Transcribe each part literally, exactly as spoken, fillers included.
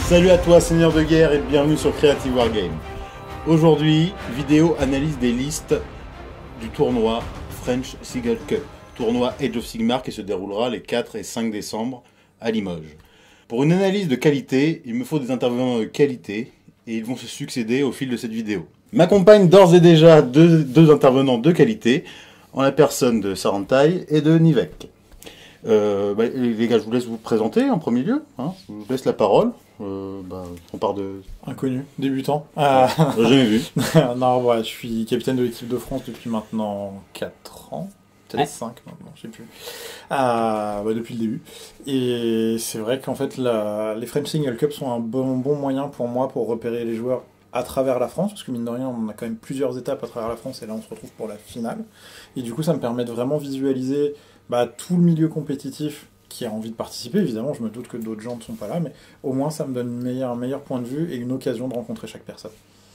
Salut à toi Seigneur de Guerre et bienvenue sur Creative Wargame. Aujourd'hui, vidéo analyse des listes du tournoi French Sigil Cup, tournoi Age of Sigmar qui se déroulera les quatre et cinq décembre à Limoges. Pour une analyse de qualité, il me faut des intervenants de qualité et ils vont se succéder au fil de cette vidéo. M'accompagnent d'ores et déjà deux, deux intervenants de qualité, en la personne de Sarantai et de Nivek. Euh, bah, les gars, je vous laisse vous présenter en premier lieu, hein. Je vous laisse la parole. Euh, bah, on part de... Inconnu, débutant. Euh... jamais vu. Non, voilà, je suis capitaine de l'équipe de France depuis maintenant quatre ans. Peut-être ouais. cinq maintenant, je sais plus. Euh, bah, depuis le début. Et c'est vrai qu'en fait, la... les French Single Cup sont un bon, bon moyen pour moi pour repérer les joueurs à travers la France, parce que mine de rien, on a quand même plusieurs étapes à travers la France, et là on se retrouve pour la finale. Et du coup, ça me permet de vraiment visualiser bah, tout le milieu compétitif qui a envie de participer. Évidemment, je me doute que d'autres gens ne sont pas là, mais au moins ça me donne une meilleure, un meilleur point de vue et une occasion de rencontrer chaque personne.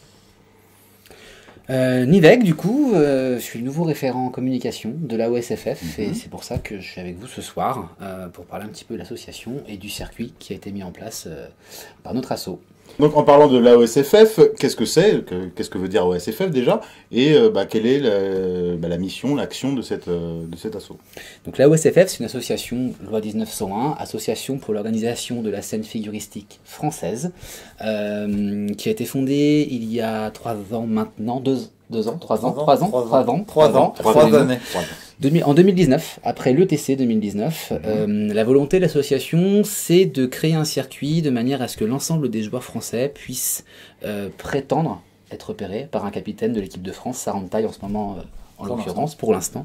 Euh, Nivek, du coup, euh, je suis le nouveau référent en communication de l'A O S F F, mm-hmm. et c'est pour ça que je suis avec vous ce soir, euh, pour parler un petit peu de l'association et du circuit qui a été mis en place euh, par notre asso. Donc en parlant de l'A O S F F, qu'est-ce que c'est, qu'est-ce que veut dire A O S F F déjà, et euh, bah, quelle est la, bah, la mission, l'action de cette, euh, de cet asso? Donc l'A O S F F, c'est une association, loi dix-neuf cent un, association pour l'organisation de la scène figuristique française, euh, qui a été fondée il y a trois ans maintenant, deux, deux ans, trois ans, trois ans, trois ans, trois ans, trois années. En deux mille dix-neuf, après l'E T C deux mille dix-neuf, mmh. euh, la volonté de l'association, c'est de créer un circuit de manière à ce que l'ensemble des joueurs français puissent euh, prétendre être repérés par un capitaine de l'équipe de France, Sarantai en ce moment, euh, en pour l'occurrence, pour l'instant.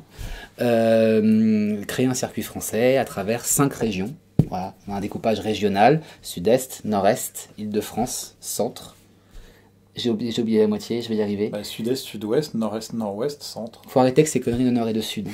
Euh, créer un circuit français à travers cinq régions. Voilà, on a un découpage régional, sud-est, nord-est, Île-de-France, centre. J'ai oublié, j'ai oublié la moitié, je vais y arriver. Bah, sud-est, sud-ouest, nord-est, nord-ouest, centre. Faut arrêter que ces conneries de nord et de sud.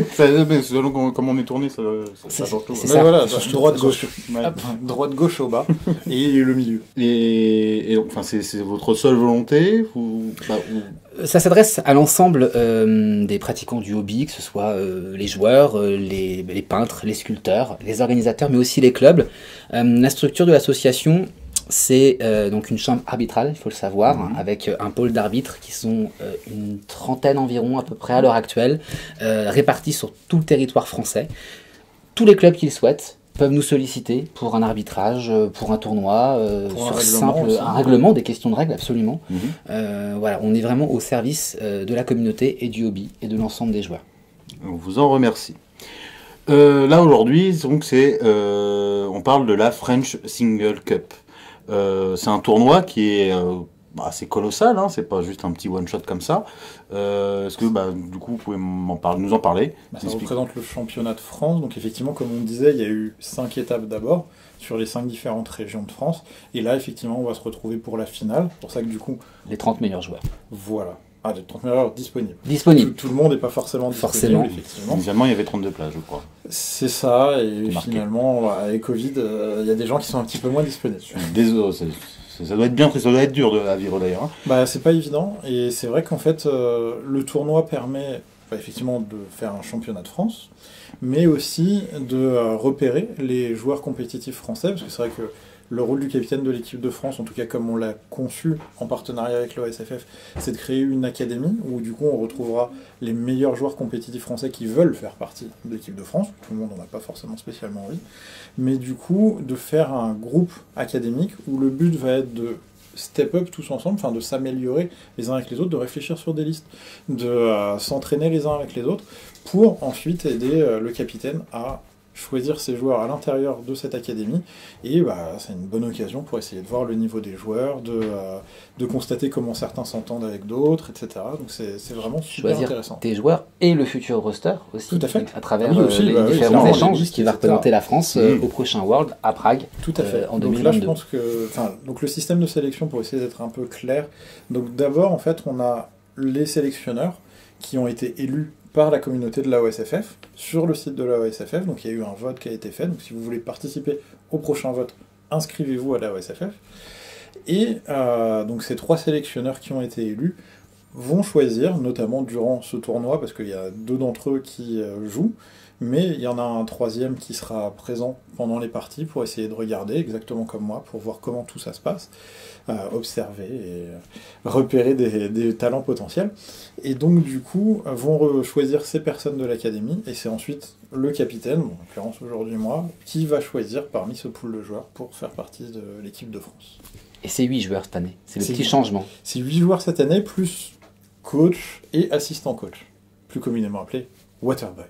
Selon comment on est tourné, ça, ça, ça change tout. C'est ça, voilà, droite-gauche. Ouais. Droite-gauche au bas, et le milieu. Et, et donc, enfin, c'est, c'est votre seule volonté ou, bah, ou... Ça s'adresse à l'ensemble euh, des pratiquants du hobby, que ce soit euh, les joueurs, euh, les, les peintres, les sculpteurs, les organisateurs, mais aussi les clubs. Euh, la structure de l'association... C'est euh, donc une chambre arbitrale, il faut le savoir, mmh. avec un pôle d'arbitres qui sont euh, une trentaine environ à peu près à l'heure actuelle, euh, répartis sur tout le territoire français. Tous les clubs qui le souhaitent peuvent nous solliciter pour un arbitrage, pour un tournoi, euh, pour sur un simple, règlement, un règlement, des questions de règles, absolument. Mmh. Euh, voilà, on est vraiment au service euh, de la communauté et du hobby et de l'ensemble des joueurs. On vous en remercie. Euh, là aujourd'hui, donc c'est, euh, on parle de la French Single Cup. Euh, c'est un tournoi qui est euh, assez colossal, hein, c'est pas juste un petit one-shot comme ça. Euh, est-ce que bah, du coup vous pouvez m'en parler, nous en parler? Bah, ça représente le championnat de France, donc effectivement comme on disait, il y a eu cinq étapes d'abord sur les cinq différentes régions de France, et là effectivement on va se retrouver pour la finale, c'est pour ça que du coup... Les trente meilleurs joueurs. Voilà. Ah, les trente meilleurs disponibles. Disponibles. Tout, tout le monde n'est pas forcément disponible, forcément. Effectivement. Initialement, il y avait trente-deux places, je crois. C'est ça, et finalement, avec Covid, il euh, y a des gens qui sont un petit peu moins disponibles. Désolé, c'est, ça doit être bien, ça doit être dur de, à vivre d'ailleurs. Hein. Bah, c'est pas évident, et c'est vrai qu'en fait, euh, le tournoi permet bah, effectivement de faire un championnat de France, mais aussi de euh, repérer les joueurs compétitifs français, parce que c'est vrai que le rôle du capitaine de l'équipe de France, en tout cas comme on l'a conçu en partenariat avec l'O S F F, c'est de créer une académie où du coup on retrouvera les meilleurs joueurs compétitifs français qui veulent faire partie de l'équipe de France. Tout le monde n'en a pas forcément spécialement envie. Mais du coup, de faire un groupe académique où le but va être de step up tous ensemble, enfin de s'améliorer les uns avec les autres, de réfléchir sur des listes, de euh, s'entraîner les uns avec les autres, pour ensuite aider euh, le capitaine à choisir ses joueurs à l'intérieur de cette académie, et bah, c'est une bonne occasion pour essayer de voir le niveau des joueurs, de, euh, de constater comment certains s'entendent avec d'autres, et cetera. Donc c'est, c'est vraiment super choisir intéressant. Tes joueurs et le futur roster aussi, tout à fait. À travers oui, aussi, euh, les bah, différents oui, échanges listes, qui va représenter la France euh, mmh. au prochain World à Prague. Tout à fait. Euh, en donc deux mille vingt-deux. là, je pense que, enfin, donc le système de sélection, pour essayer d'être un peu clair. Donc d'abord, en fait, on a les sélectionneurs qui ont été élus par la communauté de l'A O S F F, sur le site de l'A O S F F, donc il y a eu un vote qui a été fait, donc si vous voulez participer au prochain vote, inscrivez-vous à l'A O S F F, et euh, donc ces trois sélectionneurs qui ont été élus vont choisir, notamment durant ce tournoi, parce qu'il y a deux d'entre eux qui euh, jouent, mais il y en a un troisième qui sera présent pendant les parties pour essayer de regarder, exactement comme moi, pour voir comment tout ça se passe, euh, observer et euh, repérer des, des talents potentiels. Et donc du coup, vont choisir ces personnes de l'académie, et c'est ensuite le capitaine, bon, en l'occurrence aujourd'hui moi, qui va choisir parmi ce pool de joueurs pour faire partie de l'équipe de France. Et c'est huit joueurs cette année, c'est le C'est petit huit. changement. C'est huit joueurs cette année, plus coach et assistant coach, plus communément appelé Waterboy.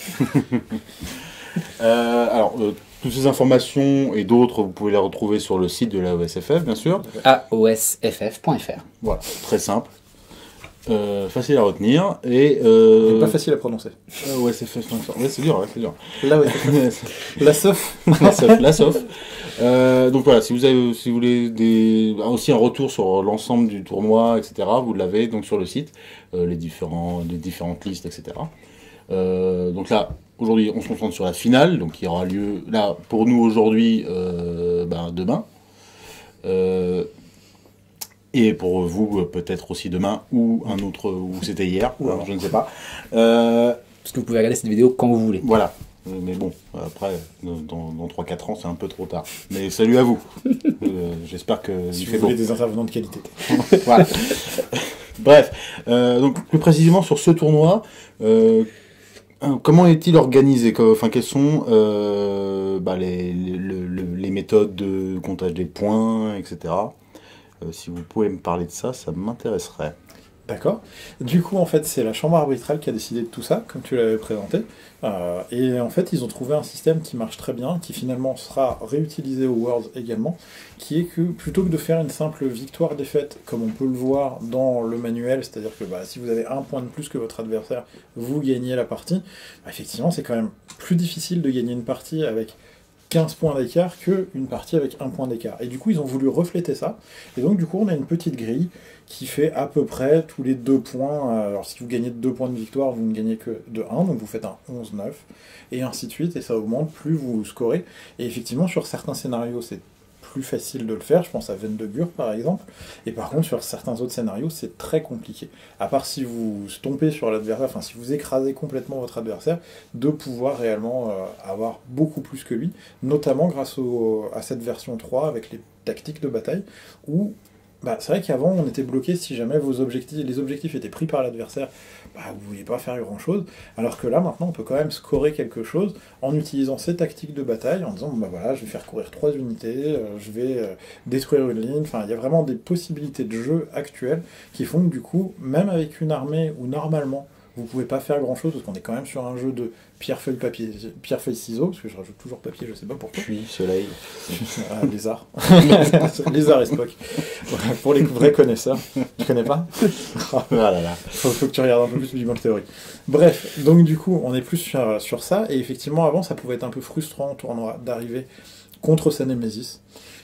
Euh, alors, euh, toutes ces informations et d'autres, vous pouvez les retrouver sur le site de l'A O S F F, bien sûr. A O S F F point F R. Voilà, très simple. Euh, facile à retenir. Et, euh... Pas facile à prononcer. A O S F F point F R. Ouais, c'est dur, ouais, c'est dur. Là, ouais. La S O F. La S O F. La S O F. Euh, donc voilà, si vous avez, si vous voulez des, aussi un retour sur l'ensemble du tournoi, et cetera, vous l'avez donc sur le site, euh, les différents, les différentes listes, et cetera. Euh, donc là, aujourd'hui, on se concentre sur la finale, donc qui aura lieu là pour nous aujourd'hui, euh, ben, demain, euh, et pour vous peut-être aussi demain ou un autre, ou c'était hier, Ou alors, je ne sais pas. Euh, Parce que vous pouvez regarder cette vidéo quand vous voulez. voilà. Mais bon, après, dans, dans trois quatre ans, c'est un peu trop tard. Mais salut à vous. euh, J'espère que Si il vous fait voulez beau. des intervenants de qualité. Voilà. Bref, euh, donc plus précisément sur ce tournoi, euh, comment est-il organisé? Enfin, quelles sont euh, bah, les, les, le- les méthodes de comptage des points, et cetera. Euh, si vous pouvez me parler de ça, ça m'intéresserait. D'accord. Du coup, en fait, c'est la chambre arbitrale qui a décidé de tout ça, comme tu l'avais présenté. Euh, et en fait, ils ont trouvé un système qui marche très bien, qui finalement sera réutilisé au Worlds également, qui est que plutôt que de faire une simple victoire-défaite, comme on peut le voir dans le manuel, c'est-à-dire que bah, si vous avez un point de plus que votre adversaire, vous gagnez la partie, bah, effectivement, c'est quand même plus difficile de gagner une partie avec quinze points d'écart qu'une partie avec un point d'écart. Et du coup, ils ont voulu refléter ça. Et donc, du coup, on a une petite grille qui fait à peu près tous les deux points. Alors, si vous gagnez deux points de victoire, vous ne gagnez que de un, donc vous faites un onze neuf, et ainsi de suite, et ça augmente plus vous scorez. Et effectivement, sur certains scénarios, c'est plus facile de le faire, je pense à Vendegur par exemple, et par contre, sur certains autres scénarios, c'est très compliqué. À part si vous stompez sur l'adversaire, enfin, si vous écrasez complètement votre adversaire, de pouvoir réellement euh, avoir beaucoup plus que lui, notamment grâce au, à cette version trois avec les tactiques de bataille, où bah, c'est vrai qu'avant on était bloqué si jamais vos objectifs, les objectifs étaient pris par l'adversaire, bah, vous ne vouliez pas faire grand chose, alors que là maintenant on peut quand même scorer quelque chose en utilisant ces tactiques de bataille, en disant bon, bah voilà, je vais faire courir trois unités, euh, je vais euh, détruire une ligne, enfin il y a vraiment des possibilités de jeu actuelles qui font que du coup, même avec une armée où normalement vous pouvez pas faire grand chose, parce qu'on est quand même sur un jeu de pierre-feuille-papier, pierre-feuille-ciseaux, parce que je rajoute toujours papier, je sais pas pourquoi. Puis, soleil. Ah, lézard. Lézard et Spock. Ouais, pour les vrais connaisseurs. Tu connais pas? Ah là là. faut, faut que tu regardes un peu plus Big Bang Theory. Bref, donc du coup, on est plus sur, sur ça, et effectivement, avant, ça pouvait être un peu frustrant en tournoi d'arriver contre sa Nemesis.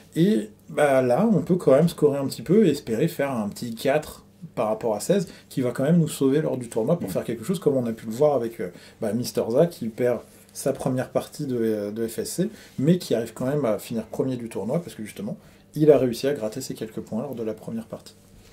Et bah, là, on peut quand même scorer un petit peu et espérer faire un petit quatre par rapport à seize, qui va quand même nous sauver lors du tournoi pour faire quelque chose comme on a pu le voir avec euh, bah, Mister Z qui perd sa première partie de, de F S C, mais qui arrive quand même à finir premier du tournoi, parce que justement, il a réussi à gratter ses quelques points lors de la première partie.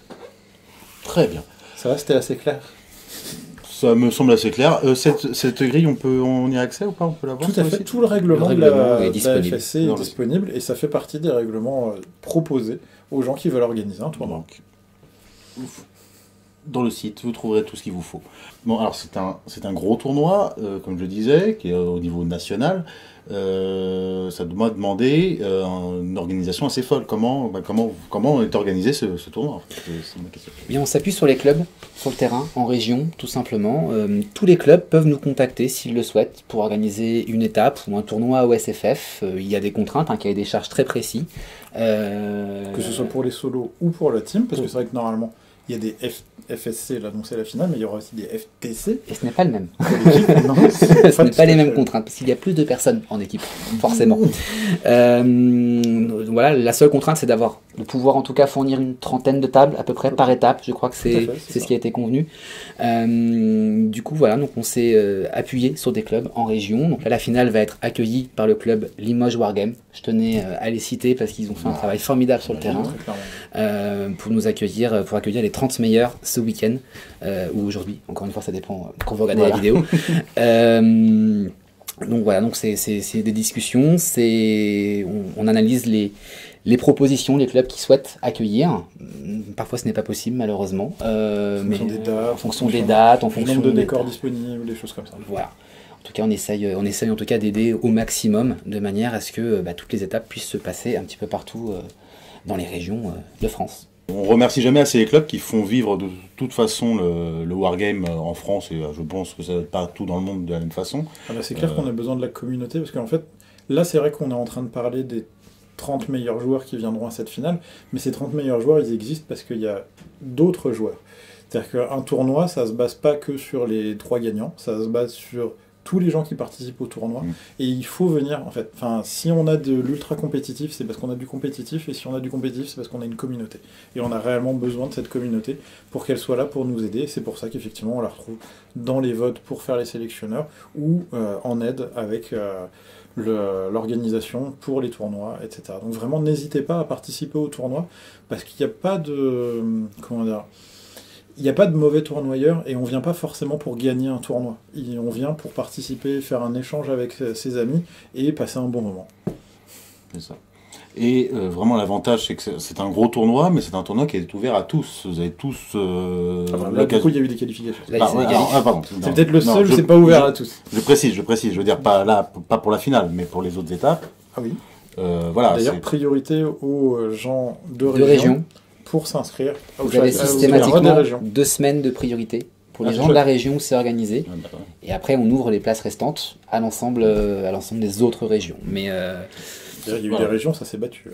Très bien. Ça va, c'était assez clair? Ça me semble assez clair. Euh, cette, cette grille, on peut, on y a accès ou pas? On peut la voir Tout sur à le fait, site tout le règlement, Le de, la, règlement est de la disponible. F S C est Dans le- disponible, et ça fait partie des règlements euh, proposés aux gens qui veulent organiser un tournoi. Donc, ouf. Dans le site, vous trouverez tout ce qu'il vous faut. Bon, alors c'est un, c'est un gros tournoi, euh, comme je le disais, qui est au niveau national. Euh, ça m'a demandé euh, une organisation assez folle. Comment, bah, comment, comment est organisé ce, ce tournoi en fait, c'est, c'est ma question. Eh bien, on s'appuie sur les clubs, sur le terrain, en région, tout simplement. Euh, tous les clubs peuvent nous contacter s'ils le souhaitent pour organiser une étape ou un tournoi O S F F. Euh, il y a des contraintes, un cahier des charges très précis. Euh, Que ce soit pour les solos ou pour la team, parce que c'est vrai que normalement, il y a des F- FSC, là, donc c'est la finale, mais il y aura aussi des F T C. Et ce n'est pas le même. Pour l'équipe. Non, c'est Ce n'est tout pas à les fait. mêmes contraintes, parce qu'il y a plus de personnes en équipe, forcément. Euh, voilà, la seule contrainte, c'est d'avoir, de pouvoir en tout cas fournir une trentaine de tables, à peu près par étape. Je crois que Tout à c'est fait, c'est c'est ça. ce qui a été convenu. Euh, du coup, voilà, donc on s'est euh, appuyé sur des clubs en région. Donc là, la finale va être accueillie par le club Limoges Wargame. Je tenais euh, à les citer parce qu'ils ont fait un travail formidable sur le terrain Très clairement. euh, pour nous accueillir, pour accueillir les trente meilleurs ce week-end, euh, ou aujourd'hui, encore une fois ça dépend quand vous regardez Voilà. la vidéo. euh, donc voilà, donc c'est des discussions, on, on analyse les, les propositions, les clubs qui souhaitent accueillir. Parfois ce n'est pas possible malheureusement, euh, en fonction mais des dates, en fonction des dates, en du fonction nombre de des- décors disponibles, des choses comme ça. Voilà. En tout cas, on essaye, on essaye en tout cas d'aider au maximum, de manière à ce que bah, toutes les étapes puissent se passer un petit peu partout euh, dans les régions euh, de France. On remercie jamais assez les clubs qui font vivre de toute façon le, le Wargame en France, et je pense que ça va être partout dans le monde de la même façon. Ah bah, c'est clair Euh. qu'on a besoin de la communauté, parce qu'en fait, là, c'est vrai qu'on est en train de parler des trente meilleurs joueurs qui viendront à cette finale, mais ces trente meilleurs joueurs, ils existent parce qu'il y a d'autres joueurs. C'est-à-dire qu'un tournoi, ça se base pas que sur les trois gagnants, ça se base sur tous les gens qui participent au tournoi, Mmh. et il faut venir, en fait. Enfin, si on a de l'ultra compétitif, c'est parce qu'on a du compétitif, et si on a du compétitif, c'est parce qu'on a une communauté. Et on a réellement besoin de cette communauté pour qu'elle soit là pour nous aider. C'est pour ça qu'effectivement, on la retrouve dans les votes pour faire les sélectionneurs, ou euh, en aide avec euh, le- l'organisation pour les tournois, et cetera. Donc vraiment, n'hésitez pas à participer au tournoi, parce qu'il n'y a pas de... Comment dire il n'y a pas de mauvais tournoyeurs, et on vient pas forcément pour gagner un tournoi. Et on vient pour participer, faire un échange avec ses amis et passer un bon moment. C'est ça. Et euh, vraiment l'avantage, c'est que c'est- c'est un gros tournoi, mais c'est un tournoi qui est ouvert à tous. Vous avez tous euh, Enfin, là, du l'occasion- coup, il y a eu des qualifications. Là, Ah, c'est ouais, égal. alors, ah, pardon. C'est Non, peut-être le non, seul où je- c'est pas ouvert je- à tous. Je précise, je précise. Je veux dire, pas là, pas pour la finale, mais pour les autres étapes. Ah oui. Euh, voilà. D'ailleurs, c'est- priorité aux gens de, De région, région, pour s'inscrire. au vous chat- avez euh, au tournoi des systématiquement régions. deux semaines de priorité. Pour Ah, les c'est gens de chouette. la région, c'est organisé. Ah, bah, ouais. Et après, on ouvre les places restantes à l'ensemble euh, à l'ensemble des autres régions. Mais euh, D'ailleurs, il y a eu Voilà. des régions, ça s'est battu.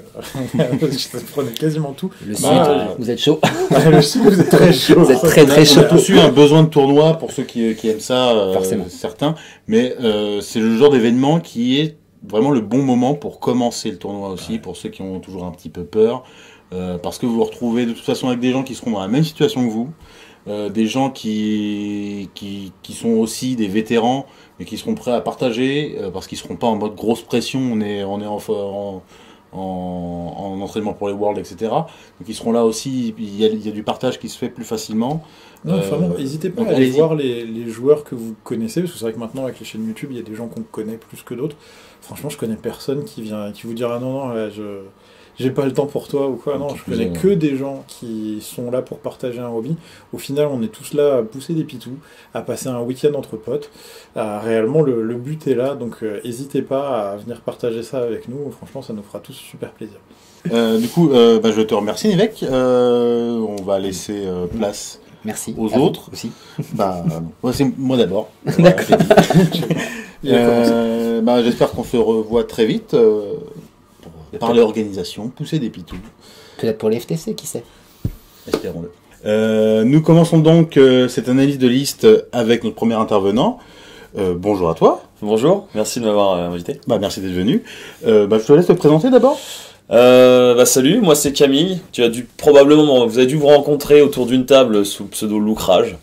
Ça prenait quasiment tout. le Bah, sud, euh, vous êtes chaud. Le sud, vous êtes très chaud. Vous êtes très très On a chaud. tous eu un besoin de tournoi pour ceux qui, qui aiment ça, euh, Forcément. certains. Mais euh, c'est le genre d'événement qui est vraiment le bon moment pour commencer le tournoi aussi, pour ceux qui ont toujours un petit peu peur. Euh, parce que vous vous retrouvez de toute façon avec des gens qui seront dans la même situation que vous. Euh, des gens qui, qui, qui sont aussi des vétérans, mais qui seront prêts à partager, euh, parce qu'ils seront pas en mode grosse pression, on est, on est en, en, en, en entraînement pour les Worlds, et cetera. Donc ils seront là aussi, il y a, il y a du partage qui se fait plus facilement. Non, Euh, vraiment, n'hésitez pas donc à aller allez-y. voir les, les joueurs que vous connaissez, parce que c'est vrai que maintenant, avec les chaînes YouTube, il y a des gens qu'on connaît plus que d'autres. Franchement, je connais personne qui vient, qui vous dira non, non, là, je j'ai pas le temps pour toi ou quoi. Non, Qui je plus connais est, que des gens qui sont là pour partager un hobby. Au final, on est tous là à pousser des pitous, à passer un week-end entre potes. À, réellement, le, le but est là, donc euh, n'hésitez pas à venir partager ça avec nous. Franchement, ça nous fera tous super plaisir. Euh, du coup, euh, bah, je te remercie, Nivek. Euh, on va laisser euh, place. Merci. Aux À vous autres. aussi. Bah, moi, c'est moi d'abord. D'accord. Il a commencé. Euh, bah, j'espère qu'on se revoit très vite euh, pour parler organisation, pousser des pitous. Peut-être pour les F T C, qui sait. Espérons-le. Euh, nous commençons donc euh, cette analyse de liste avec notre premier intervenant. Euh, bonjour à toi. Bonjour, merci de m'avoir euh, invité. Bah, merci d'être venu. Euh, bah, je te laisse te présenter d'abord. Euh, bah salut, moi c'est Camille. Tu as dû probablement, vous avez dû vous rencontrer autour d'une table sous le pseudo Loukrage.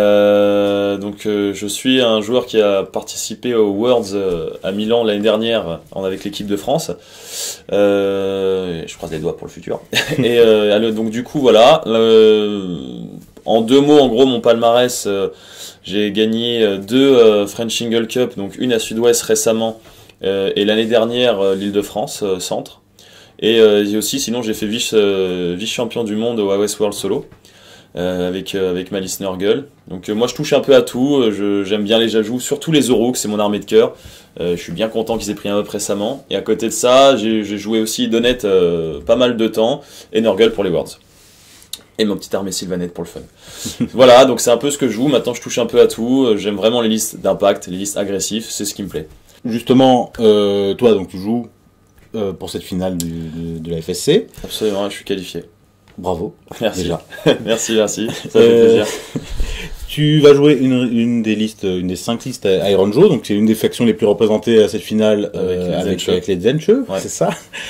Euh, donc euh, je suis un joueur qui a participé aux Worlds euh, à Milan l'année dernière en avec l'équipe de France. Euh, je croise les doigts pour le futur. Et euh, alors, donc du coup voilà. Euh, en deux mots, en gros, mon palmarès, euh, j'ai gagné euh, deux euh, French Single Cup, donc une à Sud-Ouest récemment euh, et l'année dernière euh, l'Île-de-France euh, Centre. Et euh, aussi, sinon, j'ai fait vice, euh, vice-champion du monde au A O S World Solo euh, avec, euh, avec Malice Nurgle. Donc euh, moi, je touche un peu à tout. Euh, je- J'aime bien les ajouts, surtout les Aurochs, c'est mon armée de cœur. Euh, je suis bien content qu'ils aient pris un up récemment. Et à côté de ça, j'ai j'ai joué aussi Donnet euh, pas mal de temps et Nurgle pour les Worlds. Et mon petite armée Sylvanette pour le fun. Voilà, donc c'est un peu ce que je joue. Maintenant, je touche un peu à tout. Euh, J'aime vraiment les listes d'impact, les listes agressives. C'est ce qui me plaît. Justement, euh, toi, donc tu joues euh, pour cette finale du- de, de la F S C. Absolument, je suis qualifié. Bravo. Merci. Déjà. merci, merci. Ça fait Euh, plaisir. Tu vas jouer une, une des listes, une des cinq listes à Iron Joe, donc c'est une des factions les plus représentées à cette finale Avec euh, les avec, Zencheux. avec les Zencheux, Ouais. c'est ça.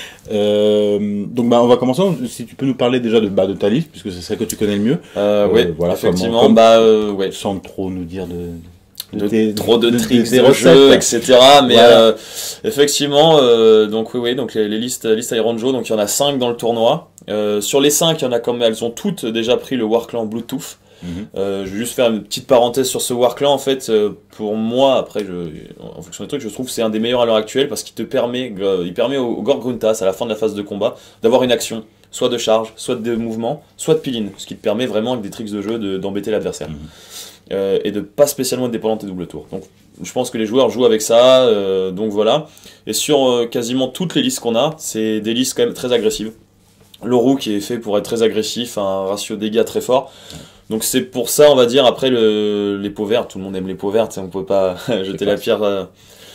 Euh, donc bah on va commencer. Si tu peux nous parler déjà de bah, de ta liste, puisque c'est celle que tu connais le mieux, Euh, euh, oui, voilà, effectivement, comment- comme- bah euh, ouais, sans trop nous dire de, de, tes- trop de, de- tricks, des de recettes, jeux, ouais. et cetera. Mais Voilà. euh, effectivement, euh, donc oui, oui, donc les, les listes, listes Iron Joe, donc il y en a cinq dans le tournoi. Euh, sur les cinq, il y en a quand même, elles ont toutes déjà pris le Warclan Bluetooth. Mhm. Euh, je vais juste faire une petite parenthèse sur ce Warclan. En fait, euh, pour moi, après, je, en fonction des trucs, je trouve que c'est un des meilleurs à l'heure actuelle parce qu'il te permet, euh, il permet au, au Gorgruntas, à la fin de la phase de combat, d'avoir une action, soit de charge, soit de mouvement, soit de peel-in, ce qui te permet vraiment avec des tricks de jeu de, d'embêter l'adversaire. Mhm. Euh, et de pas spécialement être dépendant de tes doubles tours. Donc, je pense que les joueurs jouent avec ça, euh, donc voilà. Et sur euh, quasiment toutes les listes qu'on a, c'est des listes quand même très agressives. L'Oru qui est fait pour être très agressif, un ratio dégâts très fort. Donc c'est pour ça, on va dire, après le, les peaux vertes, tout le monde aime les peaux vertes, on peut pas jeter la pierre euh,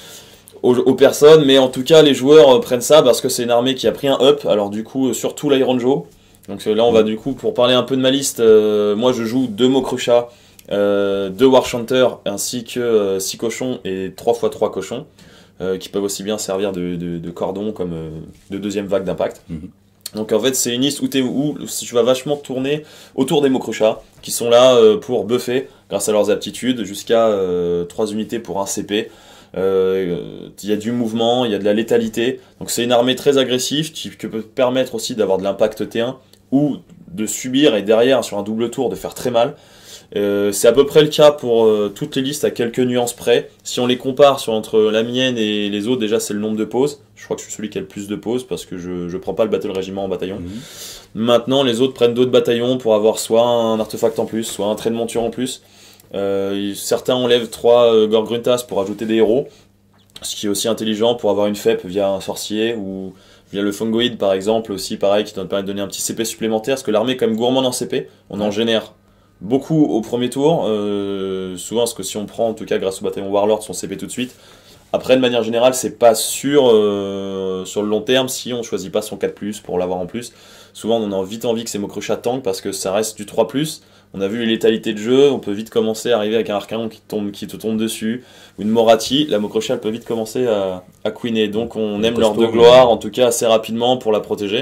aux, aux personnes, mais en tout cas les joueurs euh, prennent ça parce que c'est une armée qui a pris un up, alors du coup, euh, surtout l'Iron Joe. Donc euh, là on va du coup, pour parler un peu de ma liste, euh, moi je joue deux Mokrucha, euh, deux Warchanter, ainsi que euh, six cochons et trois fois trois cochons, euh, qui peuvent aussi bien servir de, de, de cordon comme euh, de deuxième vague d'impact. Mm-hmm. Donc en fait c'est une liste où, t'es, où tu vas vachement tourner autour des Mokrucha qui sont là euh, pour buffer grâce à leurs aptitudes jusqu'à euh, trois unités pour un C P. Il euh, y a du mouvement, il y a de la létalité, donc c'est une armée très agressive qui, qui peut permettre aussi d'avoir de l'impact T un ou de subir et derrière sur un double tour de faire très mal. Euh, c'est à peu près le cas pour euh, toutes les listes à quelques nuances près. Si on les compare sur, entre la mienne et les autres, déjà c'est le nombre de pauses. Je crois que je suis celui qui a le plus de pauses parce que je, je prends pas le Battle Régiment en bataillon. Mmh. Maintenant les autres prennent d'autres bataillons pour avoir soit un artefact en plus, soit un trait de monture en plus. Euh, certains enlèvent trois euh, Gorgruntas pour ajouter des héros, ce qui est aussi intelligent pour avoir une F E P via un sorcier ou via le Fungoid par exemple, aussi pareil, qui te permet de donner un petit C P supplémentaire parce que l'armée est quand même gourmande en C P, on en génère beaucoup au premier tour, euh, souvent parce que si on prend en tout cas grâce au bataillon Warlord son C P tout de suite. Après de manière générale c'est pas sûr euh, sur le long terme si on choisit pas son quatre plus pour l'avoir en plus. Souvent on a vite envie que ces Mokrucha tank parce que ça reste du trois plus. On a vu les létalités de jeu, on peut vite commencer à arriver avec un Archaon qui, tombe, qui te tombe dessus, ou une Morati, la Mokrucha elle peut vite commencer à, à queener. Donc on aime l'heure de gloire, en tout cas assez rapidement pour la protéger.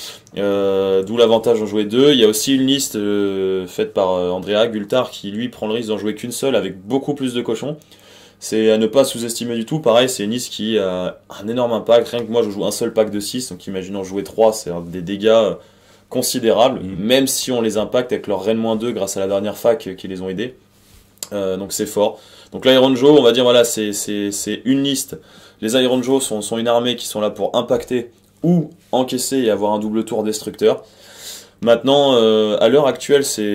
Euh, d'où l'avantage d'en jouer deux. Il y a aussi une liste euh, faite par euh, Andrea Gultar qui lui prend le risque d'en jouer qu'une seule avec beaucoup plus de cochons. C'est à ne pas sous-estimer du tout. Pareil, c'est une liste qui a un énorme impact. Rien que moi je joue un seul pack de six, donc imaginons jouer trois, c'est des dégâts considérables, mmh. même si on les impacte avec leur Reine moins deux grâce à la dernière fac qui les ont aidés. Euh, donc c'est fort. Donc l'Iron Joe, on va dire, voilà, c'est, c'est, c'est une liste. Les Iron Joe sont, sont une armée qui sont là pour impacter ou encaisser et avoir un double tour destructeur. Maintenant, euh, à l'heure actuelle, c'est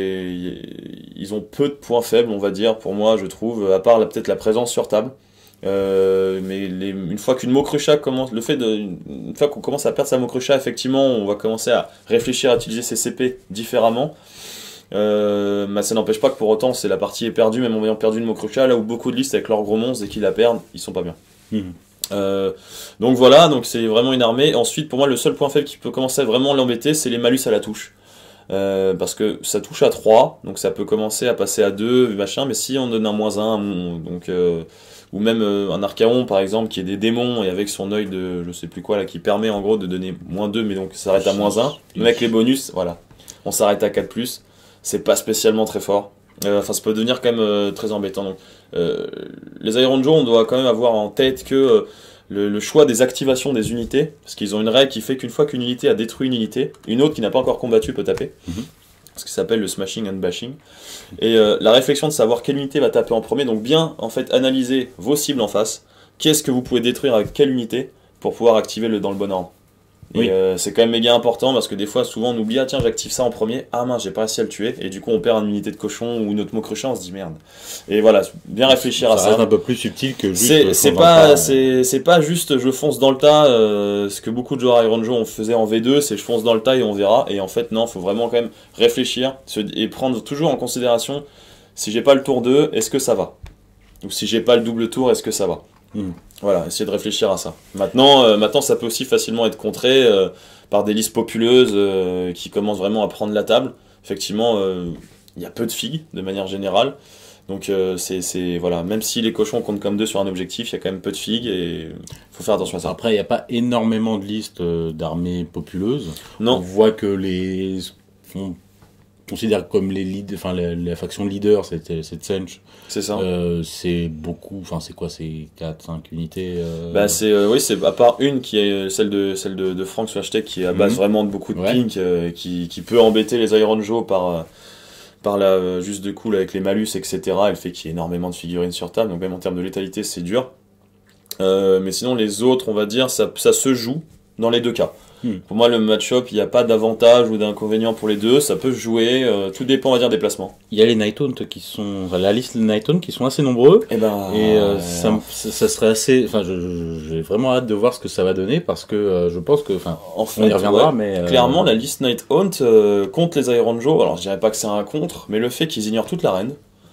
ils ont peu de points faibles, on va dire, pour moi, je trouve, à part là, peut-être la présence sur table. Euh, mais les, une fois qu'une Mokrucha commence, le fait de, une fois qu'on commence à perdre sa Mokrucha, effectivement, on va commencer à réfléchir à utiliser ses C P différemment. Euh, mais ça n'empêche pas que pour autant, c'est la partie est perdue, même en ayant perdu une Mokrucha, là où beaucoup de listes avec leurs gros monstres et qu'ils la perdent, ils sont pas bien. Mmh. Euh, donc voilà, donc c'est vraiment une armée. Ensuite, pour moi, le seul point faible qui peut commencer à vraiment l'embêter, c'est les malus à la touche. Euh, parce que ça touche à trois, donc ça peut commencer à passer à deux, machin, mais si on donne un moins un, donc, euh, ou même euh, un Archaon par exemple qui est des démons et avec son œil de je sais plus quoi là, qui permet en gros de donner moins deux, mais donc ça s'arrête à moins un, mais avec les bonus, voilà, on s'arrête à quatre plus, c'est pas spécialement très fort. Euh, enfin, ça peut devenir quand même euh, très embêtant. Donc, euh, les Iron Joe, on doit quand même avoir en tête que euh, le, le choix des activations des unités, parce qu'ils ont une règle qui fait qu'une fois qu'une unité a détruit une unité, une autre qui n'a pas encore combattu peut taper, mm-hmm. ce qui s'appelle le smashing and bashing. Et euh, la réflexion de savoir quelle unité va taper en premier, donc bien en fait analyser vos cibles en face, qu'est-ce que vous pouvez détruire avec quelle unité pour pouvoir activer le dans le bon ordre. Et oui. euh, c'est quand même méga important parce que des fois, souvent on oublie, ah tiens, j'active ça en premier, ah mince, j'ai pas réussi à le tuer, et du coup on perd une unité de cochon ou une autre Mokrucha, on se dit merde. Et voilà, bien réfléchir ça à ça. Ça reste un peu plus subtil que juste. C'est, c'est pas, c'est, c'est pas juste je fonce dans le tas, euh, ce que beaucoup de joueurs Iron Joe on faisait en V deux, c'est je fonce dans le tas et on verra. Et en fait, non, faut vraiment quand même réfléchir se, et prendre toujours en considération si j'ai pas le tour deux, est-ce que ça va? Ou si j'ai pas le double tour, est-ce que ça va? Mmh. Voilà, essayer de réfléchir à ça. Maintenant, euh, maintenant ça peut aussi facilement être contré euh, par des listes populeuses euh, qui commencent vraiment à prendre la table. Effectivement, il euh, y a peu de figues de manière générale. Donc, euh, c'est, c'est, voilà, même si les cochons comptent comme deux sur un objectif, il y a quand même peu de figues et il faut faire attention à ça. Après, il n'y a pas énormément de listes d'armées populeuses. Non. On voit que les font considère comme les lead, enfin la, la faction leader, cette cette Sench. C'est ça. Euh, c'est beaucoup, enfin c'est quoi, c'est quatre cinq unités. Euh... Bah c'est euh, oui, c'est à part une qui est celle de celle de, de Frank Swastek qui est à base mm-hmm. vraiment de beaucoup de ouais. pink, euh, qui qui peut embêter les Iron Joe par euh, par la euh, juste de cool avec les malus, et cetera. Elle fait qu'il y a énormément de figurines sur table, donc même en termes de létalité c'est dur. Euh, mais sinon les autres, on va dire, ça ça se joue dans les deux cas. Hmm. Pour moi, le match-up, il n'y a pas d'avantage ou d'inconvénient pour les deux. Ça peut se jouer. Euh, tout dépend, on va dire, des placements. Il y a les Nighthaunt qui sont, enfin, la liste des Nighthaunt qui sont assez nombreux. Et ben, et euh, ça, ça serait assez. Enfin, j'ai vraiment hâte de voir ce que ça va donner parce que euh, je pense que, enfin, en fait, on y reviendra, ouais, mais euh... clairement, la liste Nighthaunt euh, contre les Iron Joe. Alors, je dirais pas que c'est un contre, mais le fait qu'ils ignorent toute la reine.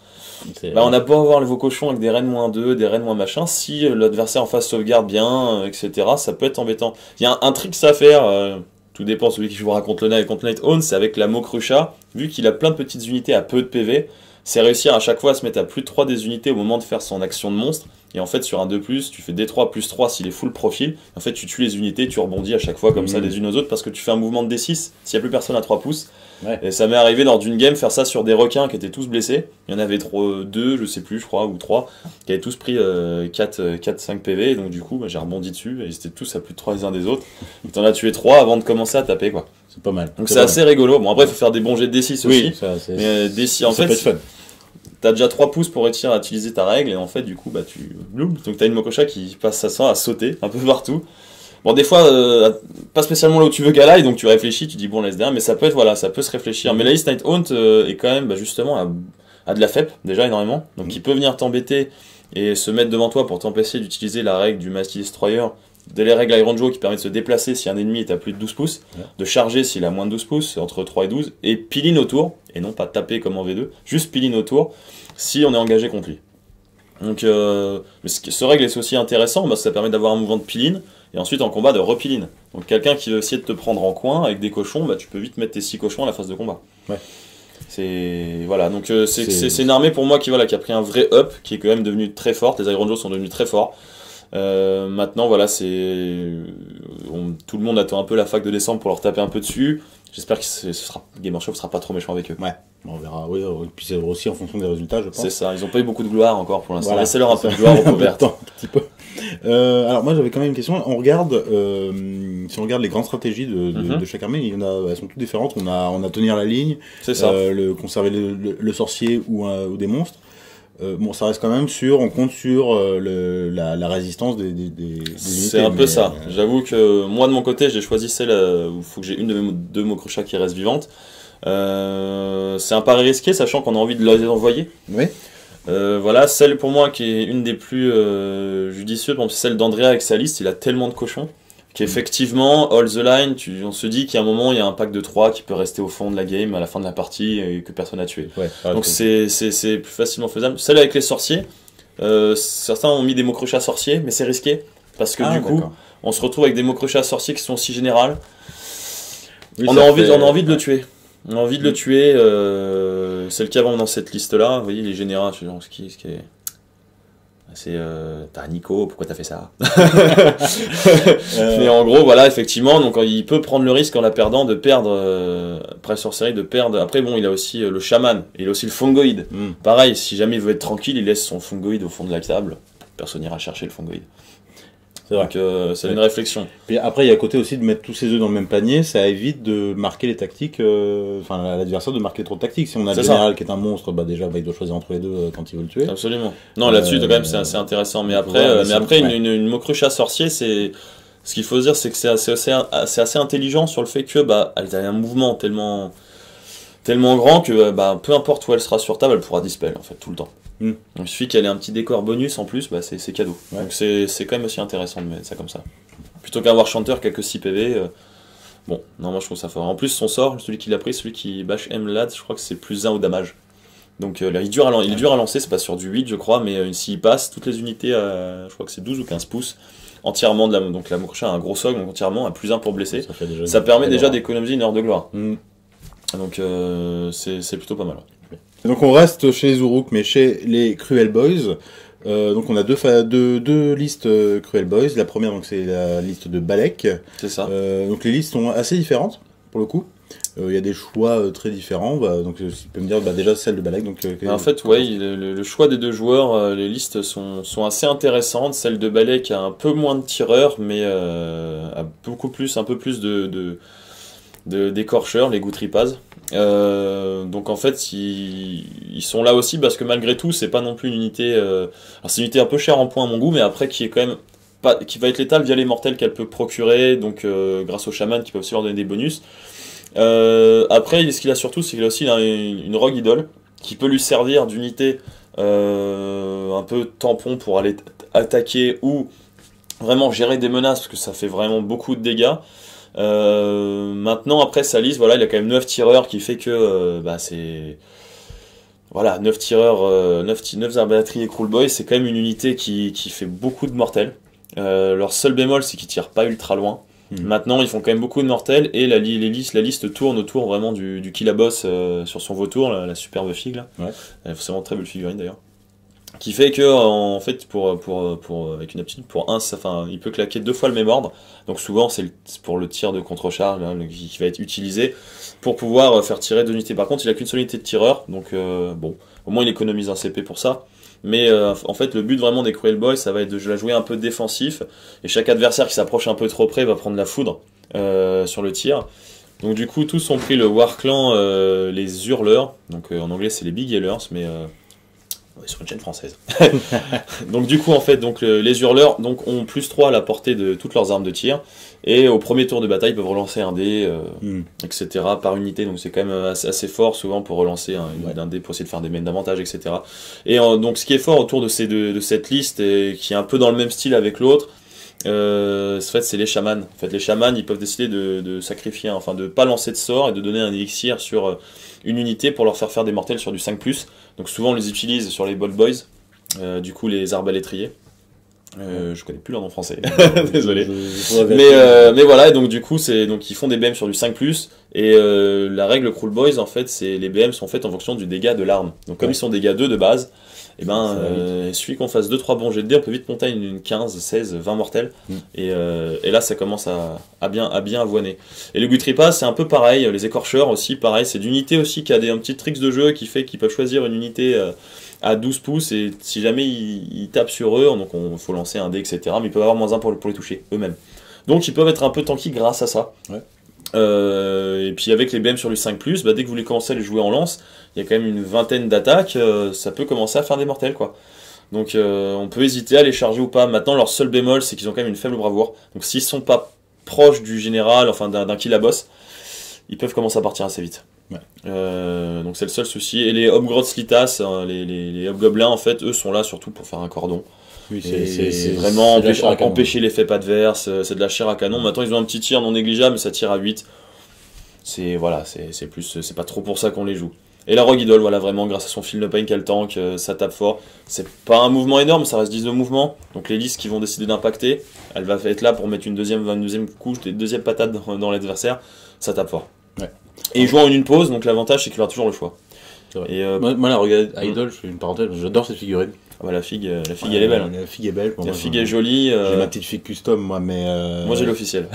Bah, on a beau avoir vos cochons avec des reines moins deux, des reines moins machin, si l'adversaire en face sauvegarde bien, euh, et cetera, ça peut être embêtant. Il y a un, un trick à faire, euh, tout dépend, celui qui jouera contre le Night et contre Nighthaunt, c'est avec la Mokrusha, vu qu'il a plein de petites unités à peu de P V, c'est réussir à chaque fois à se mettre à plus de trois des unités au moment de faire son action de monstre, et en fait sur un deux plus, tu fais D trois plus trois s'il est full profil, en fait tu tues les unités, tu rebondis à chaque fois comme mmh. ça des unes aux autres, parce que tu fais un mouvement de D six, s'il n'y a plus personne à trois pouces. Ouais. Et ça m'est arrivé lors d'une game faire ça sur des requins qui étaient tous blessés. Il y en avait deux, je sais plus, je crois, ou trois, qui avaient tous pris euh, quatre cinq P V. Et donc du coup, bah, j'ai rebondi dessus et ils étaient tous à plus de trois les uns des autres. Et t'en as tué trois avant de commencer à taper, quoi. C'est pas mal. Donc c'est assez mal. rigolo. Bon, après, il faut faire des bons jets de D six oui, aussi. Ça, mais euh, D six, en ça fait, fun. T'as déjà trois pouces pour réussir à utiliser ta règle. Et en fait, du coup, bah tu. Donc t'as une Mokrusha qui passe sa sang à sauter un peu partout. Bon, des fois, euh, pas spécialement là où tu veux qu'elle aille, donc tu réfléchis, tu dis bon, laisse derrière, mais ça peut être, voilà, ça peut se réfléchir. Mais la liste Nighthaunt euh, est quand même, bah, justement, à, à de la F E P, déjà énormément, donc mm-hmm. il peut venir t'embêter et se mettre devant toi pour t'empêcher d'utiliser la règle du Mighty Destroyer, de les règles Iron Joe qui permet de se déplacer si un ennemi est à plus de douze pouces, yeah. de charger s'il a moins de douze pouces, entre trois et douze, et pile-in autour, et non pas taper comme en V deux, juste pile-in autour, si on est engagé contre lui. Donc, euh, ce, ce règle est aussi intéressant, parce que ça permet d'avoir un mouvement de pile-in, et ensuite en combat de repiline. Donc quelqu'un qui veut essayer de te prendre en coin avec des cochons, bah tu peux vite mettre tes six cochons à la phase de combat. Ouais. C'est voilà, donc euh, c'est c'est une armée pour moi qui voilà qui a pris un vrai up, qui est quand même devenue très forte. Les Iron Joe sont devenus très forts. Euh, maintenant voilà, c'est tout le monde attend un peu la fac de décembre pour leur taper un peu dessus. J'espère que ce sera Game Workshop sera pas trop méchant avec eux. Ouais. On verra, oui, et puis c'est aussi en fonction des résultats, je pense. C'est ça, ils ont pas eu beaucoup de gloire encore pour l'instant. Voilà, laissez-leur un peu de gloire au couvert. Un petit peu. Euh, alors moi j'avais quand même une question. On regarde, euh, si on regarde les grandes stratégies de, de, mm-hmm. de chaque armée, il y en a, elles sont toutes différentes. On a, on a tenir la ligne, c'est ça. Euh, le conserver le, le, le sorcier ou, un, ou des monstres. Euh, bon, ça reste quand même sur, on compte sur euh, le, la, la résistance des, des, des, des unités. C'est un peu ça. Euh... J'avoue que moi de mon côté, j'ai choisi celle où il faut que j'ai une de mes deux Mokrusha qui reste vivante. Euh, c'est un pari risqué, sachant qu'on a envie de les envoyer. Oui. Euh, voilà, celle pour moi qui est une des plus euh, judicieuses, c'est celle d'Andrea avec sa liste. Il a tellement de cochons qu'effectivement, all the line, tu, on se dit qu'à un moment il y a un pack de trois qui peut rester au fond de la game à la fin de la partie et que personne n'a tué. Ouais, donc c'est c'est plus facilement faisable. Celle avec les sorciers, euh, certains ont mis des Mokrusha sorciers, mais c'est risqué parce que ah, du coup, on se retrouve avec des Mokrusha sorciers qui sont si générales. Oui, on a envie, fait... on a envie de le tuer. On a envie de le tuer, euh, c'est le cas avant dans cette liste-là. Vous voyez, les généraux, ce qui, ce qui est... C'est... Euh, t'as Nico, pourquoi t'as fait ça euh... Mais en gros, voilà, effectivement, donc il peut prendre le risque en la perdant de perdre, euh, après sur série, de perdre... Après, bon, il a aussi euh, le chaman, il a aussi le fungoïde. Mm. Pareil, si jamais il veut être tranquille, il laisse son fungoïde au fond de la table. Personne n'ira chercher le fungoïde. C'est Donc euh, c'est ouais. une réflexion. Puis après il y a à côté aussi de mettre tous ses œufs dans le même panier, ça évite de marquer les tactiques, euh, enfin l'adversaire de marquer trop de tactiques. Si on a le général ça. qui est un monstre, bah déjà bah, il doit choisir entre les deux euh, quand il veut le tuer. Absolument. Non là-dessus euh, quand même c'est assez intéressant. Mais après, ouais, euh, mais après ouais. une, une, une Mokrusha sorcier, c'est ce qu'il faut se dire, c'est que c'est assez, assez, assez, assez intelligent sur le fait que bah elle a un mouvement tellement tellement grand que bah peu importe où elle sera sur table, elle pourra dispel en fait tout le temps. Mm. Donc il suffit qu'elle ait un petit décor bonus en plus, bah c'est cadeau. Ouais. Donc c'est quand même aussi intéressant de mettre ça comme ça. Plutôt qu'avoir chanteur quelques six P V, euh, bon, non moi je trouve ça fort. En plus son sort, celui qui l'a pris, celui qui bash M L A D, je crois que c'est plus un au damage. Donc euh, là, il, est dur à, il est dur à lancer, c'est pas sur du huit je crois, mais euh, s'il passe, toutes les unités, à, je crois que c'est douze ou quinze pouces, entièrement, de la, donc la Mokrusha a un gros socle, donc entièrement, à plus un pour blesser. Ça, déjà ça permet déjà d'économiser une heure de gloire. Mm. Donc euh, c'est plutôt pas mal. Ouais. Donc on reste chez Uruk, mais chez les Cruel Boys. Euh, donc on a deux, deux, deux listes euh, Cruel Boys. La première donc c'est la liste de Balek. C'est ça. Euh, donc les listes sont assez différentes pour le coup. Il euh, y a des choix euh, très différents, bah, donc euh, tu peux me dire bah, déjà celle de Balek. Donc, euh, en fait, ouais, le, le, le choix des deux joueurs, euh, les listes sont, sont assez intéressantes. Celle de Balek a un peu moins de tireurs, mais euh, a beaucoup plus, un peu plus de, de, de d'écorcheurs, les Goutripaz. Euh, donc en fait, ils, ils sont là aussi parce que malgré tout, c'est pas non plus une unité. Euh, alors c'est une unité un peu chère en points à mon goût, mais après qui est quand même pas, qui va être létale via les mortels qu'elle peut procurer, donc euh, grâce aux chamans qui peuvent aussi leur donner des bonus. Euh, après, ce qu'il a surtout, c'est qu'il a aussi une, une rogue idole qui peut lui servir d'unité euh, un peu tampon pour aller attaquer ou vraiment gérer des menaces parce que ça fait vraiment beaucoup de dégâts. Euh, maintenant, après sa liste, voilà, il a quand même neuf tireurs qui fait que euh, bah, c'est. Voilà, neuf tireurs, euh, neuf, neuf arbalétriers et Cruel Boy, c'est quand même une unité qui, qui fait beaucoup de mortels. Euh, leur seul bémol, c'est qu'ils tirent pas ultra loin. Mmh. Maintenant, ils font quand même beaucoup de mortels et la, les listes, la liste tourne autour vraiment du, du kill à boss euh, sur son vautour, la, la superbe figue là. Ouais. Elle est forcément très belle figurine d'ailleurs. Qui fait que en fait pour pour pour avec une aptitude pour un, enfin il peut claquer deux fois le même ordre. Donc souvent c'est pour le tir de contre-charge hein, qui, qui va être utilisé pour pouvoir faire tirer deux unités. Par contre, il a qu'une seule unité de tireur, donc euh, bon, au moins il économise un C P pour ça. Mais euh, en fait, le but vraiment des Cruel Boys, ça va être de la jouer un peu défensif. Et chaque adversaire qui s'approche un peu trop près va prendre la foudre euh, sur le tir. Donc du coup, tous ont pris le Warclan, euh, les Hurleurs. Donc euh, en anglais, c'est les Big Yellers, mais euh, on est sur une chaîne française. Donc du coup, en fait, donc euh, les Hurleurs donc, ont plus trois à la portée de toutes leurs armes de tir. Et au premier tour de bataille, ils peuvent relancer un dé, euh, mm. et cetera par unité. Donc c'est quand même assez, assez fort souvent pour relancer un, ouais. un dé pour essayer de faire des mènes d'avantage, et cetera. Et euh, donc ce qui est fort autour de, ces deux, de cette liste, et qui est un peu dans le même style avec l'autre, euh, en fait, c'est les chamans. En fait, les chamans, ils peuvent décider de, de sacrifier, enfin de pas lancer de sort et de donner un élixir sur euh, une unité pour leur faire faire des mortels sur du cinq plus. Donc souvent on les utilise sur les Bolt Boys, euh, du coup les arbalétriers. Euh, je connais plus leur nom français, désolé. Je, je mais euh, mais voilà, et donc du coup c'est donc ils font des B M sur du cinq plus et euh, la règle Cruel Boys en fait c'est les B M sont faites en fonction du dégât de l'arme. Donc comme ouais. ils sont dégâts deux de base, et ben euh, il suffit qu'on fasse deux trois bons jets de dés, on peut vite monter une, une quinze, seize, vingt mortels mm. et euh, et là ça commence à à bien à bien avoiner. Et le Goutripaz c'est un peu pareil, les écorcheurs aussi pareil, c'est d'unité aussi qui a des un petit tricks de jeu qui fait qu'ils peuvent choisir une unité euh, à douze pouces et si jamais ils, ils tapent sur eux, donc il faut lancer un dé, et cetera. Mais ils peuvent avoir moins un pour, pour les toucher eux-mêmes. Donc ils peuvent être un peu tanky grâce à ça. Ouais. Euh, et puis avec les B M sur le cinq plus, bah, dès que vous les commencez à les jouer en lance, il y a quand même une vingtaine d'attaques, euh, ça peut commencer à faire des mortels quoi. Donc euh, on peut hésiter à les charger ou pas. Maintenant leur seul bémol c'est qu'ils ont quand même une faible bravoure. Donc s'ils sont pas proches du général, enfin d'un, d'un kill à boss, ils peuvent commencer à partir assez vite. Ouais. Euh, donc c'est le seul souci. Et les Hobgrots Slitas, hein, les, les, les Hobgoblins en fait, eux sont là surtout pour faire un cordon. Oui, c'est, c'est, c'est vraiment c'est empêcher, empêcher l'effet adverse, c'est de la chair à canon. Maintenant ils ont un petit tir non négligeable, mais ça tire à huit. C'est voilà, c'est, c'est plus, c'est pas trop pour ça qu'on les joue. Et la Rogue Idol, voilà, vraiment grâce à son fil de pain qu'elle tank, euh, ça tape fort. C'est pas un mouvement énorme, ça reste dix de mouvement. Donc les listes qui vont décider d'impacter, elle va être là pour mettre une deuxième, une deuxième couche, une deuxième patate dans, dans l'adversaire, ça tape fort. Ouais. Et il joue en une pause, donc l'avantage c'est qu'il aura toujours le choix. Et euh, moi, moi la Rogue Idol, je fais une parenthèse, j'adore cette figurine. Ah bah, la figue, la figue ouais, elle est belle. Hein. La figue est belle. La figue est jolie. Euh... J'ai ma petite figue custom moi, mais. Euh... Moi j'ai l'officiel.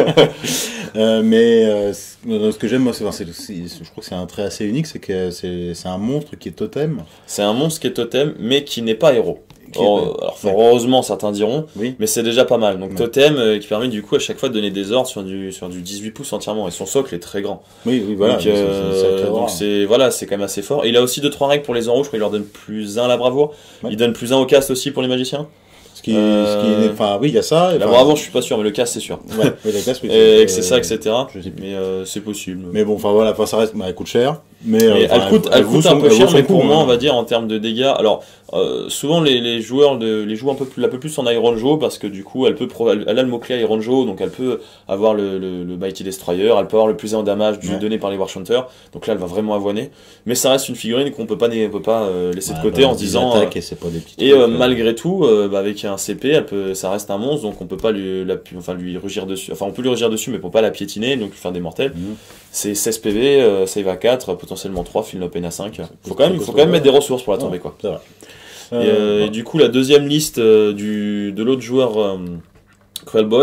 euh, mais euh, ce que j'aime moi, c'est, c'est, c'est, je crois que c'est un trait assez unique, c'est que c'est, c'est un monstre qui est totem. C'est un monstre qui est totem, mais qui n'est pas héros. Or, alors ouais. heureusement certains diront, oui. mais c'est déjà pas mal. Donc ouais. totem euh, qui permet du coup à chaque fois de donner des ordres sur du sur du dix-huit pouces entièrement et son socle est très grand. Oui, oui voilà. Donc, euh, c'est, c'est donc c'est voilà, c'est quand même assez fort. Et il a aussi deux trois règles pour les enroues, je crois qu'il leur donne plus un à la bravoure. Ouais. Il donne plus un au cast aussi pour les magiciens. Ce qui, euh, ce qui enfin oui, il y a ça. La bravoure, je suis pas sûr, mais le cast c'est sûr. Ouais, oui, le cast, oui, et euh, que c'est ça, et cetera. Je sais plus. Mais euh, c'est possible. Mais bon, enfin voilà, enfin ça reste, bah, elle coûte cher. Mais, mais euh, elle coûte, elle, elle coûte un peu cher, mais pour moi, on va dire en termes de dégâts. Alors, euh, souvent les, les joueurs de, les jouent un peu plus, un peu plus en Iron Joe parce que du coup, elle peut, elle, elle a le mot clé Iron Joe, donc elle peut avoir le, le, le Mighty Destroyer, elle peut avoir le plus un en damage ouais. donné par les Warchanters. Donc là, elle va vraiment avoiner. Mais ça reste une figurine qu'on peut pas, on peut pas euh, laisser ouais, de côté bah, en se disant. Euh, et c'est pas des petits et euh, malgré tout, euh, bah, avec un C P, elle peut, ça reste un monstre, donc on peut pas lui, la, enfin lui rugir dessus. Enfin, on peut lui rugir dessus, mais on peut pas la piétiner, donc lui faire des mortels. Mmh. C'est seize P V, euh, save à quatre, potentiellement trois, fil open à cinq. Faut quand même, faut quand même mettre des ressources pour la tomber, quoi. C'est vrai. Et, euh, et du coup, la deuxième liste euh, du, de l'autre joueur euh, Cruel Boys,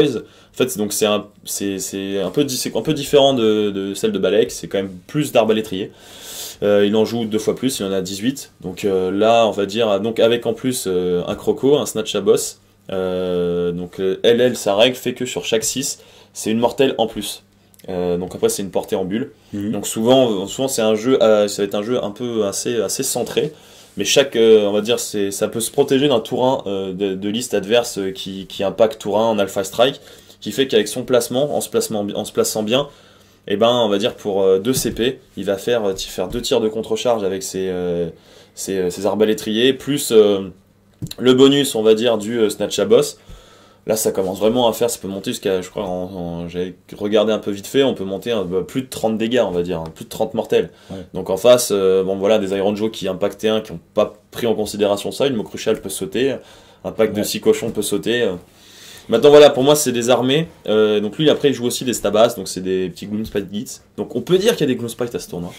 En fait, donc c'est un, c'est, c'est un peu, c'est un peu différent de, de celle de Balek, c'est quand même plus d'arbalétrier. Euh, il en joue deux fois plus, il en a dix-huit. Donc euh, là, on va dire, donc avec en plus euh, un croco, un snatch à boss. Euh, donc euh, L L, sa règle fait que sur chaque six, c'est une mortelle en plus. Euh, donc après, c'est une portée en bulle. Mmh. Donc souvent, souvent c'est un jeu, euh, ça va être un jeu un peu assez, assez centré. Mais chaque, euh, on va dire, c'est, ça peut se protéger d'un tour un euh, de, de liste adverse euh, qui, qui impacte tour un en alpha strike, qui fait qu'avec son placement, en se, placement, en se plaçant bien, et eh ben, on va dire pour euh, deux C P, il va faire, euh, faire deux tirs de contre-charge avec ses, euh, ses, ses arbalétriers, plus euh, le bonus, on va dire, du euh, snatch à boss. Là, ça commence vraiment à faire, ça peut monter jusqu'à, je crois, en, en, j'avais regardé un peu vite fait, on peut monter un, bah, plus de trente dégâts, on va dire, plus de trente mortels. Ouais. Donc en face, euh, bon voilà, des Iron Joe qui impactaient un, qui n'ont pas pris en considération ça, une Mo Crucial peut sauter, un pack ouais. de six cochons peut sauter. Maintenant voilà, pour moi c'est des armées, euh, donc lui après il joue aussi des Stabas, donc c'est des petits Gloomspite Gits. Donc on peut dire qu'il y a des Gloomspite à ce tournoi.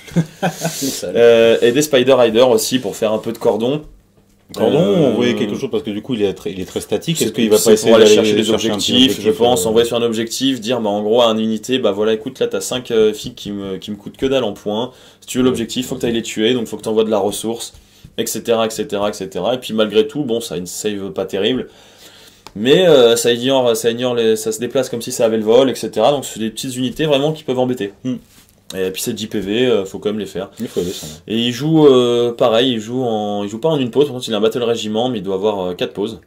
euh, et des Spider Rider aussi pour faire un peu de cordon. Cordon, euh, on voyait quelque chose parce que du coup il est très, il est très statique. Est-ce qu'il va pas essayer pour aller d'aller chercher des objectifs, objectif, je pense, euh... envoyer sur un objectif, dire bah en gros à une unité, bah voilà écoute là t'as cinq euh, filles qui me, qui me coûtent que dalle en points, si tu veux l'objectif faut que t'ailles les tuer, donc faut que t'envoies de la ressource, etc etc etc. Et puis malgré tout, bon ça a une save pas terrible, mais euh, ça ignore, ça ignore les, ça se déplace comme si ça avait le vol, et cetera. Donc c'est des petites unités vraiment qui peuvent embêter. Hmm. Et puis c'est dix P V, euh, faut quand même les faire. Il faut les faire. Et il joue euh, pareil, il joue en, il joue pas en une pause. Par contre, il a un battle régiment, mais il doit avoir euh, quatre pauses.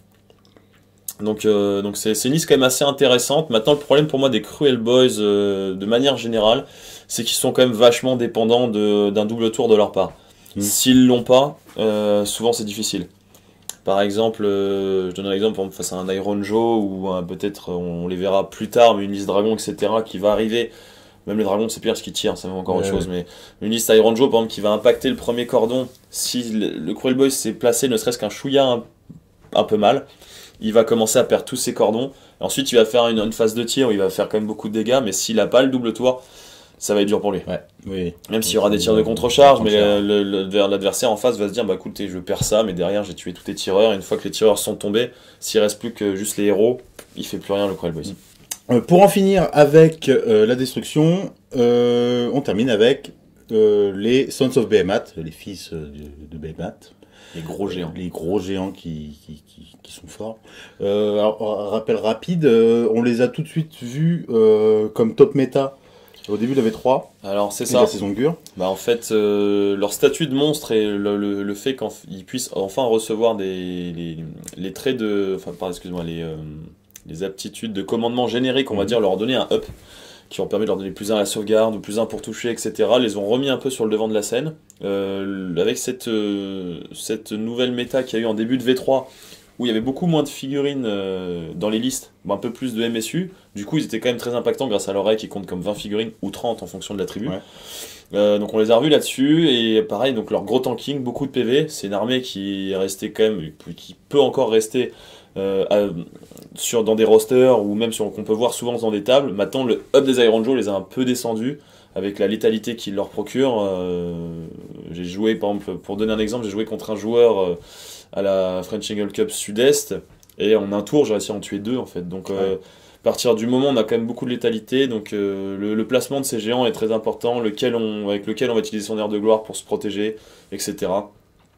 Donc euh, donc c'est c'est une liste quand même assez intéressante. Maintenant, le problème pour moi des Cruel Boys, euh, de manière générale, c'est qu'ils sont quand même vachement dépendants de d'un double tour de leur part. Mmh. S'ils l'ont pas, euh, souvent c'est difficile. Par exemple, euh, je donne un exemple face à un Iron Joe ou peut-être on les verra plus tard, mais une liste dragon, et cetera qui va arriver. Même les dragons c'est pire ce qu'ils tirent, ça même encore ouais, autre chose, ouais. Mais une liste Iron Joe par exemple qui va impacter le premier cordon, si le, le Cruel Boy s'est placé ne serait-ce qu'un chouïa un, un peu mal, il va commencer à perdre tous ses cordons, et ensuite il va faire une, une phase de tir où il va faire quand même beaucoup de dégâts, mais s'il n'a pas le double tour, ça va être dur pour lui. Ouais, oui. Même s'il y aura des tirs de contre-charge, mais le, le, le, l'adversaire en face va se dire bah écoutez je perds ça, mais derrière j'ai tué tous les tireurs, et une fois que les tireurs sont tombés, s'il reste plus que juste les héros, il fait plus rien le Cruel Boy. Euh, pour en finir avec euh, la destruction, euh, on termine avec euh, les Sons of Behemoth, les fils euh, de, de Behemoth. Les gros géants. Les gros géants qui, qui, qui, qui sont forts. Euh, alors, rappel rapide, euh, on les a tout de suite vus euh, comme top méta au début de la V trois. Alors c'est ça. La saison dure. Bah en fait, euh, leur statut de monstre et le, le, le fait qu'ils puissent enfin recevoir des les, les traits de, enfin pardon, excuse-moi les euh, les aptitudes de commandement génériques, on va dire, leur ont donné un up, qui ont permis de leur donner plus un à la sauvegarde, ou plus un pour toucher, et cetera. Les ont remis un peu sur le devant de la scène. Euh, avec cette, euh, cette nouvelle méta qu'il y a eu en début de V trois, où il y avait beaucoup moins de figurines euh, dans les listes, un peu plus de M S U. Du coup, ils étaient quand même très impactants grâce à leur règle qui compte comme vingt figurines, ou trente en fonction de la tribu. Ouais. Euh, donc on les a revus là-dessus, et pareil, donc leur gros tanking, beaucoup de P V. C'est une armée qui est restée quand même, qui peut encore rester Euh, à, sur, dans des rosters ou même sur, qu'on peut voir souvent dans des tables. Maintenant le up des Iron Joe les a un peu descendus avec la létalité qu'il leur procure. Euh, j'ai joué par exemple, pour donner un exemple, j'ai joué contre un joueur euh, à la French Angle Cup Sud-Est et en un tour j'ai réussi à en tuer deux en fait. Donc euh, ouais. À partir du moment où on a quand même beaucoup de létalité, donc euh, le, le placement de ces géants est très important, lequel on, avec lequel on va utiliser son air de gloire pour se protéger, et cetera.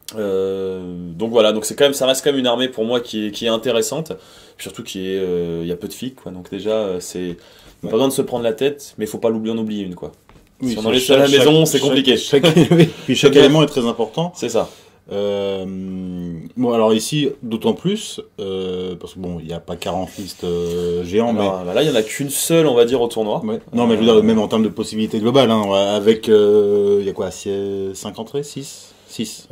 Euh, donc voilà, donc c'est quand même, ça reste quand même une armée pour moi qui est, qui est intéressante, surtout qu'il y, euh, y a peu de filles, quoi. Donc déjà, c'est pas besoin de se prendre la tête, mais il faut pas l'oublier en oublier une, quoi. Oui, si on en laisse à la chaque, maison, c'est compliqué. Chaque, chaque, oui. Puis chaque élément est très important. C'est ça. Euh, bon, alors ici, d'autant plus, euh, parce que bon, il n'y a pas quarante listes euh, géants, alors, mais bah là, il y en a qu'une seule, on va dire, au tournoi. Ouais. Non, euh, mais je veux dire, même en termes de possibilités globales, hein, avec, il euh, y a quoi, cinq entrées, six six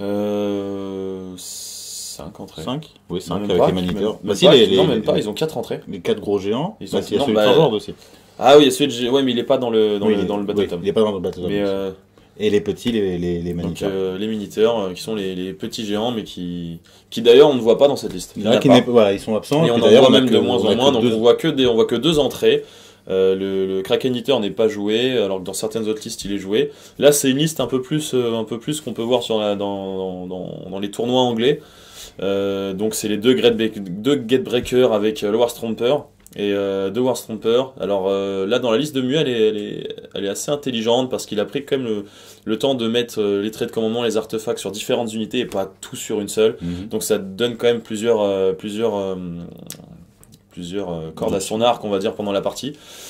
Euh. cinq entrées. cinq Oui, cinq avec pas, les maniteurs. Bah si, les, les, non, même pas, ils ont quatre entrées. Les quatre gros géants. Ils ont, bah, il y a non, celui bah, de Forward aussi. Ah oui, il y a celui de. Ouais, mais il est pas dans le, dans oui, le, dans le Battletop. Oui, il est pas dans le Battletop. Mais euh, et les petits, les, les, les maniteurs. Donc, euh, les miniteurs, euh, qui sont les, les petits géants, mais qui, qui d'ailleurs, on ne voit pas dans cette liste. Il y en a qui n'est, voilà, ils sont absents. Et, et on en voit même de moins en moins, donc on voit que des, on voit que deux entrées. Euh, le, le Kraken Eater n'est pas joué, alors que dans certaines autres listes il est joué. Là c'est une liste un peu plus, euh, un peu plus qu'on peut voir sur la, dans, dans, dans les tournois anglais. Euh, donc c'est les deux Gatebreaker avec euh, le War Stromper. et euh, deux Warstromper. Alors euh, là, dans la liste de muets, elle est, elle est, elle est assez intelligente parce qu'il a pris quand même le, le temps de mettre euh, les traits de commandement, les artefacts sur différentes unités et pas tout sur une seule. Mhm. Donc ça donne quand même plusieurs, euh, plusieurs, euh, plusieurs euh, cordes à son arc, on va dire, pendant la partie.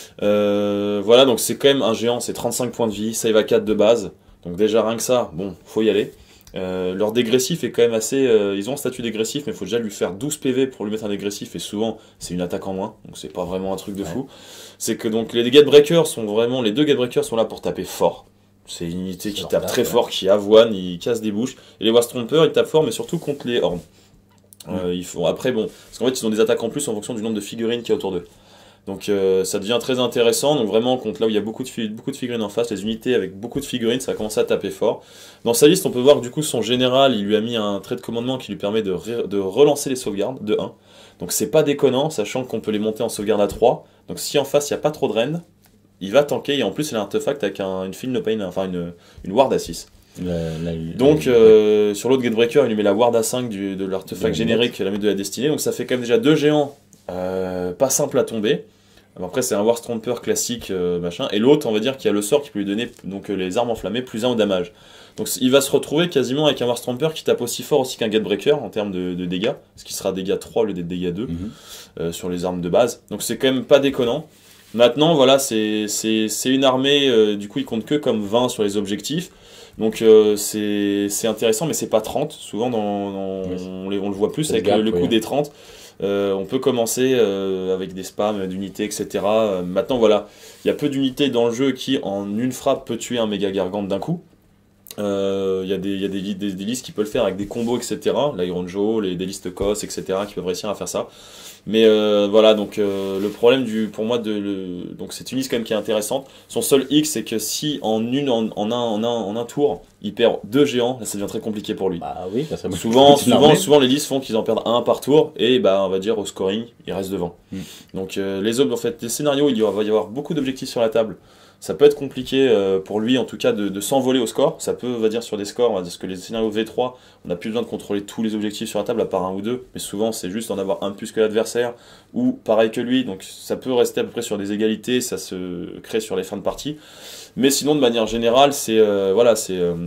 Euh, voilà, donc c'est quand même un géant, c'est trente-cinq points de vie, save à quatre de base. Donc déjà rien que ça, bon, faut y aller. Euh, leur dégressif est quand même assez... Euh, ils ont un statut dégressif, mais il faut déjà lui faire douze P V pour lui mettre un dégressif, et souvent c'est une attaque en moins, donc c'est pas vraiment un truc de fou. Ouais. C'est que donc les Gatebreakers sont vraiment... Les deux Gatebreakers sont là pour taper fort. C'est une unité qui tape très fort, qui avoine, ils cassent des bouches. Et les Warstromper, ils tapent fort, mais surtout contre les hordes. Euh, ils font... Après, bon, parce qu'en fait, ils ont des attaques en plus en fonction du nombre de figurines qu'il y a autour d'eux. Donc euh, ça devient très intéressant, donc vraiment contre là où il y a beaucoup de, beaucoup de figurines en face, les unités avec beaucoup de figurines, ça va commencer à taper fort. Dans sa liste, on peut voir que du coup son général, il lui a mis un trait de commandement qui lui permet de, re de relancer les sauvegardes de un. Donc c'est pas déconnant, sachant qu'on peut les monter en sauvegarde à trois. Donc si en face il n'y a pas trop de reines, il va tanker, et en plus il a un artefact avec un, une file no pain, enfin une, une ward à six. La, la, donc la, euh, la... sur l'autre Gatebreaker, il lui met la ward à cinq du, de l'artefact générique, la mythe de la destinée, donc ça fait quand même déjà deux géants euh, pas simples à tomber. Après c'est un Warstromper classique euh, machin, et l'autre on va dire qu'il y a le sort qui peut lui donner donc, euh, les armes enflammées plus un au damage. Donc il va se retrouver quasiment avec un Warstromper qui tape aussi fort aussi qu'un Gatebreaker en termes de, de dégâts, ce qui sera dégâts trois au lieu d'être dégâts deux mm-hmm. euh, sur les armes de base. Donc c'est quand même pas déconnant. Maintenant voilà, c'est une armée, euh, du coup il compte que comme vingt sur les objectifs. Donc euh, c'est intéressant, mais c'est pas trente. Souvent dans, dans, oui. on, les, on le voit plus avec gap, le, le coup oui. des trente. Euh, on peut commencer euh, avec des spams d'unités, et cetera. Euh, maintenant, voilà, il y a peu d'unités dans le jeu qui, en une frappe, peut tuer un méga gargante d'un coup. Il euh, y a, des, y a des, des, des listes qui peuvent le faire avec des combos, et cetera. L'Iron Joe, les, des listes C O S, et cetera, qui peuvent réussir à faire ça. Mais euh, voilà, donc euh, le problème du, pour moi, de, le, donc c'est une liste quand même qui est intéressante. Son seul X, c'est que si en, une, en, en, un, en, un, en un tour, il perd deux géants, là ça devient très compliqué pour lui. Bah oui, ça souvent, souvent, souvent les listes font qu'ils en perdent un par tour, et bah on va dire au scoring, il reste devant. Mm. Donc euh, les autres, en fait, les scénarios, il va y avoir beaucoup d'objectifs sur la table. Ça peut être compliqué euh, pour lui, en tout cas, de, de s'envoler au score. Ça peut, on va dire, sur des scores, parce que les scénarios V trois, on n'a plus besoin de contrôler tous les objectifs sur la table, à part un ou deux. Mais souvent, c'est juste d'en avoir un de plus que l'adversaire, ou pareil que lui. Donc ça peut rester à peu près sur des égalités, ça se crée sur les fins de partie. Mais sinon, de manière générale, c'est euh, voilà, c'est euh,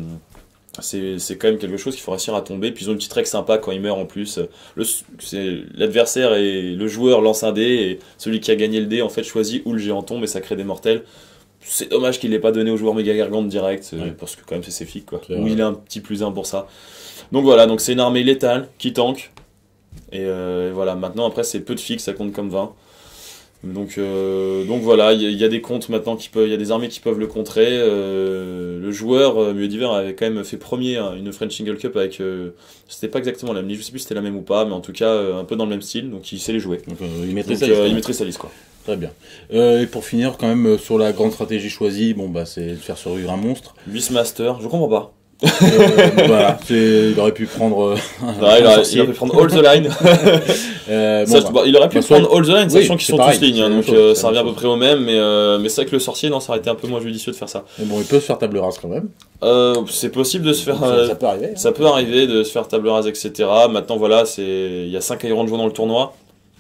c'est quand même quelque chose qu'il faut réussir à tomber. Puis ils ont une petite règle sympa quand ils meurent en plus. L'adversaire et le joueur lancent un dé, et celui qui a gagné le dé, en fait, choisit où le géant tombe, et ça crée des mortels. C'est dommage qu'il l'ait pas donné au joueur méga gargante direct, ouais. Parce que quand même c'est Sephic quoi. Ou ouais. Il a un petit plus un pour ça. Donc voilà, donc c'est une armée létale qui tank. Et, euh, et voilà, maintenant après c'est peu de fixes, ça compte comme vingt. Donc, euh, donc voilà, il y, y a des comptes maintenant qui peuvent, il y a des armées qui peuvent le contrer. Euh, le joueur euh, Mieux d'hiver avait quand même fait premier hein, une French Single Cup avec, euh, c'était pas exactement la même, je sais plus si c'était la même ou pas, mais en tout cas euh, un peu dans le même style, donc il sait les jouer. Donc, euh, il maîtrise donc, sa euh, liste. Il maîtrise sa liste quoi. Très bien. Euh, et pour finir, quand même, sur la grande stratégie choisie, bon bah c'est de faire survivre un monstre. Beastmaster, je comprends pas. euh, voilà, il aurait pu prendre. Euh, non, il, aurait, il aurait pu prendre All the Line. euh, bon, ça, bah, il aurait pu bah, prendre All the Line, sachant oui, qu'ils sont pareil, tous lignes, hein, donc euh, ça revient à peu près au même. Mais, euh, mais c'est vrai que le sorcier, non, ça aurait été un peu moins judicieux de faire ça. Mais bon, il peut se faire table rase quand même. Euh, c'est possible de se faire. Ça, ça peut arriver. Hein. Ça peut arriver de se faire table rase, et cetera. Maintenant, voilà, il y a cinq Iron Joe dans le tournoi.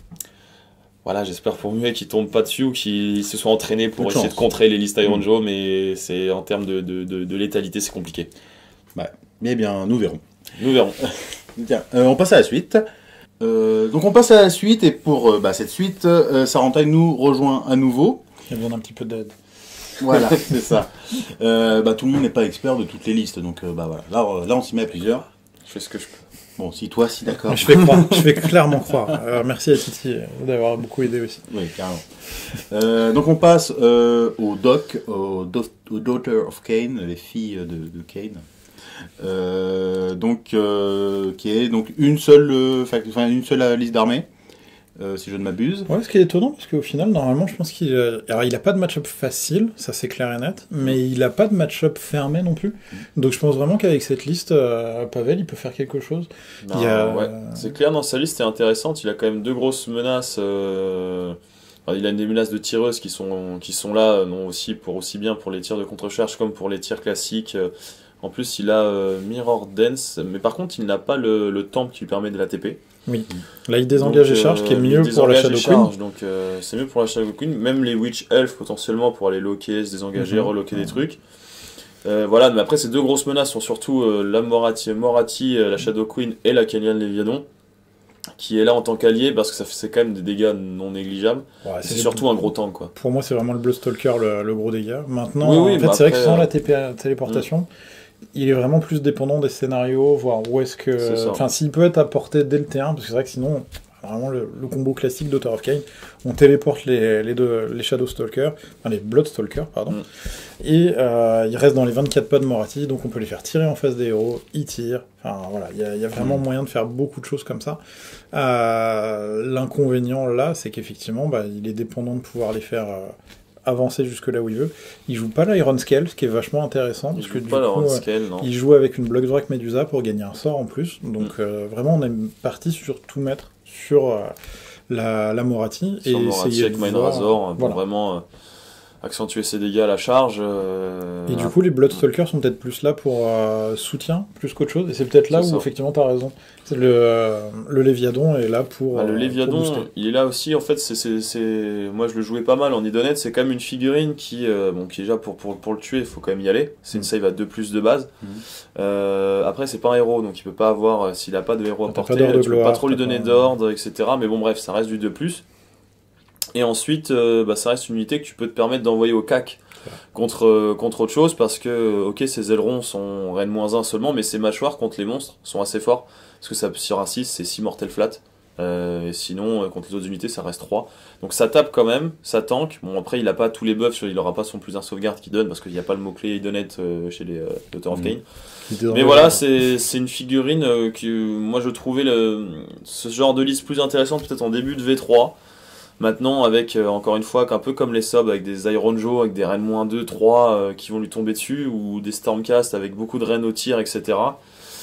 Voilà, j'espère pour Muet qu'ils tombent pas dessus ou qu'ils se soient entraînés pour essayer chance. de contrer les listes Iron mmh. Joe, mais c'est en termes de, de, de, de létalité, c'est compliqué. Ouais. Mais bien, nous verrons. Nous verrons. Tiens, euh, on passe à la suite. Euh, donc on passe à la suite, et pour euh, bah, cette suite, euh, Sarantine nous rejoint à nouveau. Il besoin d'un petit peu d'aide. Voilà, c'est ça. Euh, bah, tout le monde n'est pas expert de toutes les listes, donc euh, bah, voilà. Là, là on s'y met à plusieurs. Je fais ce que je peux. Bon, si toi, si d'accord. Je vais croire, je vais clairement croire. Alors, merci à Titi d'avoir beaucoup aidé aussi. Oui, carrément. Euh, donc on passe euh, au doc, au, do au Daughter of Cain, les filles de, de Cain. Euh, donc euh, qui est donc une seule, enfin une seule liste d'armée. Euh, si je ne m'abuse. Ouais, ce qui est étonnant, parce qu'au final, normalement, je pense qu'il a... Alors, il a pas de match-up facile, ça c'est clair et net, mais il a pas de match-up fermé non plus. Donc je pense vraiment qu'avec cette liste, euh, Pavel, il peut faire quelque chose. Non, il a... ouais. C'est clair, dans sa liste, c'est intéressante. Il a quand même deux grosses menaces. Euh... Enfin, il a des menaces de tireuses qui sont, qui sont là, non, aussi, pour, aussi bien pour les tirs de contre-charge comme pour les tirs classiques. En plus, il a euh, Mirror Dance, mais par contre, il n'a pas le, le temple qui lui permet de l'A T P. Oui. Là, il désengage donc, les charges, euh, qui est mieux pour la Shadow Queen. Donc, euh, c'est mieux pour la Shadow Queen. Même les Witch Elf, potentiellement, pour aller locker, se désengager, mm-hmm. relocker mm-hmm. des trucs. Euh, voilà, mais après, ces deux grosses menaces sont surtout euh, la Morati, Morati euh, la Shadow Queen et la Kellyan Léviadon, qui est là en tant qu'allié, parce que ça fait quand même des dégâts non négligeables. Ouais, c'est, c'est surtout un gros tank, quoi. Pour moi, c'est vraiment le Bloodstalker, le, le gros dégât. Maintenant, oui, oui, en fait, bah c'est après, vrai que sans euh... la T P téléportation, mm. il est vraiment plus dépendant des scénarios, voir où est-ce que... Enfin, s'il peut être apporté dès le T un, parce que c'est vrai que sinon... Vraiment le, le combo classique d'Author of Kain, on téléporte les, les, deux, les Shadow Stalkers, enfin les Blood Stalkers, pardon, mm. et euh, ils restent dans les vingt-quatre pas de Morati, donc on peut les faire tirer en face des héros, ils tirent, enfin voilà, il y a, y a vraiment mm. moyen de faire beaucoup de choses comme ça. Euh, l'inconvénient là, c'est qu'effectivement, bah, il est dépendant de pouvoir les faire euh, avancer jusque là où il veut. Il joue pas l'Iron Scale, ce qui est vachement intéressant, il parce que du pas coup, Scale, euh, il joue avec une Block Drake Medusa pour gagner un sort en plus, donc mm. euh, vraiment on est parti sur tout mettre sur euh, la, la Morati sur et Morati essayer avec de Mine voir, Razor pour voilà. vraiment euh, accentuer ses dégâts à la charge. Euh... Et du coup, les Bloodstalkers sont peut-être plus là pour euh, soutien, plus qu'autre chose. Et c'est peut-être là c'est où, ça. effectivement, tu as raison. C'est le, euh, le Léviadon est là pour. Bah, le euh, Léviadon, pour il est là aussi. En fait, c'est, c'est, c'est... moi je le jouais pas mal en Idonette. C'est quand même une figurine qui, euh, bon, qui est déjà pour, pour, pour le tuer, il faut quand même y aller. C'est une save à deux plus de base. Mmh. Euh, après, c'est pas un héros, donc il peut pas avoir, s'il a pas de héros à porter, tu gloire, peux pas trop lui donner pas... d'ordre, et cetera. Mais bon, bref, ça reste du deux plus. Et ensuite, euh, bah, ça reste une unité que tu peux te permettre d'envoyer au C A C contre, euh, contre autre chose, parce que, ok, ces ailerons sont Reine moins un seulement, mais ces mâchoires contre les monstres sont assez forts, parce que ça, sur un six, c'est six mortel flat, euh, et sinon, euh, contre les autres unités, ça reste trois. Donc ça tape quand même, ça tank. Bon, après, il a pas tous les buffs, il aura pas son plus un sauvegarde qui donne, parce qu'il n'y a pas le mot-clé Idonette euh, chez les euh, Author of Kain. Mmh. Mais voilà, c'est, c'est une figurine euh, que moi je trouvais le, ce genre de liste plus intéressante, peut-être en début de V trois. Maintenant, avec, euh, encore une fois, un peu comme les subs, avec des Iron Joe, avec des Reines moins deux, trois euh, qui vont lui tomber dessus, ou des Stormcast avec beaucoup de Reines au tir, et cetera.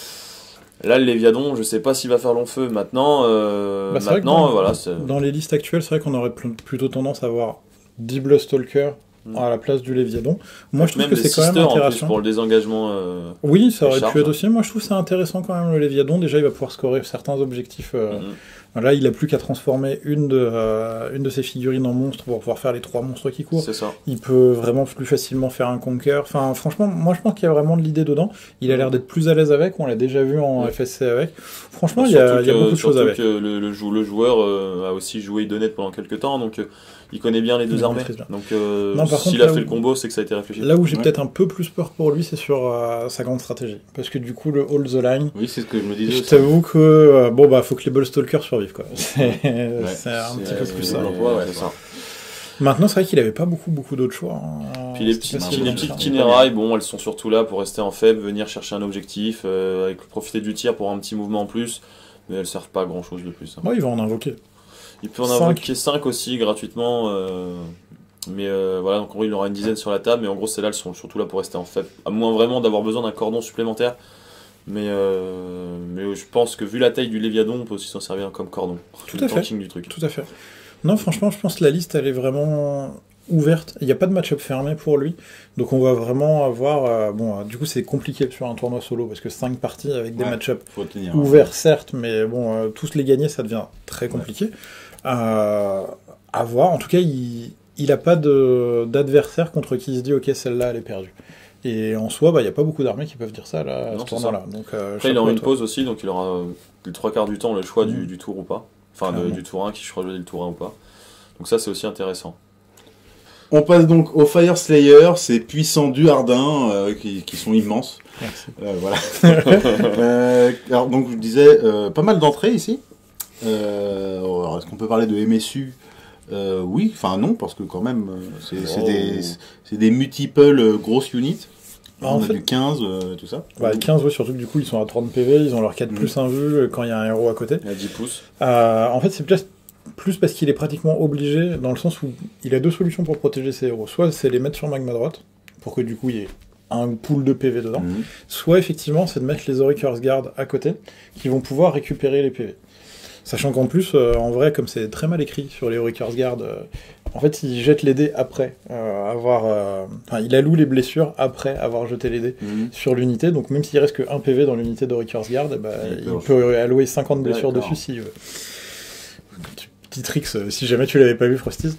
Là, le Léviadon, je sais pas s'il va faire long feu. Maintenant, euh, bah, maintenant dans, voilà. C'est... Dans les listes actuelles, c'est vrai qu'on aurait plutôt tendance à avoir dix Bloodstalker mm. à la place du Léviadon. Moi, je trouve même que c'est quand même intéressant. Pour le désengagement. Euh, oui, ça aurait pu être aussi. Moi, je trouve que c'est intéressant quand même, le Léviadon. Déjà, il va pouvoir scorer certains objectifs. Euh, mm-hmm. Là, il a plus qu'à transformer une de, euh, une de ses figurines en monstre pour pouvoir faire les trois monstres qui courent. C'est ça. Il peut vraiment plus facilement faire un Conquer. Enfin, franchement, moi je pense qu'il y a vraiment de l'idée dedans. Il a l'air d'être plus à l'aise avec. On l'a déjà vu en ouais. F S C avec. Franchement, bah, il y a, il y a beaucoup de choses avec. Que le, le, le joueur euh, a aussi joué Idonette pendant quelques temps, donc euh, il connaît bien les deux il armées. Donc euh, non, s'il a fait où, le combo, c'est que ça a été réfléchi. Là où j'ai ouais. peut-être un peu plus peur pour lui, c'est sur euh, sa grande stratégie. Parce que du coup, le Hold the Line. Oui, c'est ce que je me disais. Je t'avoue que euh, bon bah faut que les Ballstalkers survivent quoi. C'est ouais, c'est un c'est petit peu plus ça. Ouais, c'est ça. Maintenant, c'est vrai qu'il avait pas beaucoup beaucoup d'autres choix. Hein. Puis les petites, les petites Kinérailles, bon, elles sont surtout là pour rester en faible, venir chercher un objectif, euh, avec profiter du tir pour un petit mouvement en plus, mais elles servent pas à grand chose de plus. Hein. Ouais, il va en invoquer. Il peut en invoquer cinq aussi gratuitement, euh, mais euh, voilà, donc en gros il aura une dizaine sur la table, mais en gros celles-là elles sont surtout là pour rester en faible, à moins vraiment d'avoir besoin d'un cordon supplémentaire. Mais, euh, mais je pense que vu la taille du Léviadon, on peut aussi s'en servir comme cordon. Tout à fait. Du truc. Tout à fait. Non, franchement, je pense que la liste, elle est vraiment ouverte. Il n'y a pas de match-up fermé pour lui. Donc on va vraiment avoir... Euh, bon, euh, du coup, c'est compliqué sur un tournoi solo, parce que cinq parties avec des ouais, match-up ouverts, certes, mais bon, euh, tous les gagner, ça devient très compliqué. Ouais. Euh, à voir. En tout cas, il n'a pas de, d'adversaire contre qui il se dit « Ok, celle-là, elle est perdue ». Et en soi, il bah, n'y a pas beaucoup d'armées qui peuvent dire ça là, à non, ce tournoi-là. Donc, euh, après, il aura une pause aussi, donc il aura euh, les trois quarts du temps le choix mmh. du, du tour ou pas. Enfin, de, du tour un, qui choisit le tour un ou pas. Donc ça, c'est aussi intéressant. On passe donc au Fire Slayer, ces puissants duardins euh, qui, qui sont immenses. Merci. Euh, voilà. euh, alors, donc, je vous disais, euh, pas mal d'entrées ici. Euh, alors, est-ce qu'on peut parler de M S U ? Euh, oui, enfin non, parce que quand même, c'est, oh. c'est, des, c'est des multiples euh, grosses units. Bah, on en a fait, du quinze, euh, tout ça. Bah, quinze, oui, surtout que du coup, ils sont à trente P V, ils ont leur quatre mmh. plus un vue quand il y a un héros à côté. Il y a dix pouces. Euh, en fait, c'est plus, plus parce qu'il est pratiquement obligé, dans le sens où il a deux solutions pour protéger ses héros. Soit c'est les mettre sur Magma Droite, pour que du coup, il y ait un pool de P V dedans. Mmh. Soit, effectivement, c'est de mettre les Auric Guard à côté, qui vont pouvoir récupérer les P V. Sachant qu'en plus, euh, en vrai, comme c'est très mal écrit sur les Auric Guard, euh, En fait, il jette les dés après euh, avoir... Euh... Enfin, il alloue les blessures après avoir jeté les dés Mhm. sur l'unité. Donc même s'il reste que un P V dans l'unité de Recurse Guard, eh ben, Il il, peut- peut allouer cinquante blessures D'accord. dessus s'il veut. Petit tricks, euh, si jamais tu l'avais pas vu, Frosties.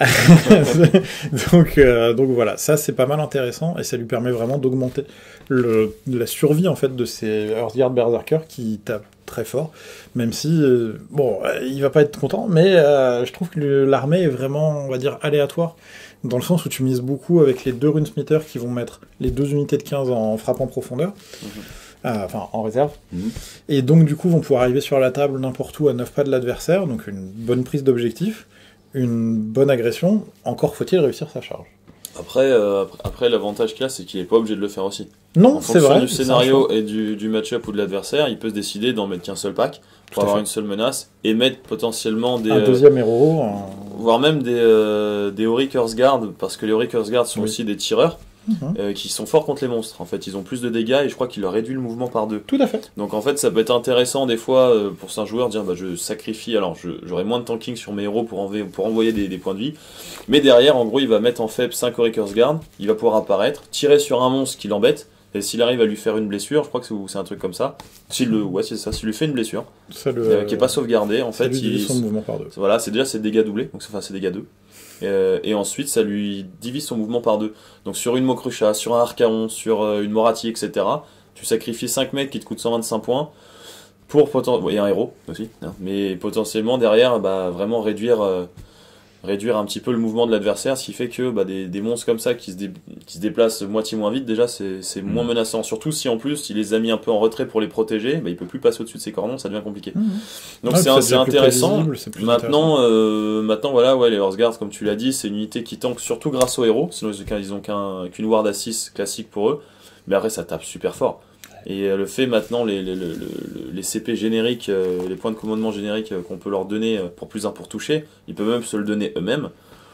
donc, euh, donc voilà, ça c'est pas mal intéressant et ça lui permet vraiment d'augmenter le, la survie en fait de ces Earthguard Berserkers qui tapent très fort, même si euh, bon, euh, il va pas être content, mais euh, je trouve que le- l'armée est vraiment, on va dire, aléatoire dans le sens où tu mises beaucoup avec les deux Runesmithers qui vont mettre les deux unités de quinze en frappe en profondeur. Euh, enfin en réserve, Mhm. et donc du coup vont pouvoir arriver sur la table n'importe où à neuf pas de l'adversaire, donc une bonne prise d'objectif, une bonne agression, encore faut-il réussir sa charge. Après, euh, après, après, l'avantage qu'il a, c'est qu'il est pas obligé de le faire aussi. Non, En c'est fonction vrai. du c'est un scénario choix. et du, du match-up ou de l'adversaire, il peut se décider d'en mettre qu'un seul pack Tout pour à avoir fait. une seule menace et mettre potentiellement des. Un euh, deuxième héros, un- voire même des, euh, des Ori Curse Guard, parce que les Ori Curse Guard sont Oui. aussi des tireurs Mhm. euh, qui sont forts contre les monstres. En fait, ils ont plus de dégâts et je crois qu'il leur réduit le mouvement par deux. Tout à fait. Donc en fait, ça peut être intéressant des fois euh, pour un joueur de dire bah, je sacrifie, alors je- j'aurai moins de tanking sur mes héros pour, envoyer, pour envoyer des, des points de vie, mais derrière, en gros, il va mettre en faible cinq Ori Curse Guard, il va pouvoir apparaître, tirer sur un monstre qui l'embête, et s'il arrive à lui faire une blessure, je crois que c'est c'est un truc comme ça, s'il le, ouais, c'est ça, s'il lui fait une blessure, Ça, le, euh, qui est pas sauvegardée, en ça fait, lui divise il, son mouvement par deux. voilà, c'est déjà c'est dégâts doublés, donc c'est- enfin c'est dégâts deux. Euh, et ensuite, ça lui divise son mouvement par deux. Donc sur une Mokrucha, sur un Archaon, sur euh, une Morathi, et cetera, tu sacrifies cinq mecs qui te coûtent cent vingt-cinq points pour potentiellement. Et un héros aussi, hein, mais potentiellement derrière, bah, vraiment réduire, euh, réduire un petit peu le mouvement de l'adversaire, ce qui fait que bah, des, des monstres comme ça qui se, dé- qui se déplacent moitié moins vite, déjà c'est c'est moins Mhm. menaçant. Surtout si en plus il les a mis un peu en retrait pour les protéger, bah, il peut plus passer au-dessus de ses cordons, ça devient compliqué. Mhm. Donc Ouais, c'est ça un- devient c'est plus intéressant. prévisible, c'est plus intéressant. Maintenant, euh, maintenant, voilà, ouais, les Horseguards, comme tu l'as dit, c'est une unité qui tank surtout grâce aux héros. Sinon, ils ont qu'un- ils ont qu'un- qu'une ward à six classique pour eux. Mais après, ça tape super fort. Et euh, le fait maintenant, les, les, les, les- les C P génériques, euh, les points de commandement génériques euh, qu'on peut leur donner euh, pour plus un pour toucher, ils peuvent même se le donner eux-mêmes.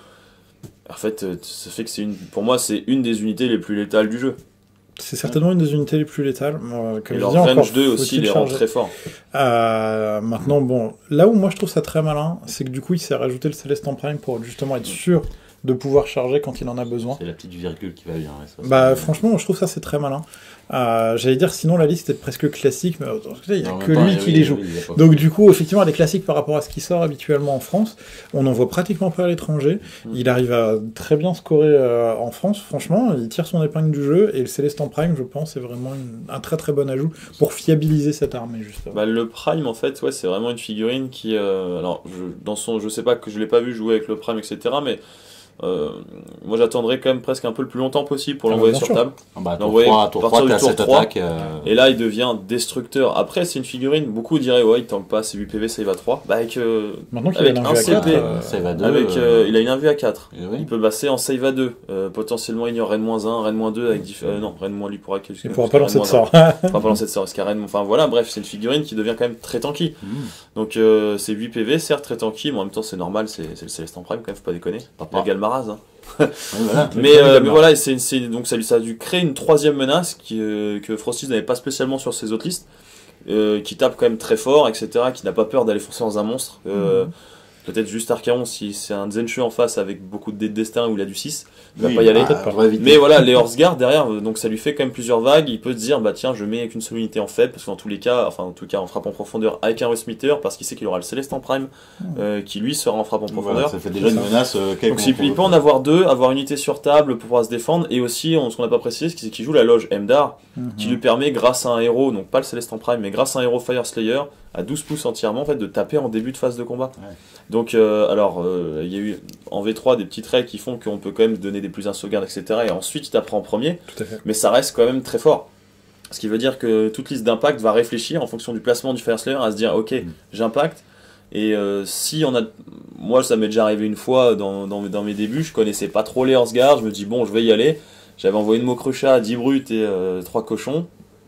En fait, euh, ça fait que c'est une, pour moi, c'est une des unités les plus létales du jeu. C'est certainement une des unités les plus létales. Euh, comme Et je leur dis, encore, range deux aussi faut-il les rend charger. très forts. Euh, maintenant, bon, là où moi je trouve ça très malin, c'est que du coup il s'est rajouté le Célestin Prime pour justement être sûr de pouvoir charger quand il en a besoin. C'est la petite virgule qui va bien. ouais, ça, Bah c'est- franchement, je trouve ça c'est très malin. Euh, J'allais dire sinon la liste est presque classique, mais euh, il n'y a En même que temps, lui oui, qui oui, les oui, joue. il y a pas- Donc du coup, effectivement, elle est classique par rapport à ce qui sort habituellement en France. On n'en voit pratiquement pas à l'étranger. Mm. Il arrive à très bien scorer euh, en France. Franchement, il tire son épingle du jeu. Et le Célestin Prime, je pense, est vraiment une- un très très bon ajout pour fiabiliser cette armée, justement. Bah, le Prime, en fait, ouais, c'est vraiment une figurine qui. euh, alors, je, dans son, je sais pas que je l'ai pas vu jouer avec le Prime, et cetera. Mais euh, moi, j'attendrai quand même presque un peu le plus longtemps possible pour Ah, l'envoyer bien sur sûr. table. Ah bah, Non, tour ouais, trois, à tour partir trois, du t'as tour cette trois, attaque. euh, Et là, il devient destructeur. Après, c'est une figurine. Beaucoup diraient, ouais, il tank pas, c'est huit P V, ça y va trois. Bah, avec, euh, Maintenant qu'il avec a un un V A C quatre, P, euh, ça va deux. avec, euh, euh, il a une un V à quatre. et oui. Il peut passer en save à deux. Euh, potentiellement, il y aura Rennes moins un, Rennes moins deux avec diff... euh, non, Rennes moins lui pourra il pourra pas lancer de sort. Il pourra pas lancer de sort. Parce qu'à Rennes- enfin voilà, bref, c'est une figurine qui devient quand même très tanky. Mmh. Donc euh, c'est huit P V, certes très tanky, mais en même temps c'est normal, c'est c'est le Célestin Prime quand même, faut pas déconner. Papa. La Galmaraz. Hein. Ouais, voilà. Mais, Prime euh, mais Galmaraz. voilà, c'est c'est- donc ça, lui- ça a dû créer une troisième menace qui, euh, que Frosties n'avait pas spécialement sur ses autres listes, euh, qui tape quand même très fort, et cetera, qui n'a pas peur d'aller foncer dans un monstre. Euh, Mhm. Peut-être juste Archaon si c'est un Zenshue en face avec beaucoup de dés de destin où il a du six, il va Oui, pas y aller. bah, pas. on va éviter. Mais voilà, les Horseguards derrière, euh, donc ça lui fait quand même plusieurs vagues. Il peut se dire, bah tiens, je mets qu'une seule unité en faible, parce que dans tous les cas, enfin en tout cas en frappe en profondeur avec un Resmitter, parce qu'il sait qu'il aura le Célestin Prime, euh, qui lui sera en frappe en Voilà, profondeur. ça fait déjà une menace. euh, quelle Donc qu'on il trouve. il peut en avoir deux, avoir une unité sur table pour pouvoir se défendre, et aussi, on- ce qu'on n'a pas précisé, c'est qu'il joue la loge Emdar, Mhm. qui lui permet, grâce à un héros, donc pas le Célestin Prime, mais grâce à un héros Fire Slayer, à douze pouces entièrement, en fait, de taper en début de phase de combat. Ouais. Donc, euh, alors, euh, il y a eu en V trois des petits traits qui font qu'on peut quand même donner des plus un sauvegarde, et cetera. Et ensuite, il t'apprend en premier, Tout à fait. mais ça reste quand même très fort. Ce qui veut dire que toute liste d'impact va réfléchir en fonction du placement du Fire Slayer à se dire, ok, Mm. j'impact. Et euh, si on a, moi ça m'est déjà arrivé une fois dans, dans, dans mes débuts, je connaissais pas trop les Horseguards, je me dis bon je vais y aller. J'avais envoyé une Mokrucha, dix brutes et trois cochons.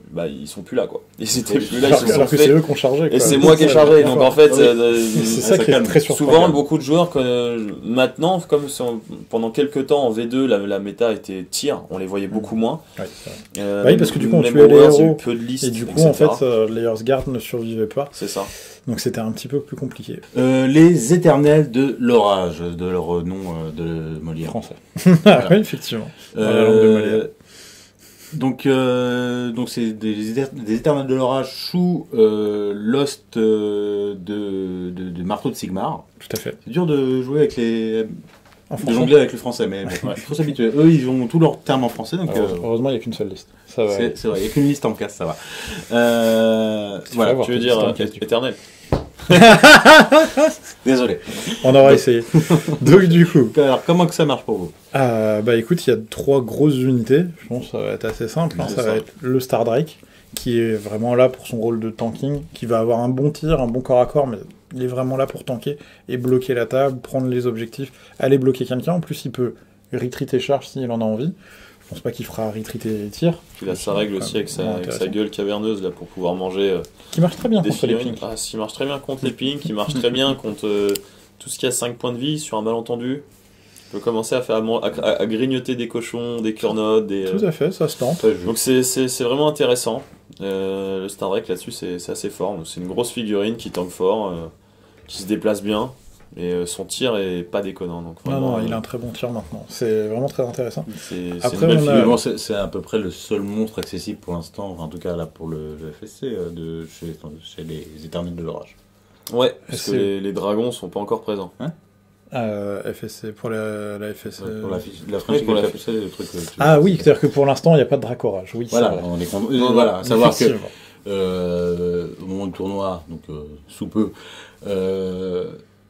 bah ils sont plus là quoi. Ils étaient plus là, alors ils se que, sont alors que fait. c'est eux qui ont chargé. Et quoi. c'est moi qui ai chargé, donc en fait, Ah oui. euh, C'est ça, ça qui est calme. très surprenant. souvent beaucoup de joueurs, que, euh, maintenant, comme si on- pendant quelques temps en V deux, la, la méta était tir, on les voyait beaucoup moins. Ouais, c'est vrai. Euh, Bah oui, parce que du coup, on même tuait les Warriors, il y a eu héros. peu de listes, Et du coup, et cetera. en fait, euh, Layers Guard ne survivait pas. C'est ça. Donc c'était un petit peu plus compliqué. Euh, les éternels de l'orage, de leur nom euh, de Molière. Français. Ah oui, effectivement. Dans la langue de Molière. Donc, euh, donc c'est des, éter- des éternels de l'orage sous euh, Lost euh, de, de, de Marteau de Sigmar. Tout à fait. C'est dur de jouer avec les. En de français. jongler avec le français, mais bon, il faut s'habituer. Eux, ils ont tous leurs termes en français, donc Alors, euh, heureusement, il n'y a qu'une seule liste. Ça va. c'est c'est vrai, il n'y a qu'une liste en casse, ça va. Euh, Il voilà, faut avoir Tu veux tout dire le euh, système qui est- éternel. désolé. On aura essayé. Donc du coup, Alors, comment que ça marche pour vous? euh, bah écoute, il y a trois grosses unités. Je pense que ça va être assez simple. hein. C'est Ça va ça. être le Star Drake, qui est vraiment là pour son rôle de tanking, qui va avoir un bon tir, un bon corps à corps, mais il est vraiment là pour tanker et bloquer la table, prendre les objectifs, aller bloquer quelqu'un. En plus, il peut retreat et charge s'il en a envie. Je pense pas qu'il fera retreat et tir. Il a sa règle aussi avec sa, Vraiment avec sa intéressant. gueule caverneuse là pour pouvoir manger euh, Qui marche très bien des contre les figurines. pinks. Ah, il marche très bien contre les pinks, il marche très bien contre euh, tout ce qui a cinq points de vie sur un malentendu. Il peut commencer à faire à, man- à- à grignoter des cochons, des curnodes, des. euh, Tout à fait, ça se tente. Donc c'est c'est- c'est vraiment intéressant. Euh, le Star Trek là-dessus c'est c'est assez fort. Donc, c'est une grosse figurine qui tank fort, euh, qui se déplace bien. Et euh, son tir est pas déconnant. Donc, Non, vraiment, non, il euh, a un très bon tir maintenant. C'est vraiment très intéressant. c'est c'est Après, une belle on a- figurine. Bon, c'est c'est à peu près le seul monstre accessible pour l'instant, enfin, en tout cas là pour le, le F S C, euh, de, chez, enfin, chez les éternels de l'orage. Ouais, parce que C'est- les, les dragons sont pas encore présents. Euh, F S C, pour la, la F S C. Pour la, fiche- la oui, French pour la- F S C, le truc. euh, tu Ah vois, oui, c'est- c'est-à-dire que pour l'instant, il n'y a pas de dracorage. Oui, Voilà, c'est vrai. on est con- euh, voilà, savoir que Effectivement. euh, au moment du tournoi, donc euh, sous peu, euh,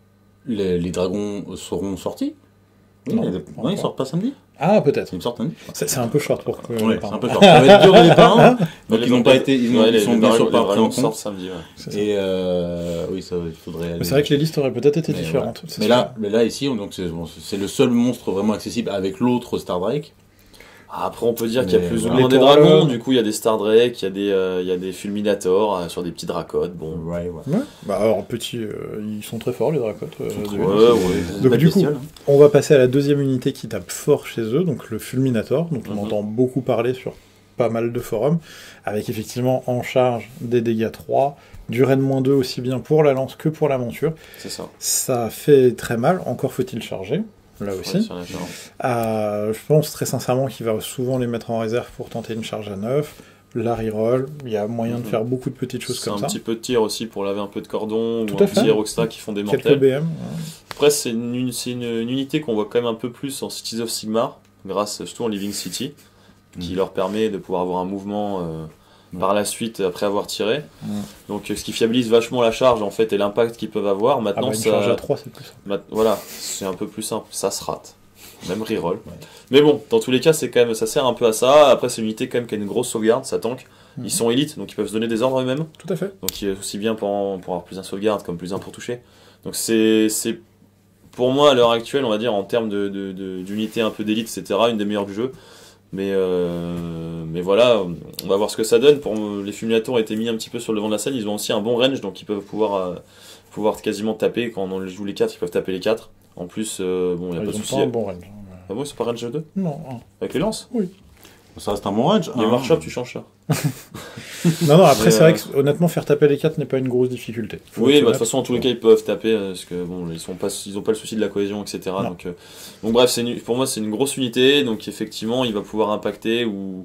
les, les dragons seront sortis. Oui, Non, il y a des- pas non, ils encore. sortent pas samedi. Ah, peut-être. Ils me sortent samedi. C'est c'est un peu short pour que. Ouais, c'est un peu short. Ça va être dur de les peindre. Donc Les ils n'ont pas dragons- été, ils, ouais, n'ont- les- ils sont les bien dragons- sûr pas les pris en dragons sortent compte. samedi. Ouais. C'est ça. Et euh, oui, ça, il faudrait. Mais aller- c'est vrai que les listes auraient peut-être été Mais différentes. voilà. c'est Mais sûr. là, mais là ici, on- donc c'est bon, c'est le seul monstre vraiment accessible avec l'autre Star Drake. Ah, après, on peut dire qu'il y a Mais plus voilà. ou moins Les des Taurons. dragons. Du coup, il y a des Star Drake, il y a des, euh, il y a des Fulminators euh, sur des petits dracotes. Bon. Ouais, ouais. Ouais. Bah alors, petits, euh, ils sont très forts, les dracotes. euh, Ils sont de- trop- Ouais, ouais. c'est Donc, des du coup, bestioles, hein. On va passer à la deuxième unité qui tape fort chez eux, donc le Fulminator, dont on Mhm. entend beaucoup parler sur pas mal de forums, avec effectivement en charge des dégâts trois, du raid moins deux aussi bien pour la lance que pour la monture. C'est ça. Ça fait très mal, encore faut-il charger, là Ouais, aussi. sur la différence. Euh, je pense très sincèrement qu'il va souvent les mettre en réserve pour tenter une charge à neuf, la reroll, il y a moyen de Mhm. faire beaucoup de petites choses C'est comme un ça. petit peu de tir aussi pour laver un peu de cordon Tout ou à un fait. petit extra qui font des Quelques mortels. B M. Après, c'est une, une- c'est une, une unité qu'on voit quand même un peu plus en Cities of Sigmar, grâce surtout en Living City, qui Mhm. leur permet de pouvoir avoir un mouvement euh, Ouais. par la suite après avoir tiré. Mhm. Donc, euh, ce qui fiabilise vachement la charge en fait et l'impact qu'ils peuvent avoir. Ah Maintenant, bah, une ça, charge à trois, c'est plus ça. Ma- Voilà, c'est un peu plus simple, ça se rate. Même reroll. Mais bon, dans tous les cas, c'est quand même, ça sert un peu à ça. Après, c'est une unité quand même qui a une grosse sauvegarde, ça tank. Mhm. Ils sont élites, donc ils peuvent se donner des ordres eux-mêmes. Tout à fait. Donc il est aussi bien pour, en- pour avoir plus un sauvegarde comme plus un pour toucher. Donc c'est, c'est pour moi à l'heure actuelle, on va dire en termes de, de, de- d'unité un peu d'élite, et cetera, une des meilleures du jeu. Mais, euh, mais voilà, on va voir ce que ça donne. Pour, les Fulminators ont été mis un petit peu sur le devant de la scène, ils ont aussi un bon range, donc ils peuvent pouvoir, euh, pouvoir quasiment taper. Quand on joue les quatre, ils peuvent taper les quatre. En plus, euh, bon, il n'y a Ils pas de ont souci. pas un bon range. hein. Ah bon, ils sont pas range deux Non, hein. avec les lances. Ça reste un bon range. Les hein. march-up, tu changes ça. Non, non, après, Mais, c'est vrai euh, que honnêtement, faire taper les quatre n'est pas une grosse difficulté. Faut Oui, être bah, de toute honnête. façon, en tous les cas, ils peuvent taper euh, parce que bon, ils sont pas, ils ont pas le souci de la cohésion, et cetera. Non. Donc, euh, donc bref, c'est une- pour moi, c'est une grosse unité. Donc effectivement, il va pouvoir impacter ou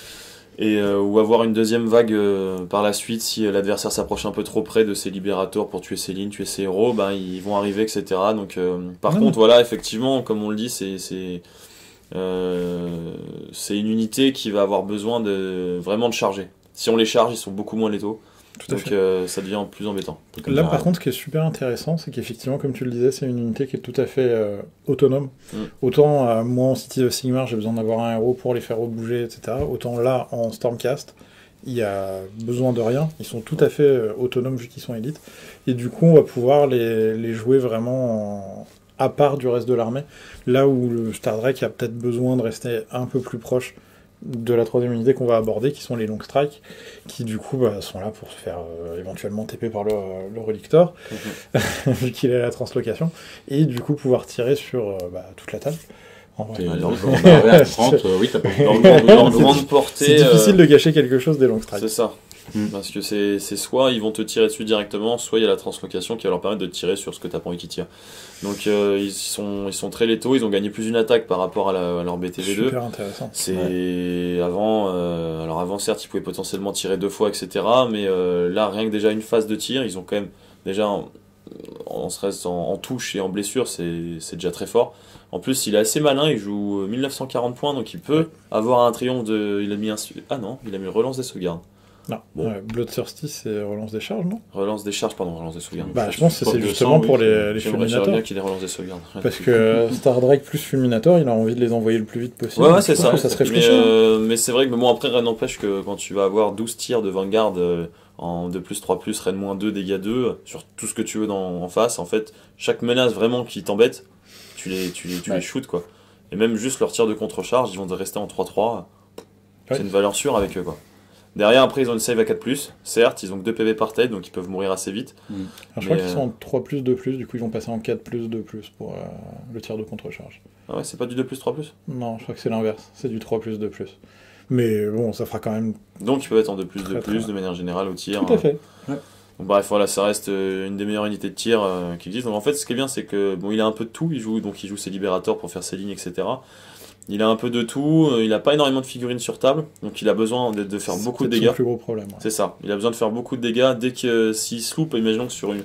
et euh, ou avoir une deuxième vague euh, par la suite si euh, l'adversaire s'approche un peu trop près de ses libérateurs pour tuer ses lignes, tuer ses héros, ben ils vont arriver, et cetera. Donc, euh, par Non, contre, voilà, effectivement, comme on le dit, c'est c'est euh, c'est une unité qui va avoir besoin de vraiment de charger. Si on les charge, ils sont beaucoup moins létaux. Tout à Donc fait. euh, ça devient plus embêtant. Là, par contre, ce qui est super intéressant, c'est qu'effectivement, comme tu le disais, c'est une unité qui est tout à fait euh, autonome. Mm. Autant, euh, moi, en City of Sigmar, j'ai besoin d'avoir un héros pour les faire bouger, et cetera. Autant là, en Stormcast, il y a besoin de rien. Ils sont tout à fait euh, autonomes vu qu'ils sont élites. Et du coup, on va pouvoir les, les jouer vraiment en- à part du reste de l'armée. Là où le Star Drake a peut-être besoin de rester un peu plus proche de la troisième unité qu'on va aborder, qui sont les long strikes, qui du coup bah, sont là pour se faire euh, éventuellement T P par le, le relictor, mm-hmm. vu qu'il est à la translocation, et du coup pouvoir tirer sur euh, bah, toute la table. En vrai. Dans, dans, dans, trente, euh, oui, t'as pas dans, dans, dans grande portée. C'est difficile euh, de gâcher quelque chose des long strikes. C'est ça. Mm. Parce que c'est soit ils vont te tirer dessus directement, soit il y a la translocation qui va leur permettre de tirer sur ce que t'as pas envie qu'ils tirent. Donc euh, ils, sont, ils sont très létaux, ils ont gagné plus d'une attaque par rapport à, la, à leur B T V deux. Super intéressant. C'est ouais. avant, euh, alors avant certes ils pouvaient potentiellement tirer deux fois, et cetera. Mais euh, là rien que déjà une phase de tir, ils ont quand même déjà en, en stress, en, en touche et en blessure, c'est déjà très fort. En plus il est assez malin, il joue mille neuf cent quarante points, donc il peut avoir un triomphe de... Il a mis un... Ah non, il a mis relance des sauvegardes. Non, bon. ouais, Bloodthirsty c'est relance des charges, non? Relance des charges, pardon, relance des sauvegardes. Bah, je pense que c'est justement pour oui, les, les fulminators. J'aimerais bien qu'il ait relance des sauvegardes. Parce que Stardrake plus fulminator, il a envie de les envoyer le plus vite possible. Ouais, ouais c'est ça. ça se mais euh, mais c'est vrai que bon, après, rien n'empêche que quand tu vas avoir douze tirs de Vanguard euh, en deux plus, trois plus, Rennes moins deux, dégâts deux, sur tout ce que tu veux dans, en face, en fait, chaque menace vraiment qui t'embête, tu les, tu les, tu ouais. les shoots, quoi. Et même juste leur tir de contre-charge, ils vont rester en trois trois. C'est ouais. une valeur sûre avec eux, quoi. Derrière, après, ils ont une save à quatre plus, certes, ils ont que deux P V par tête, donc ils peuvent mourir assez vite. Mmh. Alors, je crois qu'ils sont en trois plus, deux plus, du coup ils vont passer en quatre plus, deux plus pour euh, le tir de contre-charge. Ah ouais, c'est pas du deux plus, trois plus? Non, je crois que c'est l'inverse, c'est du trois plus, deux plus. Mais bon, ça fera quand même... Donc ils peuvent être en deux plus, deux plus, de manière générale au tir. Tout à fait. Ouais. Donc bref, voilà, ça reste une des meilleures unités de tir euh, qui existent. Donc en fait, ce qui est bien, c'est que bon, il a un peu de tout, il joue, donc il joue ses libérateurs pour faire ses lignes, et cetera. Il a un peu de tout, il n'a pas énormément de figurines sur table, donc il a besoin de, de faire beaucoup de dégâts. C'est le plus gros problème. Ouais. C'est ça, il a besoin de faire beaucoup de dégâts. Dès que s'il se loupe, imaginons que sur une,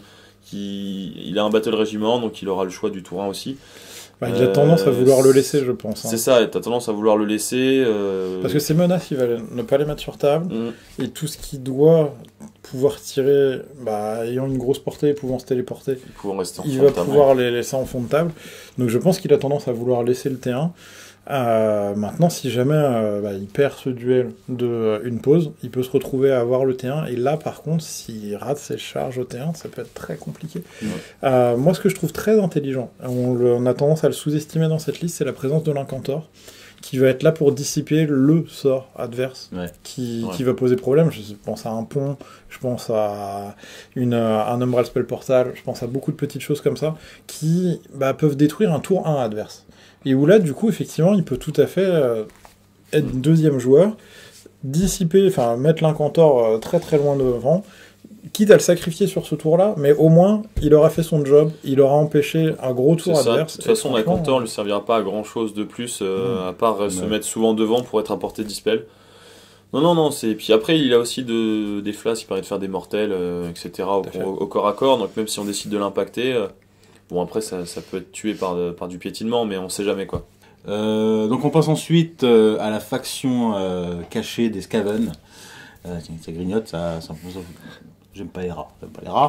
il, il a un battle régiment, donc il aura le choix du tour un aussi. Bah, il a tendance à vouloir le laisser, je pense. Hein. C'est ça, tu as tendance à vouloir le laisser. Euh... Parce que ces menaces, il va ne pas les mettre sur table, mmh. et tout ce qui doit pouvoir tirer, bah, ayant une grosse portée, pouvant se téléporter, rester en il fond va de table, pouvoir ouais. les laisser en fond de table. Donc je pense qu'il a tendance à vouloir laisser le T un. Euh, maintenant, si jamais euh, bah, il perd ce duel de euh, une pause, il peut se retrouver à avoir le T un. Et là, par contre, s'il rate ses charges au T un, ça peut être très compliqué. Ouais. Euh, moi, ce que je trouve très intelligent, on, le, on a tendance à le sous-estimer dans cette liste, c'est la présence de l'incantor, qui va être là pour dissiper le sort adverse, ouais. Qui, ouais. qui va poser problème. Je pense à un pont, je pense à une, un Umbral Spell Portal, je pense à beaucoup de petites choses comme ça, qui bah, peuvent détruire un tour un adverse. Et où là, du coup, effectivement, il peut tout à fait euh, être deuxième joueur, dissiper, enfin, mettre l'incantor euh, très très loin devant, quitte à le sacrifier sur ce tour-là, mais au moins, il aura fait son job, il aura empêché un gros tour adverse. De toute façon, l'incantor ne lui servira pas à grand-chose de plus, euh, mmh. à part ouais. se mettre souvent devant pour être à portée de dispel. Non, non, non, c'est... Puis après, il a aussi de... des flasques qui permettent de faire des mortels, euh, et cetera, au, au, au corps à corps, donc même si on décide de l'impacter... Euh... Bon, après, ça, ça peut être tué par, de, par du piétinement, mais on sait jamais, quoi. Euh, donc, on passe ensuite euh, à la faction euh, cachée des Skaven. Euh, ça grignote, ça... ça, ça j'aime pas les rats. J'aime pas les rats.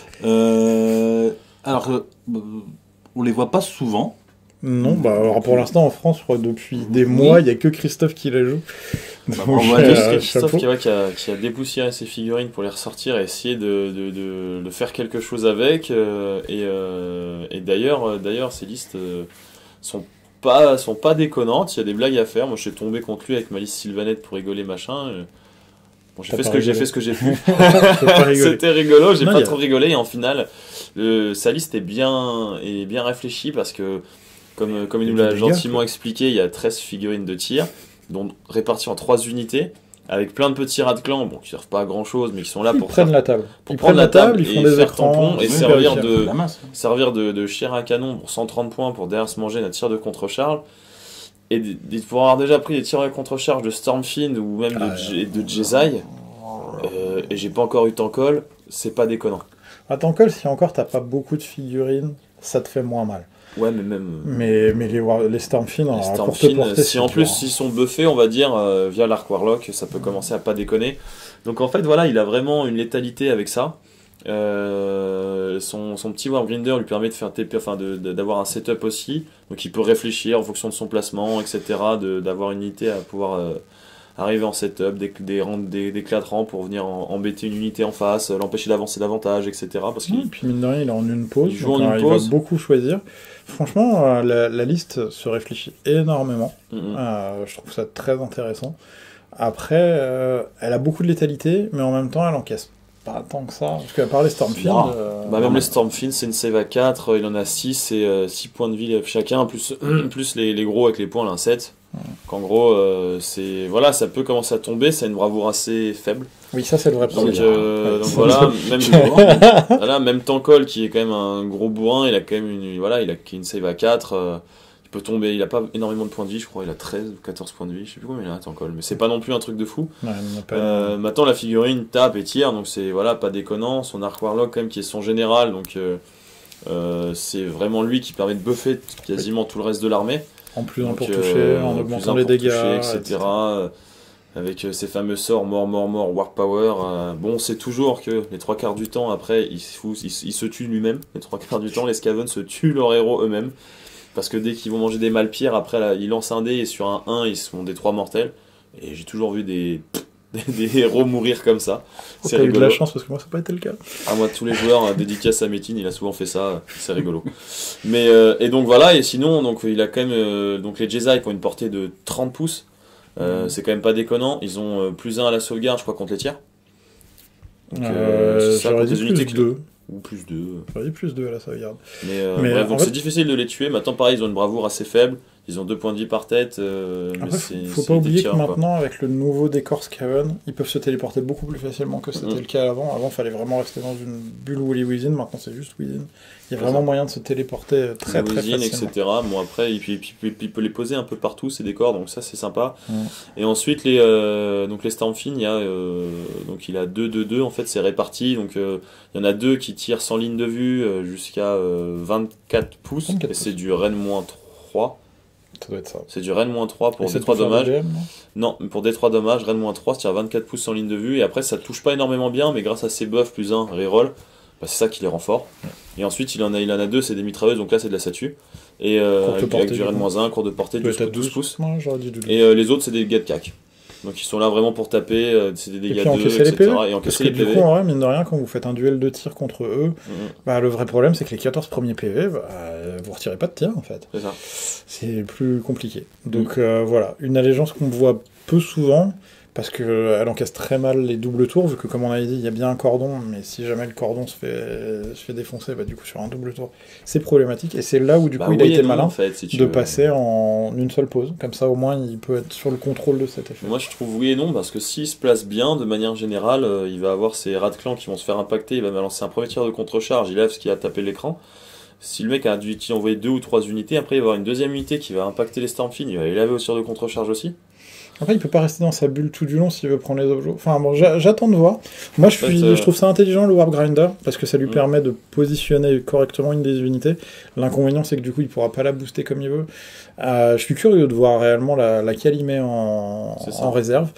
euh, alors, euh, on les voit pas souvent. Non, bah, alors pour l'instant, en France, je crois, depuis des oui. mois, il n'y a que Christophe qui la joue. Bah, on voit juste euh, Christophe qui, ouais, qui, a, qui a dépoussiéré ses figurines pour les ressortir et essayer de, de, de, de faire quelque chose avec. Euh, et euh, et d'ailleurs, d'ailleurs, ces listes euh, sont pas, sont pas déconnantes. Il y a des blagues à faire. Moi, je suis tombé contre lui avec ma liste Sylvanette pour rigoler, machin. Bon, j'ai fait, ce que j'ai fait ce que j'ai pu. C'était rigolo, j'ai non, pas trop a... rigolé. Et en final, le, sa liste est bien, est bien réfléchie parce que, comme, comme il nous l'a gentiment gars, expliqué, il y a treize figurines de tir, dont réparties en trois unités, avec plein de petits rats de clan, bon, qui servent pas à grand chose, mais qui sont là ils pour prennent faire, la table. Pour ils prendre la table, ils et font faire tampon et servir de, masse, servir de, de chair à canon pour cent trente points pour derrière se manger un tir de contre-charge. Et de, de, pour avoir déjà pris des tirs de contre-charge de Stormfiend ou même de, ah, de Jesai, euh, et j'ai pas encore eu Tankol, c'est pas déconnant. À Tankol, si encore t'as pas beaucoup de figurines, ça te fait moins mal. Ouais, mais même. Mais, mais les, les Stormfiend, les Stormfiend si en plus ils sont buffés, on va dire, euh, via l'Arc Warlock, ça peut commencer à pas déconner. Donc en fait, voilà, il a vraiment une létalité avec ça. Euh, son, son petit Wargrinder lui permet de faire T P, enfin de, de, d'avoir un setup aussi. Donc il peut réfléchir en fonction de son placement, et cetera. De, d'avoir une unité à pouvoir, euh, arriver en setup, des, des, des, des clattrants pour venir en, embêter une unité en face, l'empêcher d'avancer davantage, et cetera. Parce qu'il, et puis mine de rien, il est en une pause, il joue donc, en euh, une il pause. va beaucoup choisir. Franchement, euh, la, la liste se réfléchit énormément. Mm-hmm. Euh, je trouve ça très intéressant. Après, euh, elle a beaucoup de létalité, mais en même temps, elle encaisse pas tant que ça. Parce qu'à part les Stormfield... Euh, bah même les Stormfield, c'est une save à quatre, il en a six, et euh, six points de vie chacun, plus, plus les, les gros avec les points, là, un sept. Ouais. Qu'en gros, euh, c'est, voilà, ça peut commencer à tomber, c'est une bravoure assez faible. Oui, ça c'est le vrai Donc, problème. euh, Ouais, donc c'est voilà, même, voilà, même Tankol, qui est quand même un gros bourrin, il a quand même une, voilà, il a une save à quatre, euh, il peut tomber, il a pas énormément de points de vie, je crois, il a treize ou quatorze points de vie, je sais plus combien il a, Tankol, mais c'est pas non plus un truc de fou. Ouais, il n'a pas- Euh, maintenant, la figurine tape et tire, donc c'est voilà, pas déconnant. Son Arc Warlock, quand même, qui est son général, donc euh, euh, c'est vraiment lui qui permet de buffer quasiment tout le reste de l'armée. En plus un Donc, pour euh, toucher, en plus augmentant un les pour dégâts, toucher, et cetera. et cetera. Euh, avec euh, ses fameux sorts mort, mort, mort, war power. Euh, bon, c'est toujours que les trois quarts du temps, après, il, se fout- il, il se tue lui-même. Les trois quarts du temps, les Skaven se tuent leurs héros eux-mêmes. Parce que dès qu'ils vont manger des malpires, après, là, ils lancent un dé et sur un un, ils se font des trois mortels. Et j'ai toujours vu des, des, des héros mourir comme ça. C'est T'as eu de rigolo. la chance parce que moi ça n'a pas été le cas. Ah, moi, tous les joueurs, euh, dédicace à Métine, il a souvent fait ça, euh, c'est rigolo. Mais, euh, et donc voilà, et sinon, donc, il a quand même, euh, donc les Jedi qui ont une portée de trente pouces, euh, Mhm. c'est quand même pas déconnant, ils ont euh, plus un à la sauvegarde, je crois, contre les tirs. Donc, euh, Euh, c'est ça, J'aurais contre dit les unités plus qui- deux. Ou plus deux. J'aurais dit plus deux à la sauvegarde. Mais, euh, Mais, bref, en donc fait- c'est difficile de les tuer. Maintenant, pareil, ils ont une bravoure assez faible, ils ont deux points de vie par tête. Euh, mais Après, c'est, faut c'est pas des oublier que tireurs, quoi. maintenant, avec le nouveau décor Skaven, ils peuvent se téléporter beaucoup plus facilement que c'était Mhm. le cas avant. Avant, il fallait vraiment rester dans une bulle Woolly Within, maintenant c'est juste Within. Il y a C'est vraiment ça. moyen de se téléporter très très Cuisine, facilement. et cetera. Bon, après, il, puis- puis- puis- puis il peut les poser un peu partout, ces décors, donc ça, c'est sympa. Mm. Et ensuite, les, euh, donc les Stormfiend, il y a, euh, donc il a deux deux deux, en fait, c'est réparti. Donc, euh, il y en a deux qui tirent sans ligne de vue euh, jusqu'à euh, vingt-quatre pouces, vingt-quatre et c'est pouces. du Ren moins trois. Ça doit être ça. C'est du Ren moins trois pour Et ça D trois peut faire dommages. des D M, non Non, pour D trois dommages, Ren moins trois, c'est-à-dire vingt-quatre pouces sans ligne de vue, et après, ça touche pas énormément bien, mais grâce à ses buffs plus un, reroll, bah, c'est ça qui les rend forts. Et ensuite, il en a, il en a deux, c'est des mitrailleuses, donc là, c'est de la statue. Et euh, Courte avec, portée, avec du du Ren coup. moins un, cours de portée, Ça doit douze, être à douze douze pouces. Ouais, j'aurais dit douze. Et euh, les autres, c'est des dégâts de cac. Donc ils sont là vraiment pour taper, euh, c'est des Et dégâts puis de deux, encaisser les et P V. cetera. Et Parce encaisser que les du P V. coup, en vrai, mine de rien, quand vous faites un duel de tir contre eux, Mhm, bah, le vrai problème, c'est que les quatorze premiers P V, bah, vous retirez pas de tir, en fait. c'est ça. C'est plus compliqué. Donc Mm. euh, voilà, une allégeance qu'on voit peu souvent, parce qu'elle encaisse très mal les doubles tours, vu que comme on avait dit, il y a bien un cordon, mais si jamais le cordon se fait, se fait défoncer, bah, du coup sur un double tour, c'est problématique. Et c'est là où du Bah coup il a oui et été non, malin en fait, si tu de veux. passer en une seule pause. Comme ça au moins il peut être sur le contrôle de cet effet. Moi je trouve oui et non, parce que s'il se place bien, de manière générale, euh, il va avoir ses rats de clan qui vont se faire impacter, il va balancer un premier tir de contre-charge, il lève ce qui a tapé l'écran. Si le mec a dû y envoyer deux ou trois unités, après il va y avoir une deuxième unité qui va impacter les Stormfiend, il va les laver au tir de contre-charge aussi. Après, il peut pas rester dans sa bulle tout du long s'il veut prendre les objets. Enfin bon, j'a- j'attends de voir. Moi, je, En fait, suis, euh, je trouve ça intelligent le Warp Grinder parce que ça lui Mm. permet de positionner correctement une des unités. L'inconvénient, c'est que du coup, il pourra pas la booster comme il veut. Euh, je suis curieux de voir réellement la, laquelle il met en, C'est ça. en réserve.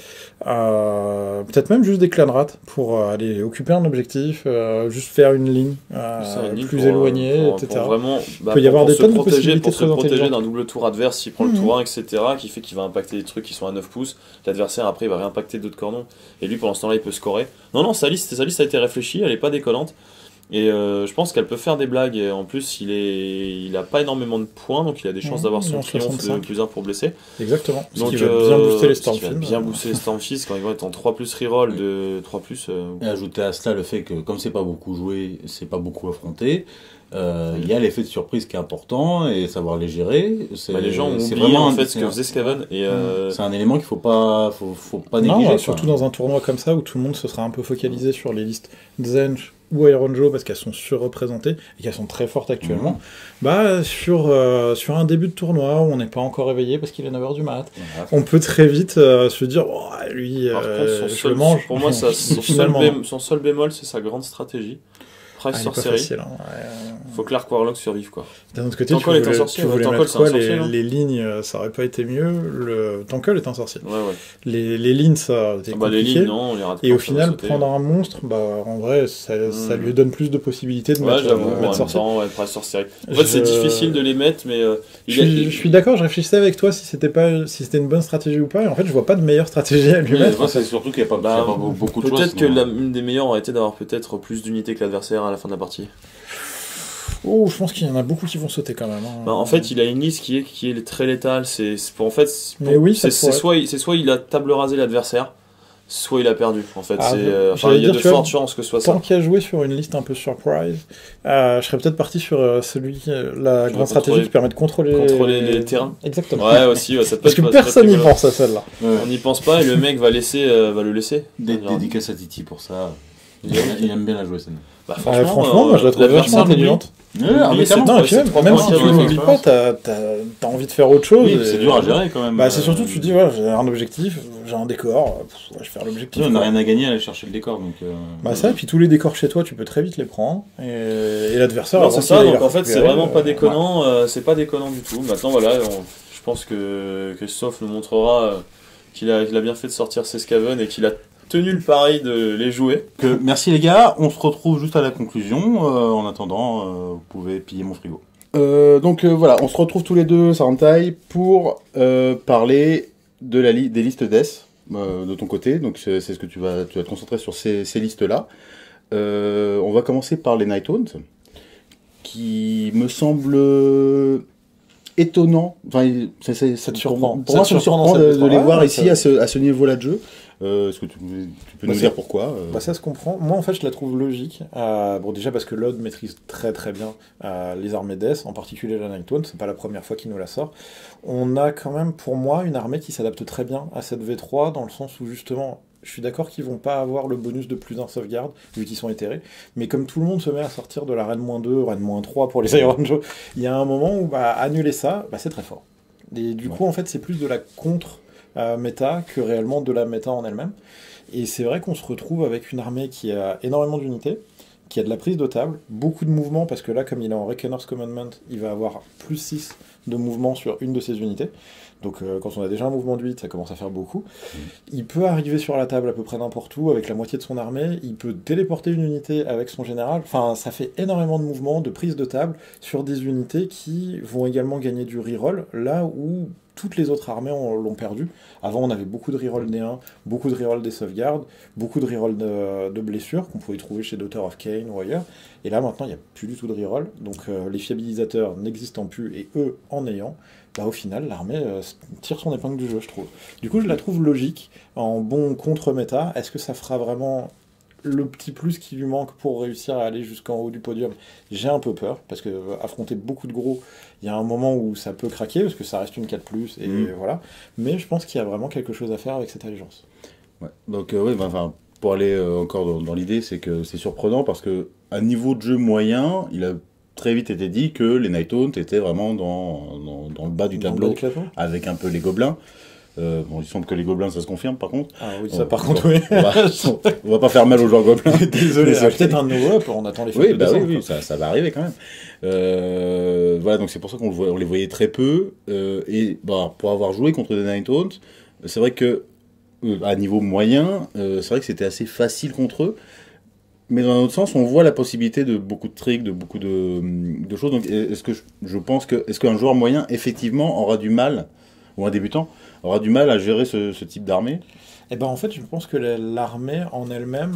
Euh, Peut-être même juste des clanrats pour euh, aller occuper un objectif, euh, juste faire une ligne euh, Ça, une ligne plus pour, euh, éloignée, pour- et cetera. pour vraiment, bah, peut y pour- avoir pour des se tonnes de protéger, possibilités pour se très protéger intelligentes. d'un double tour adverse s'il prend Mhm. le tour un, et cetera, qui fait qu'il va impacter des trucs qui sont à neuf pouces. L'adversaire après il va réimpacter d'autres cordons. Et lui pendant ce temps-là il peut scorer. Non, non, sa liste, sa liste a été réfléchie, elle est pas décollante. Et euh, je pense qu'elle peut faire des blagues. Et en plus, il est, il a pas énormément de points, donc il a des chances Mhm, d'avoir il est son en triomphe de soixante-cinq. plus un pour blesser. Exactement. Ce Donc, qui va euh, bien booster les ce qui va Stormfiend. bien booster les Stormfiend quand ils vont être en trois plus reroll de trois plus. euh, Et ajouter à cela le fait que, comme c'est pas beaucoup joué, c'est pas beaucoup affronté, euh, il y a l'effet de surprise qui est important et savoir les gérer. C'est, bah, les gens ont c'est oublié vraiment en un- fait ce c'est que un- faisait Skaven. Et euh, C'est un élément qu'il faut pas, faut, faut pas Non, négliger. ouais, surtout dans un tournoi comme ça où tout le monde se sera un peu focalisé sur les listes Zench ou Iron Joe parce qu'elles sont surreprésentées et qu'elles sont très fortes actuellement. Mhm. Bah, sur, euh, sur un début de tournoi où on n'est pas encore réveillé parce qu'il est neuf heures du mat, Voilà. on peut très vite euh, se dire oh, lui, par euh, contre, son je seul, le mange. pour moi, ça, son, seul Finalement, bém- son seul bémol, c'est sa grande stratégie. Price Ah, il est pas sorcery. facile. Hein. Ouais. Faut que l'Arc Warlock survive, quoi. D'un autre côté, tu Tankle est un voulais, sorcier, tu voulais Tankle, mettre c'est quoi un sorcier, les, non les lignes, euh, ça aurait pas été mieux. Le Tankle est un sorcier. Ouais, ouais. Les, les lignes, ça a été Ah bah, les compliqué. lignes, non, on les rate Et pas, au ça va final, sauter. prendre un monstre, bah, en vrai, ça, Mm. ça lui donne plus de possibilités de Ouais, mettre, j'avoue, euh, en mettre même sorcier. temps, ouais, Price sorcery. En fait, c'est Je- difficile de les mettre, mais euh, il Je a- suis, il- je suis d'accord, je réfléchissais avec toi si c'était pas si c'était une bonne stratégie ou pas, et en fait je vois pas de meilleure stratégie à lui Oui, mettre. moi, c'est surtout qu'il n'y a pas, Bah, qu'il y a pas beaucoup de choix. Peut-être que sinon. la- une des meilleures aurait été d'avoir peut-être plus d'unités que l'adversaire à la fin de la partie. Oh, je pense qu'il y en a beaucoup qui vont sauter quand même. hein. Bah, en fait, il a une liste qui est, qui est très létale. C'est c'est pour en fait, c'est pour- Mais oui, ça c'est c'est pourrait soit, il- c'est soit il a table rasé l'adversaire, soit il a perdu. En fait, Ah, c'est je- euh, enfin, j'allais il y a dire, de tu vois, fortes chances que ce soit ça. Tant qu'il a joué sur une liste un peu surprise, euh, je serais peut-être parti sur euh, celui qui- la Tu grande vas stratégie contrôler- qui permet de contrôler, contrôler les terrains. Exactement. Ouais, aussi, ouais, ça peut Parce être- que ça peut être personne n'y rigolo. pense à celle-là. Ouais. On n'y pense pas et le mec va laisser, euh, va le laisser. Dé- Genre, Dédicace à Titi pour ça. Il aime, il aime bien la jouer, scène. bah, Franchement, euh, franchement euh, moi je la trouve vachement l'adversaire, lui, intelligente. Ouais, Oui, mais c'est- clairement. Non, et puis c'est même, trois même points si qui tu ont l'oublies été pas, t'as t'as- t'as envie de faire autre chose. Oui, et- c'est dur à gérer quand même. Bah, c'est euh, surtout, tu te dis, ouais, j'ai un objectif, j'ai un décor, pff, ouais, je vais faire l'objectif. On n'a quoi. rien à gagner à aller chercher le décor. Donc, euh, Bah ça, et puis tous les décors chez toi, tu peux très vite les prendre. Et, et l'adversaire, Non, avant c'est qu'il ça, aille donc la en fait c'est récupérer, vraiment pas euh, déconnant, euh, c'est pas déconnant du tout. Maintenant voilà, on- je pense que Christophe nous montrera euh, qu'il a, qu'il a bien fait de sortir ses Skaven et qu'il a tenu le pari de les jouer. que- merci les gars, on se retrouve juste à la conclusion. Euh, en attendant, euh, vous pouvez piller mon frigo. Euh, donc euh, voilà, on se retrouve tous les deux, Sarantai, pour euh, parler de la li- des listes death euh, de ton côté. Donc c'est c'est ce que tu vas, tu vas te concentrer sur ces, ces listes-là. Euh, on va commencer par les Night Haunts, qui me semble étonnant. Enfin, c'est- c'est- Ça te pour surprend. moi- Pour Ça moi, te ça me surprend surprend dans de, cette de les épreuve. voir Ah, ici ça- à ce, à ce niveau-là de jeu. Euh, Est-ce que tu, tu peux Bah, nous c'est- dire pourquoi euh, Bah ça se comprend. Moi en fait je la trouve logique. Euh, bon déjà parce que Lod maîtrise très très bien euh, les armées Death, en particulier la Nightone, c'est pas la première fois qu'il nous la sort. On a quand même pour moi une armée qui s'adapte très bien à cette V trois dans le sens où justement je suis d'accord qu'ils vont pas avoir le bonus de plus d'un sauvegarde vu qu'ils sont éthérés, mais comme tout le monde se met à sortir de la Reine moins deux, Reine moins trois pour les Iron Joe, il y a un moment où bah, annuler ça, bah, c'est très fort. Et du coup en fait c'est plus de la contre euh, méta que réellement de la méta en elle-même. Et c'est vrai qu'on se retrouve avec une armée qui a énormément d'unités, qui a de la prise de table, beaucoup de mouvements, parce que là, comme il est en Reckoner's Commandment, il va avoir plus six de mouvement sur une de ses unités. Donc euh, quand on a déjà un mouvement de huit, ça commence à faire beaucoup. Il peut arriver sur la table à peu près n'importe où, avec la moitié de son armée, il peut téléporter une unité avec son général. Enfin, ça fait énormément de mouvements, de prise de table, sur des unités qui vont également gagner du reroll, là où toutes les autres armées ont- l'ont perdu. Avant, on avait beaucoup de reroll D un, beaucoup de reroll des sauvegardes, beaucoup de reroll de, de blessures qu'on pouvait trouver chez Daughter of Cain ou ailleurs. Et là, maintenant, il n'y a plus du tout de reroll. Donc, euh, les fiabilisateurs n'existant plus et eux en ayant, bah, au final, l'armée euh, tire son épingle du jeu, je trouve. Du coup, je la trouve logique, en bon contre-méta. Est-ce que ça fera vraiment le petit plus qui lui manque pour réussir à aller jusqu'en haut du podium? J'ai un peu peur, parce que euh, affronter beaucoup de gros, il y a un moment où ça peut craquer, parce que ça reste une quatre plus, et Mm. voilà. Mais je pense qu'il y a vraiment quelque chose à faire avec cette allégeance. Ouais. Donc euh, oui, bah, enfin, pour aller euh, encore dans, dans l'idée, c'est que c'est surprenant parce que à niveau de jeu moyen, il a très vite été dit que les Night Haunts étaient vraiment dans, dans, dans le bas du Dans le tableau, bas du classement. avec un peu les gobelins. Euh, bon, il semble que les gobelins, ça se confirme par contre. Ah oui, ça Oh, par bon, contre, oui. On va, on va pas faire mal aux joueurs gobelins. Désolé, Désolé. peut-être un no-up, on attend les fêtes Oui, de bah oui, décembre, oui, quoi. ça, ça va arriver quand même. Euh, voilà, donc c'est pour ça qu'on le voit- on les voyait très peu. Euh, et bah, pour avoir joué contre des Night Haunts, c'est vrai que euh, à niveau moyen, euh, c'est vrai que c'était assez facile contre eux. Mais dans un autre sens, on voit la possibilité de beaucoup de tricks, de beaucoup de, de choses. Donc, est-ce que je, je pense que est-ce qu'un joueur moyen effectivement aura du mal, ou un débutant aura du mal à gérer ce, ce type d'armée? Eh ben en fait, je pense que la- l'armée en elle-même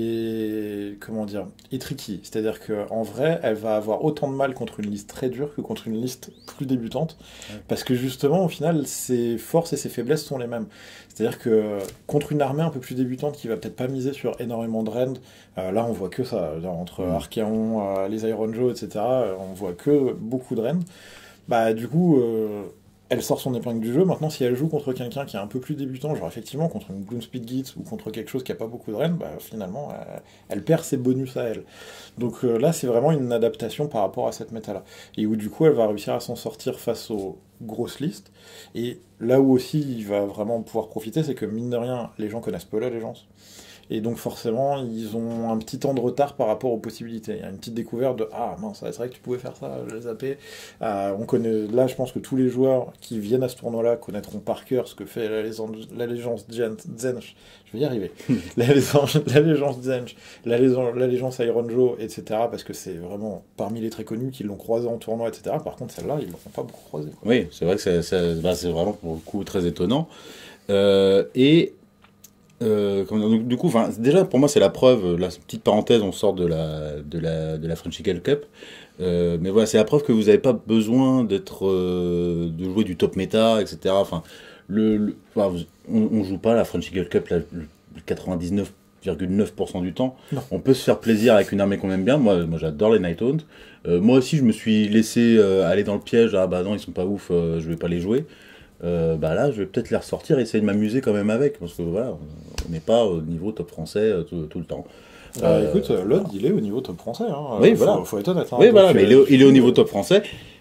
est comment dire, est tricky. C'est-à-dire que en vrai, elle va avoir autant de mal contre une liste très dure que contre une liste plus débutante, parce que justement, au final, ses forces et ses faiblesses sont les mêmes. C'est-à-dire que contre une armée un peu plus débutante qui va peut-être pas miser sur énormément de rend, euh, là on voit que ça, Genre, entre Mm. Archaon, euh, les Iron Joe, et cetera. euh, On voit que beaucoup de rend. Bah du coup. euh, Elle sort son épingle du jeu. Maintenant, si elle joue contre quelqu'un qui est un peu plus débutant, genre effectivement contre une Gloomspeed Gitz ou contre quelque chose qui a pas beaucoup de rend, bah finalement, euh, elle perd ses bonus à elle. Donc euh, là, c'est vraiment une adaptation par rapport à cette méta-là. Et où du coup, elle va réussir à s'en sortir face aux grosses listes. Et là où aussi, il va vraiment pouvoir profiter, c'est que mine de rien, les gens connaissent peu l'allégeance. Et donc forcément, ils ont un petit temps de retard par rapport aux possibilités. Il y a une petite découverte de ah mince, c'est vrai que tu pouvais faire ça, je l'ai zappé. Euh, on connaît, là, je pense que tous les joueurs qui viennent à ce tournoi-là connaîtront par cœur ce que fait l'allégeance Zench. Je vais y arriver. L'allégeance Zench, l'allégeance Iron Joe, et cetera. Parce que c'est vraiment parmi les très connus qui l'ont croisé en tournoi, et cetera. Par contre, celle-là, ils ne l'ont pas beaucoup croisé. Quoi. Oui, c'est vrai que c'est, c'est, bah, c'est vraiment pour le coup très étonnant. Euh, et euh, donc, du coup, déjà pour moi c'est la preuve, la petite parenthèse, on sort de la, de la, de la French Eagle Cup, euh, mais voilà, c'est la preuve que vous n'avez pas besoin d'être, euh, de jouer du top méta, et cetera. Enfin, le, le, enfin, on, on joue pas la French Eagle Cup la, le quatre-vingt-dix-neuf virgule neuf pour cent du temps. Non. On peut se faire plaisir avec une armée qu'on aime bien. Moi, moi j'adore les Nighthaunt. Euh, moi aussi, je me suis laissé euh, aller dans le piège. Ah bah non, ils sont pas ouf, euh, je vais pas les jouer. Euh, bah là, je vais peut-être les ressortir et essayer de m'amuser quand même avec, parce que voilà, on n'est pas au niveau top français euh, tout, tout le temps. Bah, euh, écoute, Lod, il est au niveau top français. Hein. Oui, faut, voilà. faut être honnête. Hein. Oui, Donc, voilà, euh, mais il est, il est au niveau top français.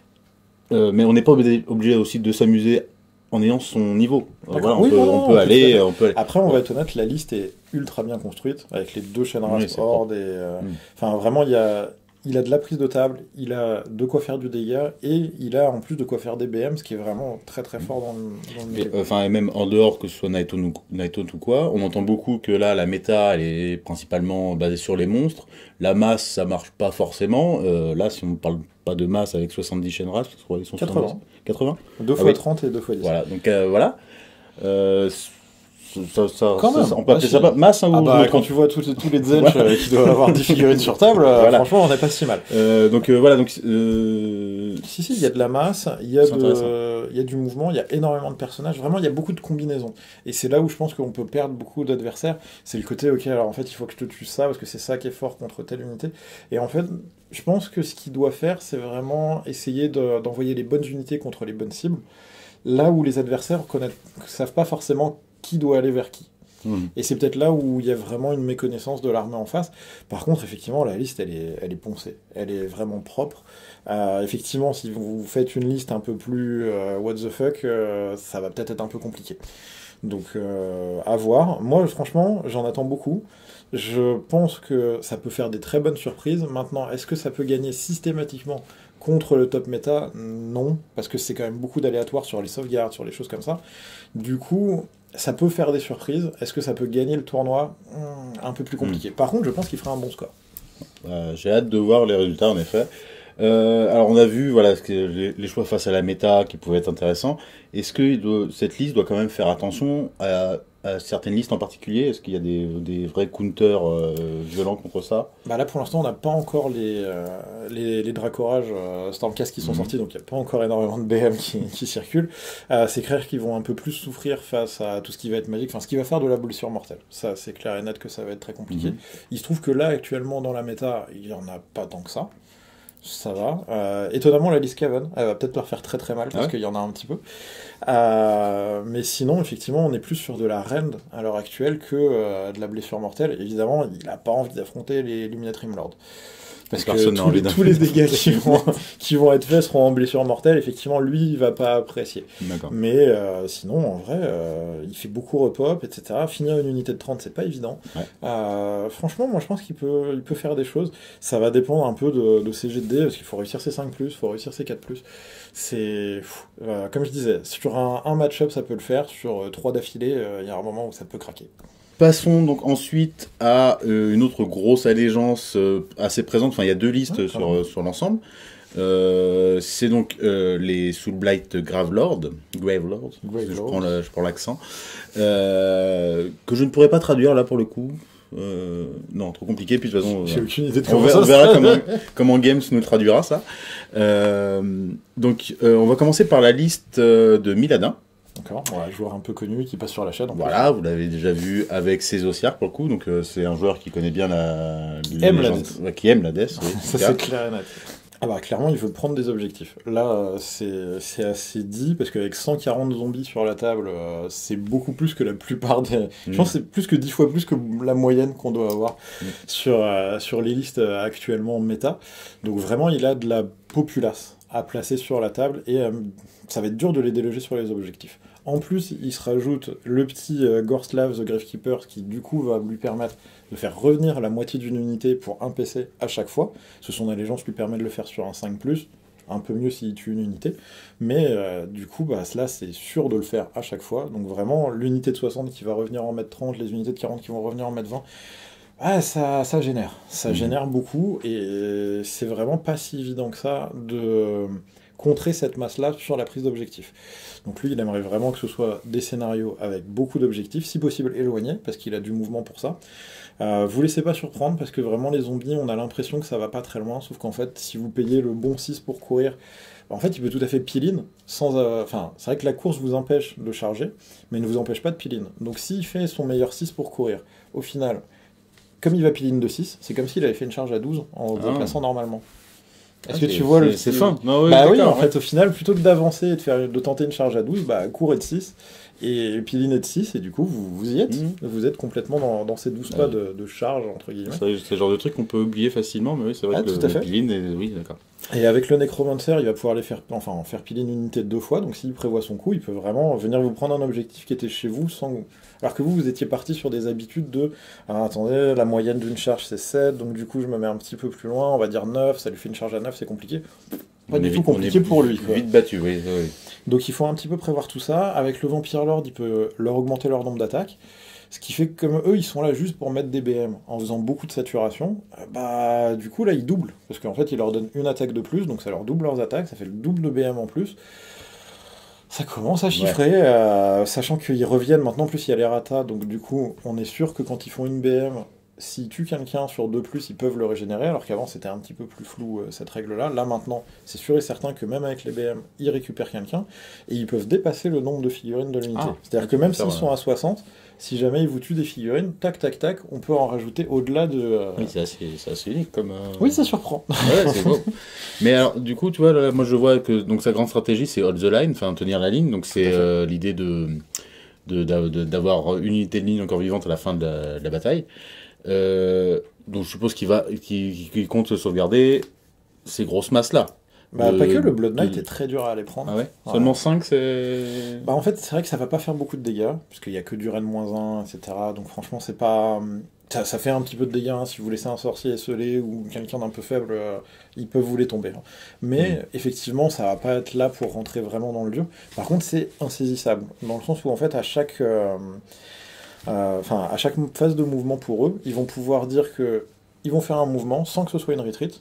Euh, mais on n'est pas obligé, obligé aussi de s'amuser en ayant son niveau. Euh, voilà, on, oui, peut, non, on, peut aller, on peut aller. Après, on va être honnête, la liste est ultra bien construite, avec les deux chaînes races oui, hors des. Euh... Mm. Enfin, vraiment, il y a. Il a de la prise de table, il a de quoi faire du dégât, et il a en plus de quoi faire des B M, ce qui est vraiment très très fort dans le, dans le milieu. Enfin, et même en dehors, que ce soit Nighthaunt ou, Nighthaunt ou quoi, on entend beaucoup que là, la méta, elle est principalement basée sur les monstres. La masse, ça marche pas forcément. Euh, là, si on parle pas de masse avec soixante-dix chaînes races, je crois qu'ils sont quatre-vingts. quatre-vingts deux fois ah, oui. trente et deux fois dix. Voilà, donc euh, voilà. Euh, Ça, ça, quand ça, même. Ça, on peut appeler ça pas masse, hein, ah ou bah, quand tu vois tous, tous les Zench voilà. euh, qui doivent avoir dix figurines sur table, voilà. Franchement, on n'est pas si mal. Euh, donc euh, voilà, donc euh... si si, il y a de la masse, il y a de, euh, il y a du mouvement, il y a énormément de personnages. Vraiment, il y a beaucoup de combinaisons. Et c'est là où je pense qu'on peut perdre beaucoup d'adversaires. C'est le côté, ok, alors en fait, il faut que je te tue ça parce que c'est ça qui est fort contre telle unité. Et en fait, je pense que ce qu'il doit faire, c'est vraiment essayer de, d'envoyer les bonnes unités contre les bonnes cibles. Là où les adversaires ne savent pas forcément qui doit aller vers qui. Mmh. Et c'est peut-être là où il y a vraiment une méconnaissance de l'armée en face. Par contre, effectivement, la liste, elle est, elle est poncée. Elle est vraiment propre. Euh, effectivement, si vous faites une liste un peu plus euh, what the fuck, euh, ça va peut-être être un peu compliqué. Donc, euh, à voir. Moi, franchement, j'en attends beaucoup. Je pense que ça peut faire des très bonnes surprises. Maintenant, est-ce que ça peut gagner systématiquement contre le top méta? Non, parce que c'est quand même beaucoup d'aléatoires sur les sauvegardes, sur les choses comme ça. Du coup, ça peut faire des surprises. Est-ce que ça peut gagner le tournoi? Un peu plus compliqué. Mmh. Par contre, je pense qu'il fera un bon score. Euh, j'ai hâte de voir les résultats, en effet. Euh, alors, on a vu voilà, les, les choix face à la méta qui pouvaient être intéressants. Est-ce que doit, cette liste doit quand même faire attention à, à certaines listes en particulier? Est-ce qu'il y a des, des vrais counters euh, violents contre ça? Bah là, pour l'instant, on n'a pas encore les, euh, les, les Dracorages euh, Stormcast qui sont mmh. sortis, donc il n'y a pas encore énormément de B M qui, qui circulent. Euh, c'est clair qu'ils vont un peu plus souffrir face à tout ce qui va être magique, enfin ce qui va faire de la blessure mortelle. Ça, c'est clair et net que ça va être très compliqué. Mmh. Il se trouve que là, actuellement, dans la méta, il n'y en a pas tant que ça. Ça va. Euh, étonnamment, la liste Caven, elle va peut-être leur faire très très mal parce ah ouais. qu'il y en a un petit peu. Euh, mais sinon, effectivement, on est plus sur de la rend à l'heure actuelle que euh, de la blessure mortelle. Évidemment, il n'a pas envie d'affronter les Illuminatrim Lords. Parce Personne que tous les, tous les dégâts qui vont, qui vont être faits seront en blessure mortelle. Effectivement, lui, il va pas apprécier. Mais euh, sinon, en vrai, euh, il fait beaucoup repop, et cetera. Finir une unité de trente, c'est pas évident. Ouais. Euh, franchement, moi, je pense qu'il peut, il peut faire des choses. Ça va dépendre un peu de, de ses jets de dés, parce qu'il faut réussir ses cinq plus, il faut réussir ses quatre plus. C'est, euh, comme je disais, sur un, un match-up, ça peut le faire. Sur euh, trois d'affilée, il euh, y a un moment où ça peut craquer. Passons donc ensuite à euh, une autre grosse allégeance euh, assez présente. Enfin, il y a deux listes ouais, sur, euh, sur l'ensemble. Euh, c'est donc euh, les Soulblight Gravelord, Gravelord, Grave je, prends le, je prends l'accent, euh, que je ne pourrais pas traduire là pour le coup. Euh, non, trop compliqué. Puis de toute façon, j'ai euh, aucune idée de on, comment verra, ça on verra comment, comment Games nous traduira ça. Euh, donc, euh, on va commencer par la liste euh, de Miladin. D'accord, ouais, joueur un peu connu qui passe sur la chaîne. Voilà, vous l'avez déjà vu avec Césosiar pour le coup, donc euh, c'est un joueur qui connaît bien la. Qui aime la D E S. Ouais, qui aime la D E S, oui. Ça c'est clair et net. Ah bah clairement il veut prendre des objectifs. Là c'est, c'est assez dit parce qu'avec cent quarante zombies sur la table, euh, c'est beaucoup plus que la plupart des. Mmh. Je pense que c'est plus que dix fois plus que la moyenne qu'on doit avoir mmh. sur, euh, sur les listes actuellement méta. Donc vraiment il a de la populace à placer sur la table et euh, ça va être dur de les déloger sur les objectifs. En plus, il se rajoute le petit euh, Gorslav, The Gravekeeper, qui du coup va lui permettre de faire revenir la moitié d'une unité pour un P C à chaque fois. Ce son allégeance lui permet de le faire sur un cinq plus, un peu mieux s'il tue une unité. Mais euh, du coup, bah, cela c'est sûr de le faire à chaque fois. Donc vraiment, l'unité de soixante qui va revenir en mètre trente, les unités de quarante qui vont revenir en mètre vingt, ah, ça, ça génère. Ça mmh. génère beaucoup, et c'est vraiment pas si évident que ça de contrer cette masse-là sur la prise d'objectif. Donc lui, il aimerait vraiment que ce soit des scénarios avec beaucoup d'objectifs, si possible éloignés, parce qu'il a du mouvement pour ça. Euh, vous laissez pas surprendre, parce que vraiment les zombies, on a l'impression que ça va pas très loin, sauf qu'en fait, si vous payez le bon six pour courir, en fait, il peut tout à fait peel-in, sans... Euh, enfin, c'est vrai que la course vous empêche de charger, mais il ne vous empêche pas de peel-in. Donc s'il fait son meilleur six pour courir, au final, comme il va peel-in de six, c'est comme s'il avait fait une charge à douze en ah. déplaçant normalement. Est-ce ah, que tu vois le... C'est fin. Non, oui, bah oui, en ouais. fait, au final, plutôt que d'avancer et de, faire, de tenter une charge à douze, bah, cours est de six, et peel-in est de six, et du coup, vous, vous y êtes. Mmh. Vous êtes complètement dans, dans ces douze pas ouais. de, de charge, entre guillemets. C'est, c'est le genre de truc qu'on peut oublier facilement, mais oui, c'est vrai ah, que tout le, à le peel-in est... Oui, d'accord. Et avec le Necromancer, il va pouvoir les faire, enfin, faire peel-in une unité deux fois, donc s'il prévoit son coup, il peut vraiment venir vous prendre un objectif qui était chez vous sans... Alors que vous, vous étiez parti sur des habitudes de ah, attendez, la moyenne d'une charge c'est sept, donc du coup je me mets un petit peu plus loin, on va dire neuf, ça lui fait une charge à neuf, c'est compliqué. Pas on du tout vite, compliqué pour lui. Quoi. Vite battu, oui, oui. Donc il faut un petit peu prévoir tout ça. Avec le Vampire Lord, il peut leur augmenter leur nombre d'attaques. Ce qui fait que comme eux, ils sont là juste pour mettre des B M en faisant beaucoup de saturation, bah du coup là, ils doublent. Parce qu'en fait, ils leur donnent une attaque de plus, donc ça leur double leurs attaques, ça fait le double de B M en plus. Ça commence à chiffrer, ouais. euh, sachant qu'ils reviennent maintenant, en plus il y a les ratas, donc du coup, on est sûr que quand ils font une B M, s'ils tuent quelqu'un sur deux plus, ils peuvent le régénérer, alors qu'avant c'était un petit peu plus flou euh, cette règle-là. Là maintenant, c'est sûr et certain que même avec les B M, ils récupèrent quelqu'un, et ils peuvent dépasser le nombre de figurines de l'unité. Ah, c'est-à-dire que même s'ils ouais. sont à soixante, si jamais ils vous tuent des figurines, tac tac tac, on peut en rajouter au-delà de... Euh... Oui, c'est assez, c'est assez unique comme... Euh... Oui, ça surprend. Ouais, c'est beau. Mais alors, du coup, tu vois, là, moi je vois que donc, sa grande stratégie, c'est hold the line, enfin tenir la ligne, donc c'est euh, l'idée de, de, de, de, d'avoir une unité de ligne encore vivante à la fin de la, de la bataille. Euh, donc je suppose qu'il va, qu'il, qu'il compte sauvegarder ces grosses masses-là. Bah, de, pas que, le Blood Knight de... est très dur à aller prendre. Ah ouais, ouais. Seulement cinq, c'est... Bah en fait, c'est vrai que ça va pas faire beaucoup de dégâts, puisqu'il y a que du Ren moins un, et cetera. Donc franchement, c'est pas... Ça, ça fait un petit peu de dégâts, hein. Si vous laissez un sorcier esselé ou quelqu'un d'un peu faible, euh, ils peuvent vous les tomber. Hein. Mais mmh. effectivement, ça va pas être là pour rentrer vraiment dans le dur. Par contre, c'est insaisissable, dans le sens où en fait, à chaque... Euh... Enfin, euh, à chaque phase de mouvement pour eux, ils vont pouvoir dire que ils vont faire un mouvement sans que ce soit une retreat.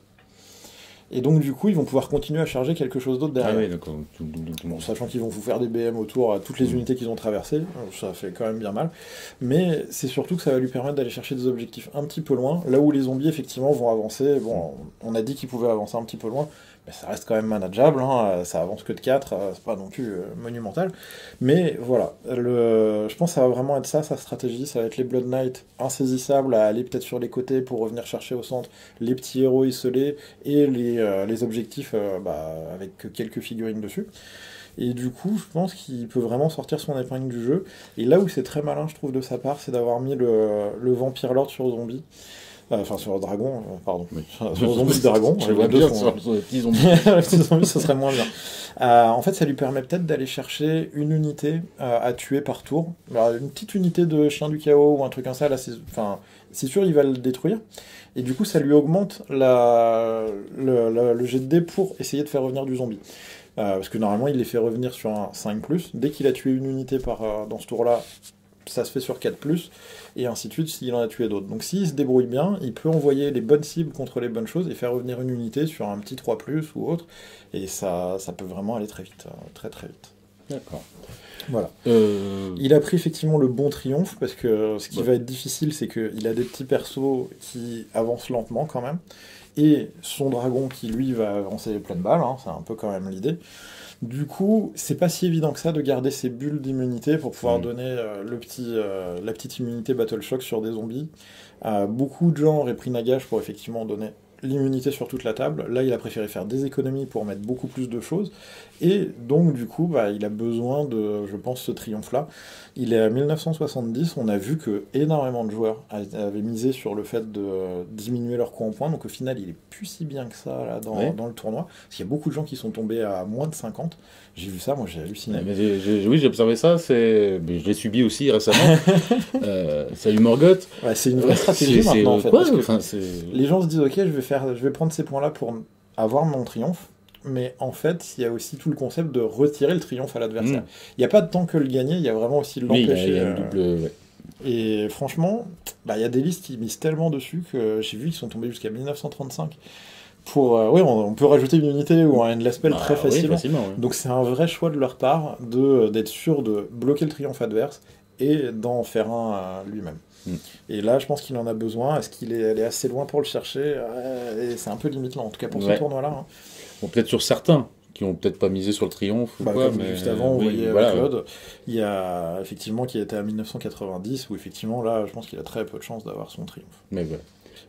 Et donc, du coup, ils vont pouvoir continuer à charger quelque chose d'autre derrière. Ah oui, d'accord. Bon, sachant qu'ils vont vous faire des B M autour à toutes les unités qu'ils ont traversées, ça fait quand même bien mal. Mais c'est surtout que ça va lui permettre d'aller chercher des objectifs un petit peu loin, là où les zombies, effectivement, vont avancer. Bon, on a dit qu'ils pouvaient avancer un petit peu loin, mais ça reste quand même manageable, hein. Ça avance que de quatre, c'est pas non plus euh, monumental. Mais voilà, le... je pense que ça va vraiment être ça, sa stratégie. Ça va être les Blood Knight insaisissables, à aller peut-être sur les côtés pour revenir chercher au centre les petits héros isolés et les, euh, les objectifs euh, bah, avec quelques figurines dessus. Et du coup, je pense qu'il peut vraiment sortir son épingle du jeu. Et là où c'est très malin, je trouve, de sa part, c'est d'avoir mis le, le Vampire Lord sur zombie. Enfin, sur le dragon, euh, pardon. Oui. Sur le zombie de dragon. Je vois bien sur les petits zombies. Les petits zombies, ce serait moins bien. Euh, en fait, ça lui permet peut-être d'aller chercher une unité euh, à tuer par tour. Alors, une petite unité de chien du chaos ou un truc comme ça, là, c'est, enfin, c'est sûr, il va le détruire. Et du coup, ça lui augmente la, le, la, le jet de dés pour essayer de faire revenir du zombie. Euh, parce que normalement, il les fait revenir sur un cinq plus. Dès qu'il a tué une unité par, euh, dans ce tour-là, ça se fait sur quatre plus, et ainsi de suite s'il en a tué d'autres. Donc s'il se débrouille bien, il peut envoyer les bonnes cibles contre les bonnes choses et faire revenir une unité sur un petit trois plus ou autre, et ça, ça peut vraiment aller très vite, très très vite. D'accord. Voilà. Euh... Il a pris effectivement le bon triomphe, parce que ce qui ouais. va être difficile, c'est qu'il a des petits persos qui avancent lentement quand même, et son dragon qui lui va avancer plein de balles, hein, c'est un peu quand même l'idée. Du coup, c'est pas si évident que ça de garder ces bulles d'immunité pour pouvoir mmh. donner euh, le petit, euh, la petite immunité Battle Shock sur des zombies. Euh, beaucoup de gens auraient pris Nagash pour effectivement donner l'immunité sur toute la table. Là, il a préféré faire des économies pour mettre beaucoup plus de choses. Et donc, du coup, bah, il a besoin de, je pense, ce triomphe-là. Il est à mille neuf cent soixante-dix. On a vu que énormément de joueurs avaient misé sur le fait de diminuer leur coût en points. Donc, au final, il est plus si bien que ça là, dans, Ouais. dans le tournoi. Parce qu'il y a beaucoup de gens qui sont tombés à moins de cinquante. J'ai vu ça, moi, j'ai halluciné. Ouais, mais j'ai- j'ai- oui, j'ai observé ça, c'est... mais je l'ai subi aussi récemment. euh, salut Morgoth. Ouais, c'est une vraie stratégie C'est- c'est, maintenant, euh, en fait. quoi, parce que enfin, c'est... les gens se disent, ok, je vais, faire, je vais prendre ces points-là pour avoir mon triomphe. Mais en fait, il y a aussi tout le concept de retirer le triomphe à l'adversaire. Mm. Il n'y a pas de tant que le gagner, il y a vraiment aussi Oui, il y a, l'empêcher. il y a euh, une double... ouais. Et franchement, bah, il y a des listes qui misent tellement dessus que j'ai vu qu'ils sont tombés jusqu'à mille neuf cent trente-cinq. Pour, euh, oui, on, on peut rajouter une unité ou un endless spell Bah, très oui, facilement. facilement, ouais. Donc c'est un vrai choix de leur part de, d'être sûr de bloquer le triomphe adverse et d'en faire un euh, lui-même. Mm. Et là, je pense qu'il en a besoin. Est-ce qu'il est allé assez loin pour le chercher? Ouais, et c'est un peu limite là, en tout cas pour Ouais. ce tournoi-là. Hein. Bon, peut-être sur certains qui ont peut-être pas misé sur le triomphe ou Bah, quoi, comme mais... juste avant, vous oui, voyez voilà, Claude, il y a effectivement qui était à mille neuf cent quatre-vingt-dix, où effectivement là, je pense qu'il a très peu de chances d'avoir son triomphe. mais voilà.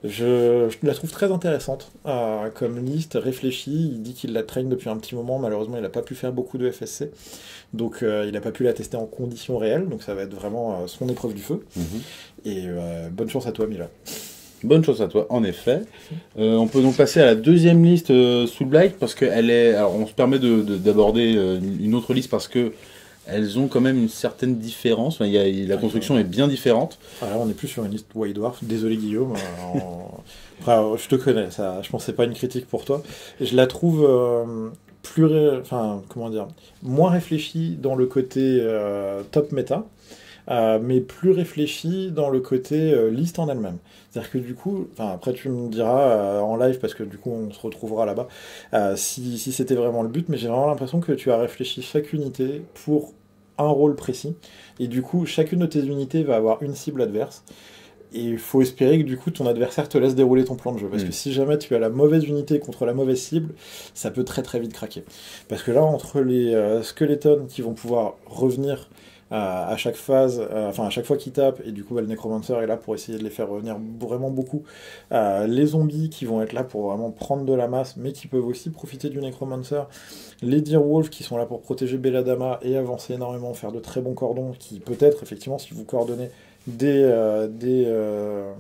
Je, je la trouve très intéressante euh, comme liste, réfléchie. Il dit qu'il la traîne depuis un petit moment. Malheureusement, il n'a pas pu faire beaucoup de F S C. Donc, euh, il n'a pas pu la tester en conditions réelles. Donc, ça va être vraiment euh, son épreuve du feu. Mhm. Et euh, bonne chance à toi, Mila. Bonne chose à toi, en effet. Euh, on peut donc passer à la deuxième liste euh, Soul Blight, parce qu'elle est... Alors, on se permet de, de- d'aborder euh, une autre liste parce que elles ont quand même une certaine différence. Enfin, il y a- la construction est bien différente. Alors, on n'est plus sur une liste White Dwarf. Désolé, Guillaume. euh, en- Après, euh, je te connais. Ça, je pense que c'est pas une critique pour toi. Je la trouve euh, plus... ré- Enfin, comment dire, moins réfléchie dans le côté euh, top méta. Euh, mais plus réfléchi dans le côté euh, liste en elle-même. C'est-à-dire que du coup, enfin après tu me diras euh, en live parce que du coup on se retrouvera là-bas euh, si, si c'était vraiment le but, mais j'ai vraiment l'impression que tu as réfléchi chaque unité pour un rôle précis et du coup chacune de tes unités va avoir une cible adverse. Et il faut espérer que du coup ton adversaire te laisse dérouler ton plan de jeu. Parce Mm. que si jamais tu as la mauvaise unité contre la mauvaise cible, ça peut très très vite craquer. Parce que là, entre les euh, skeletons qui vont pouvoir revenir à, à chaque phase, euh, enfin à chaque fois qu'ils tapent, et du coup bah, le Necromancer est là pour essayer de les faire revenir vraiment beaucoup. Euh, les zombies qui vont être là pour vraiment prendre de la masse, mais qui peuvent aussi profiter du Necromancer. Les Direwolves qui sont là pour protéger Belladama et avancer énormément, faire de très bons cordons, qui peut-être, effectivement, si vous coordonnez des, euh, des, euh,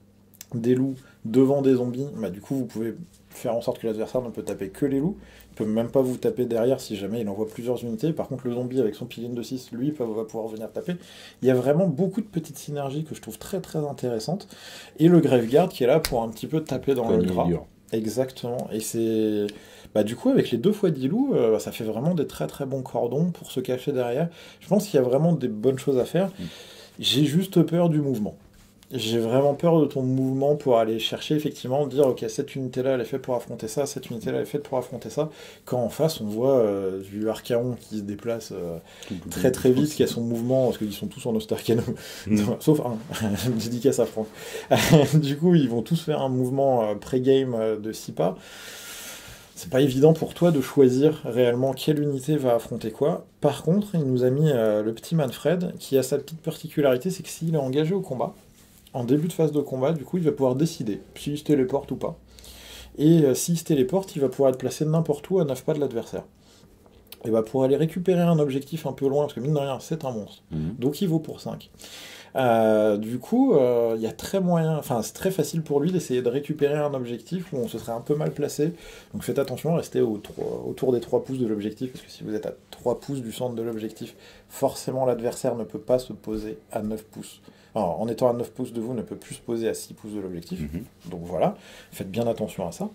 des loups devant des zombies, bah, du coup vous pouvez faire en sorte que l'adversaire ne peut taper que les loups. Il peut même pas vous taper derrière si jamais il envoie plusieurs unités. Par contre, le zombie avec son piline de six, lui, peut- va pouvoir venir taper. Il y a vraiment beaucoup de petites synergies que je trouve très très intéressantes. Et le Graveguard qui est là pour un petit peu taper dans le Pogner gras. dur. Exactement. Et c'est... Bah, du coup, avec les deux fois dix loups, euh, ça fait vraiment des très très bons cordons pour se cacher derrière. Je pense qu'il y a vraiment des bonnes choses à faire. J'ai juste peur du mouvement. J'ai vraiment peur de ton mouvement pour aller chercher, effectivement, dire ok, cette unité-là, elle est faite pour affronter ça, cette unité-là, elle est faite pour affronter ça. Quand en face, on voit euh, du Archaon qui se déplace euh, très très vite, qui a son mouvement, parce qu'ils sont tous en Ostercano, Mm. sauf un, dédicace à Franck. Du coup, ils vont tous faire un mouvement euh, pré-game euh, de six pas. C'est pas évident pour toi de choisir réellement quelle unité va affronter quoi. Par contre, il nous a mis euh, le petit Manfred, qui a sa petite particularité, c'est que s'il est engagé au combat, en début de phase de combat, du coup, il va pouvoir décider s'il se téléporte ou pas. Et euh, s'il se téléporte, il va pouvoir être placé n'importe où à neuf pas de l'adversaire. Et bah, pour aller récupérer un objectif un peu loin, parce que mine de rien, c'est un monstre, Mhm. donc il vaut pour cinq. Euh, du coup, euh, il y a très moyen, enfin c'est très facile pour lui d'essayer de récupérer un objectif où on se serait un peu mal placé. Donc faites attention, restez au trois- autour des trois pouces de l'objectif, parce que si vous êtes à trois pouces du centre de l'objectif, forcément l'adversaire ne peut pas se poser à neuf pouces. Alors, en étant à neuf pouces de vous, ne peut plus se poser à six pouces de l'objectif. Mhm. Donc voilà, faites bien attention à ça.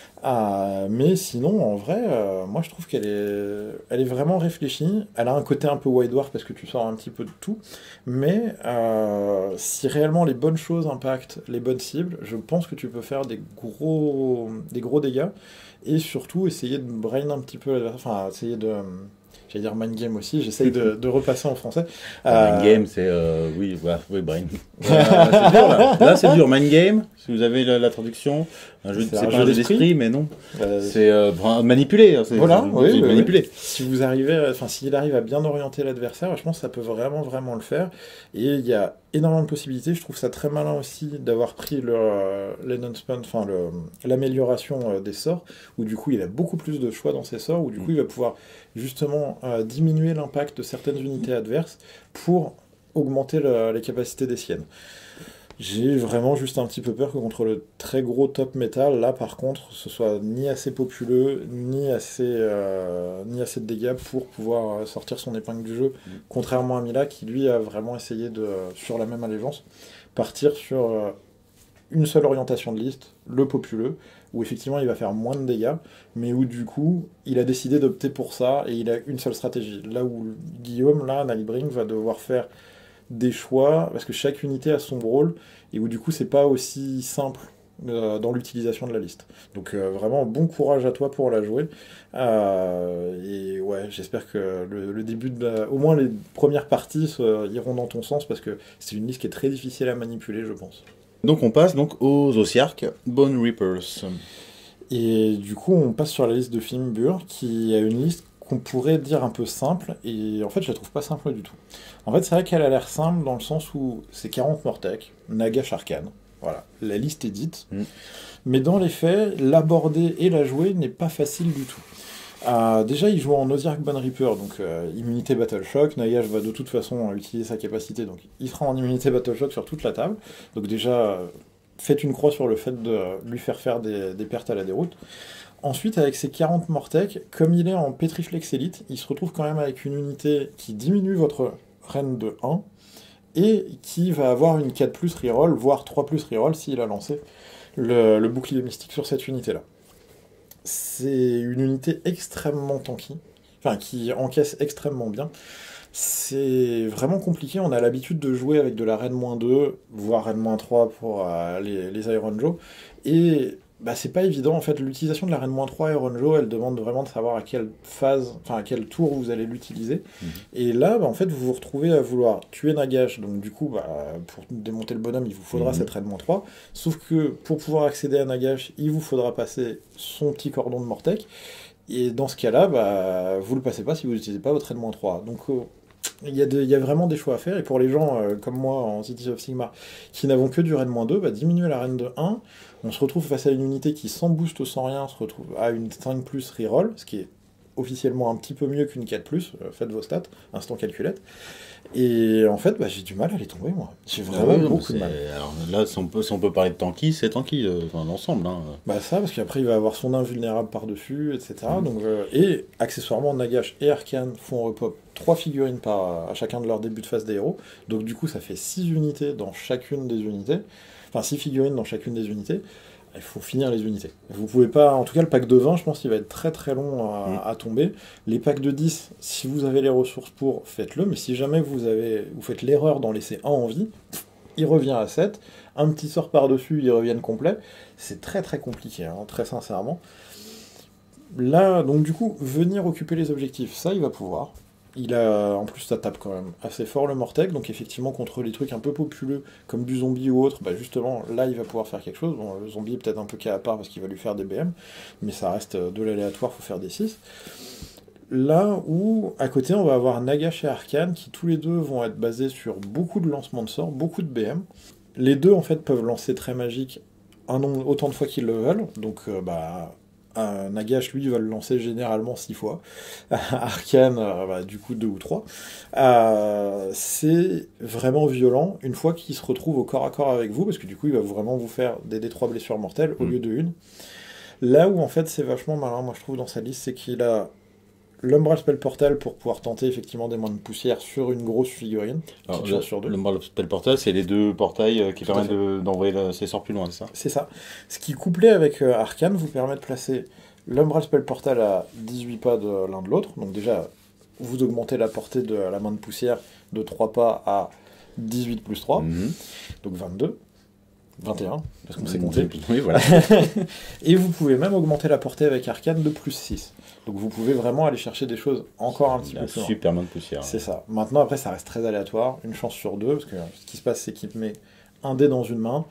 Euh, mais sinon, en vrai, euh, moi je trouve qu'elle est, elle est vraiment réfléchie. Elle a un côté un peu White Dwarf parce que tu sors un petit peu de tout. Mais euh, si réellement les bonnes choses impactent les bonnes cibles, je pense que tu peux faire des gros, des gros dégâts. Et surtout essayer de brain un petit peu, enfin essayer de... J'allais dire mind game aussi, j'essaye de, de repasser en français. Euh... Mind game, c'est... Euh, oui, voilà, oui, brain. Euh, c'est dur, là. Là, c'est dur. Mind game, si vous avez la, la traduction. Un jeu, C'est c'est un pas jeu un jeu d'esprit. d'esprit, mais non. Euh, C'est euh, enfin, manipuler. hein, c'est- Voilà, c'est- oui, c'est oui, manipuler. Si vous arrivez, à- enfin, s'il arrive à bien orienter l'adversaire, je pense que ça peut vraiment, vraiment le faire. Et il y a énormément de possibilités. Je trouve ça très malin aussi d'avoir pris le, euh, l'enhancement, enfin, le, l'amélioration euh, des sorts, où du coup, il a beaucoup plus de choix dans ses sorts, où du coup, il va pouvoir justement euh, diminuer l'impact de certaines unités adverses pour augmenter le- les capacités des siennes. J'ai vraiment juste un petit peu peur que contre le très gros top métal, là par contre, ce soit ni assez populeux, ni assez, euh, ni assez de dégâts pour pouvoir euh, sortir son épingle du jeu. Contrairement à Mila qui lui a vraiment essayé de, sur la même allégeance, partir sur euh, une seule orientation de liste, le populeux, où effectivement il va faire moins de dégâts, mais où du coup il a décidé d'opter pour ça et il a une seule stratégie. Là où Guillaume, là, Nightbring, va devoir faire des choix, parce que chaque unité a son rôle, et où du coup c'est pas aussi simple euh, dans l'utilisation de la liste. Donc euh, vraiment bon courage à toi pour la jouer. Euh, et ouais, j'espère que le, le début de la- au moins les premières parties se- iront dans ton sens, parce que c'est une liste qui est très difficile à manipuler, je pense. Donc on passe donc aux Osiark Bone Reapers. Et du coup on passe sur la liste de Fimbur, qui a une liste qu'on pourrait dire un peu simple, et en fait je la trouve pas simple du tout. En fait c'est vrai qu'elle a l'air simple dans le sens où c'est quarante Mortec, Nagash Arcane, voilà, la liste est dite, Mm. mais dans les faits, l'aborder et la jouer n'est pas facile du tout. Euh, déjà il joue en Osiark Bone Reaper, donc euh, immunité Battle Shock, Nagash va de toute façon utiliser sa capacité, donc il sera en immunité Battle Shock sur toute la table, donc déjà euh, faites une croix sur le fait de lui faire faire des, des pertes à la déroute. Ensuite, avec ses quarante Mortec, comme il est en Petriflex Elite, il se retrouve quand même avec une unité qui diminue votre reine de un et qui va avoir une quatre plus reroll, voire trois plus reroll s'il a lancé le, le bouclier mystique sur cette unité-là. C'est une unité extrêmement tanky, enfin qui encaisse extrêmement bien. C'est vraiment compliqué, on a l'habitude de jouer avec de la reine moins deux, voire reine moins trois pour euh, les, les Iron Joe, et bah, c'est pas évident, en fait, l'utilisation de la reine moins trois Iron Joe, elle demande vraiment de savoir à quelle phase, enfin à quel tour vous allez l'utiliser, Mhm. et là, bah, en fait, vous vous retrouvez à vouloir tuer Nagash, donc du coup, bah, pour démonter le bonhomme, il vous faudra Mhm. cette reine moins trois, sauf que pour pouvoir accéder à Nagash, il vous faudra passer son petit cordon de Mortec, et dans ce cas-là, bah, vous le passez pas si vous n'utilisez pas votre reine moins trois, donc euh, il y, a de- il y a vraiment des choix à faire, et pour les gens euh, comme moi en Cities of Sigmar qui n'avons que du reine deux, bah, diminuer la reine de un, on se retrouve face à une unité qui sans boost, sans rien, se retrouve à une cinq plus reroll, ce qui est officiellement un petit peu mieux qu'une quatre plus, euh, faites vos stats, instant calculette, et en fait bah, j'ai du mal à les tomber moi, j'ai Ah vraiment ouais, non, beaucoup mais de mal. c'est- Alors là, si on peut, si on peut parler de tanky, c'est tanky euh, enfin, l'ensemble. Hein. Bah ça, parce qu'après il va avoir son invulnérable par-dessus, et cetera. Mhm. Donc, euh, et accessoirement, Nagash et Arcane font repop trois figurines par, à chacun de leurs débuts de phase des héros. Donc du coup ça fait six unités dans chacune des unités. Enfin six figurines dans chacune des unités. Il faut finir les unités. Vous pouvez pas, en tout cas le pack de vingt, je pense qu'il va être très très long à, Mhm. à tomber. Les packs de dix, si vous avez les ressources pour, faites-le. Mais si jamais vous, avez, vous faites l'erreur d'en laisser un en vie, il revient à sept. Un petit sort par-dessus, ils reviennent complets. C'est très très compliqué, hein, très sincèrement. Là, donc du coup, venir occuper les objectifs, ça il va pouvoir. Il a, en plus ça tape quand même assez fort le Mortec, donc effectivement contre les trucs un peu populeux, comme du zombie ou autre, bah justement, là il va pouvoir faire quelque chose. Bon, le zombie est peut-être un peu cas à part parce qu'il va lui faire des B M, mais ça reste de l'aléatoire, faut faire des six. Là où, à côté, on va avoir Nagash et Arcane, qui tous les deux vont être basés sur beaucoup de lancements de sorts, beaucoup de B M. Les deux, en fait, peuvent lancer très magique un nombre, autant de fois qu'ils le veulent, donc euh, bah... Un Nagash, lui, va le lancer généralement six fois. Arcane, euh, bah, du coup, deux ou trois. Euh, c'est vraiment violent une fois qu'il se retrouve au corps à corps avec vous, parce que du coup, il va vraiment vous faire des D trois blessures mortelles au Mm. lieu de une. Là où, en fait, c'est vachement malin, moi, je trouve, dans sa liste, c'est qu'il a l'Umbral Spell Portal pour pouvoir tenter, effectivement, des mains de poussière sur une grosse figurine. Alors, Petite chance sur deux. le Umbral Spell Portal, c'est les deux portails euh, qui Tout à permettent fait. de- d'envoyer le- ses sorts plus loin, c'est ça? C'est ça. Ce qui, couplé avec euh, Arcane, vous permet de placer l'Umbral Spell Portal à dix-huit pas de l'un de l'autre. Donc déjà, vous augmentez la portée de la main de poussière de trois pas à dix-huit plus trois, Mhm. donc vingt-deux. vingt et un, parce qu'on sait compter. Oui, voilà. Et vous pouvez même augmenter la portée avec Arcane de plus six. Donc vous pouvez vraiment aller chercher des choses encore un petit La peu plus loin. super main de poussière. C'est ça. Maintenant, après, ça reste très aléatoire. Une chance sur deux, parce que ce qui se passe, c'est qu'il met un dé dans une main,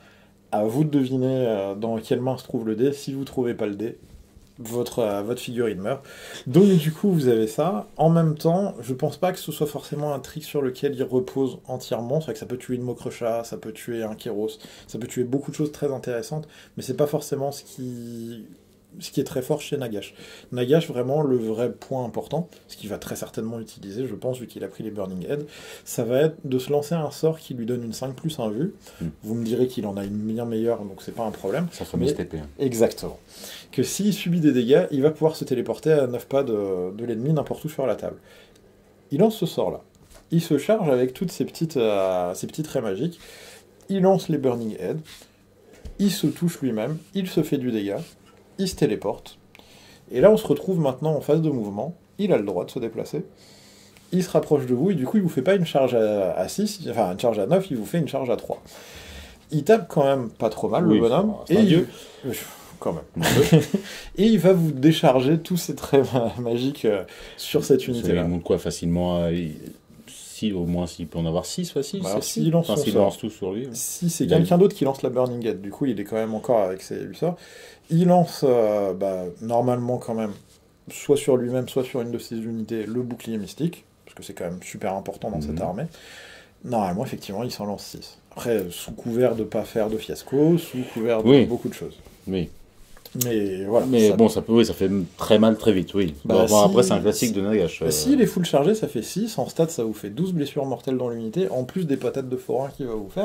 À vous de deviner euh, dans quelle main se trouve le dé. Si vous trouvez pas le dé, votre, euh, votre figurine meurt. Donc du coup, vous avez ça. En même temps, je pense pas que ce soit forcément un trick sur lequel il repose entièrement. C'est vrai que ça peut tuer une Mokrocha, ça peut tuer un Kéros, ça peut tuer beaucoup de choses très intéressantes, mais c'est pas forcément ce qui... ce qui est très fort chez Nagash. Nagash, vraiment, le vrai point important, ce qu'il va très certainement utiliser, je pense, vu qu'il a pris les Burning Head, ça va être de se lancer un sort qui lui donne une cinq plus un vue. Mm. Vous me direz qu'il en a une bien meilleure, donc c'est pas un problème. Ça fameuse T P. Exactement. Que s'il subit des dégâts, il va pouvoir se téléporter à neuf pas de, de l'ennemi, n'importe où sur la table. Il lance ce sort-là. Il se charge avec toutes ces petites, euh, ces petites raies magiques. Il lance les Burning Head. Il se touche lui-même. Il se fait du dégât. Il se téléporte. Et là, on se retrouve maintenant en phase de mouvement. Il a le droit de se déplacer. Il se rapproche de vous, et du coup, il vous fait pas une charge à, à six, enfin une charge à neuf, il vous fait une charge à trois. Il tape quand même pas trop mal, oui, le bonhomme. C'est un et dieu. Il... Quand même. Et il va vous décharger tous ces traits magiques euh, sur cette unité-là. Il monte quoi facilement euh, il... Si, au moins, s'il peut en avoir six fois six. Bah, s'il lance, enfin, s'il lance tout sur lui. Si c'est quelqu'un d'autre qui lance la Burning Head, du coup, il est quand même encore avec ses huit sorts. Il lance, euh, bah, normalement, quand même, soit sur lui-même, soit sur une de ses unités, le bouclier mystique, parce que c'est quand même super important dans mmh. cette armée. Normalement, effectivement, il s'en lance six. Après, sous couvert de ne pas faire de fiasco, sous couvert de oui. beaucoup de choses. Oui. Mais voilà. Mais ça... bon, ça, peut, oui, ça fait très mal très vite, oui. Bah, bon, si... Après, c'est un classique de Nagash. Bah, euh... S'il est full chargé, ça fait six. En stats, ça vous fait douze blessures mortelles dans l'unité, en plus des patates de forain qu'il va vous faire.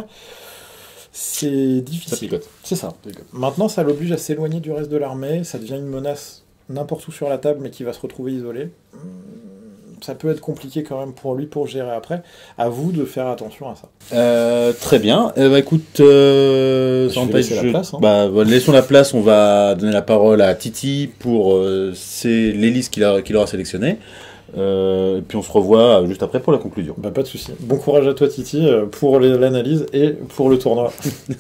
C'est difficile. Ça picote. C'est ça. Maintenant, ça l'oblige à s'éloigner du reste de l'armée. Ça devient une menace n'importe où sur la table, mais qui va se retrouver isolé. Ça peut être compliqué quand même pour lui pour gérer après. À vous de faire attention à ça. Euh, très bien. Euh, bah, écoute, euh, je vais laisser je... la place. Hein. Bah, laissons la place. On va donner la parole à Titi pour euh, c'est les listes qu'il, a, qu'il aura sélectionnées. Euh, et puis on se revoit juste après pour la conclusion. Bah, pas de souci. Bon courage à toi, Titi, pour l'analyse et pour le tournoi.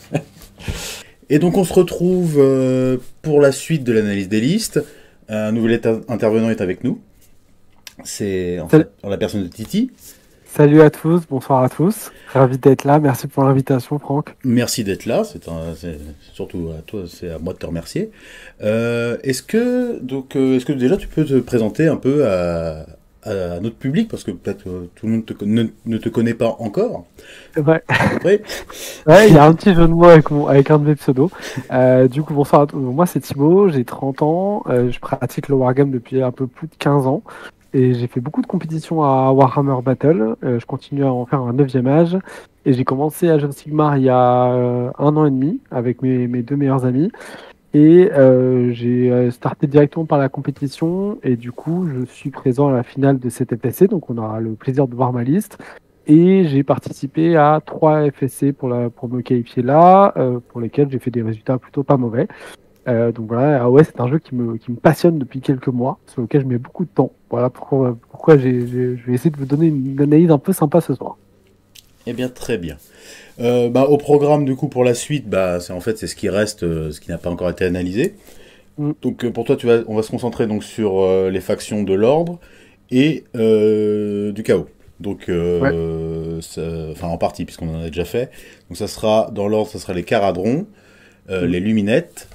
Et donc on se retrouve euh, pour la suite de l'analyse des listes. Un nouvel éta- intervenant est avec nous. C'est en fait la personne de Titi. Salut à tous, bonsoir à tous. Ravi d'être là. Merci pour l'invitation, Franck. Merci d'être là. C'est, un, c'est surtout à toi, c'est à moi de te remercier. Euh, est-ce que donc, euh, est-ce que déjà tu peux te présenter un peu à, à notre public, parce que peut-être euh, tout le monde te, ne, ne te connaît pas encore. C'est vrai. Après. Ouais, il y a un petit jeu de mots avec, mon, avec un de mes pseudos. Euh, du coup, bonsoir à tous. Moi, c'est Thibaut, j'ai trente ans. Euh, je pratique le Wargame depuis un peu plus de quinze ans. Et j'ai fait beaucoup de compétitions à Warhammer Battle. Euh, je continue à en faire un neuvième âge. Et j'ai commencé Age of Sigmar il y a euh, un an et demi avec mes, mes deux meilleurs amis. Et euh, j'ai starté directement par la compétition. Et du coup, je suis présent à la finale de cette F S C. Donc, on aura le plaisir de voir ma liste. Et j'ai participé à trois F S C pour, la, pour me qualifier là, euh, pour lesquels j'ai fait des résultats plutôt pas mauvais. Euh, donc voilà, A O S c'est un jeu qui me, qui me passionne depuis quelques mois, sur lequel je mets beaucoup de temps. Voilà pourquoi, pourquoi j'ai, j'ai, je vais essayer de vous donner une analyse un peu sympa ce soir. Eh bien, très bien. Euh, bah, au programme, du coup, pour la suite, bah, c'est, en fait, c'est ce qui reste, euh, ce qui n'a pas encore été analysé. Mm. Donc, euh, pour toi, tu vas, on va se concentrer donc, sur euh, les factions de l'ordre et euh, du chaos. Donc, euh, ouais. Enfin, en partie, puisqu'on en a déjà fait. Donc, ça sera, dans l'ordre, ça sera les Caradrons, euh, mm. les Luminettes,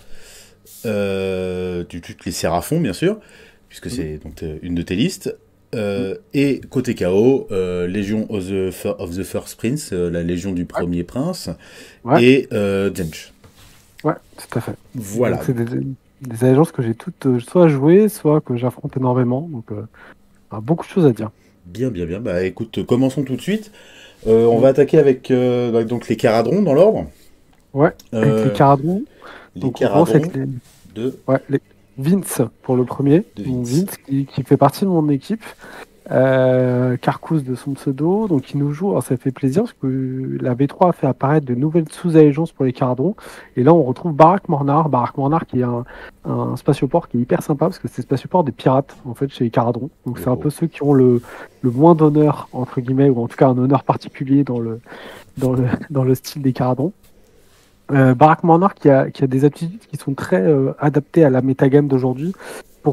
Euh, du, du, les Séraphons, bien sûr, puisque c'est donc, une de tes listes. Euh, et côté chaos, euh, Légion of the, of the First Prince, euh, la Légion du Premier ouais. Prince, ouais. et euh, Zench. Ouais, tout à fait. Voilà. Donc, c'est des, des allégeances que j'ai toutes euh, soit jouées, soit que j'affronte énormément. Donc, euh, on a beaucoup de choses à dire. Bien, bien, bien. Bah écoute, commençons tout de suite. Euh, on ouais. va attaquer avec euh, donc, les Caradrons dans l'ordre. Ouais, avec euh, les Caradrons. Les donc, Caradrons les... de... Ouais, les... Vince pour le premier. De donc, Vince, Vince qui, qui fait partie de mon équipe. Euh, Carcous de son pseudo. Donc il nous joue. Alors, ça fait plaisir parce que la V trois a fait apparaître de nouvelles sous-allégeances pour les Caradrons. Et là, on retrouve Barak Mornar. Barak Mornar qui est un, un spatioport qui est hyper sympa parce que c'est le spatioport des pirates en fait chez les Caradrons. Donc c'est un peu ceux qui ont le, le moins d'honneur entre guillemets, ou en tout cas un honneur particulier dans le, dans le, dans le style des Caradrons. Euh, Barak Mornar qui a, qui a des aptitudes qui sont très euh, adaptées à la métagame d'aujourd'hui. Pourquoi ?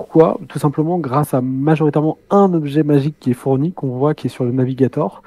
Tout simplement grâce à majoritairement un objet magique qui est fourni, qu'on voit qui est sur le navigator.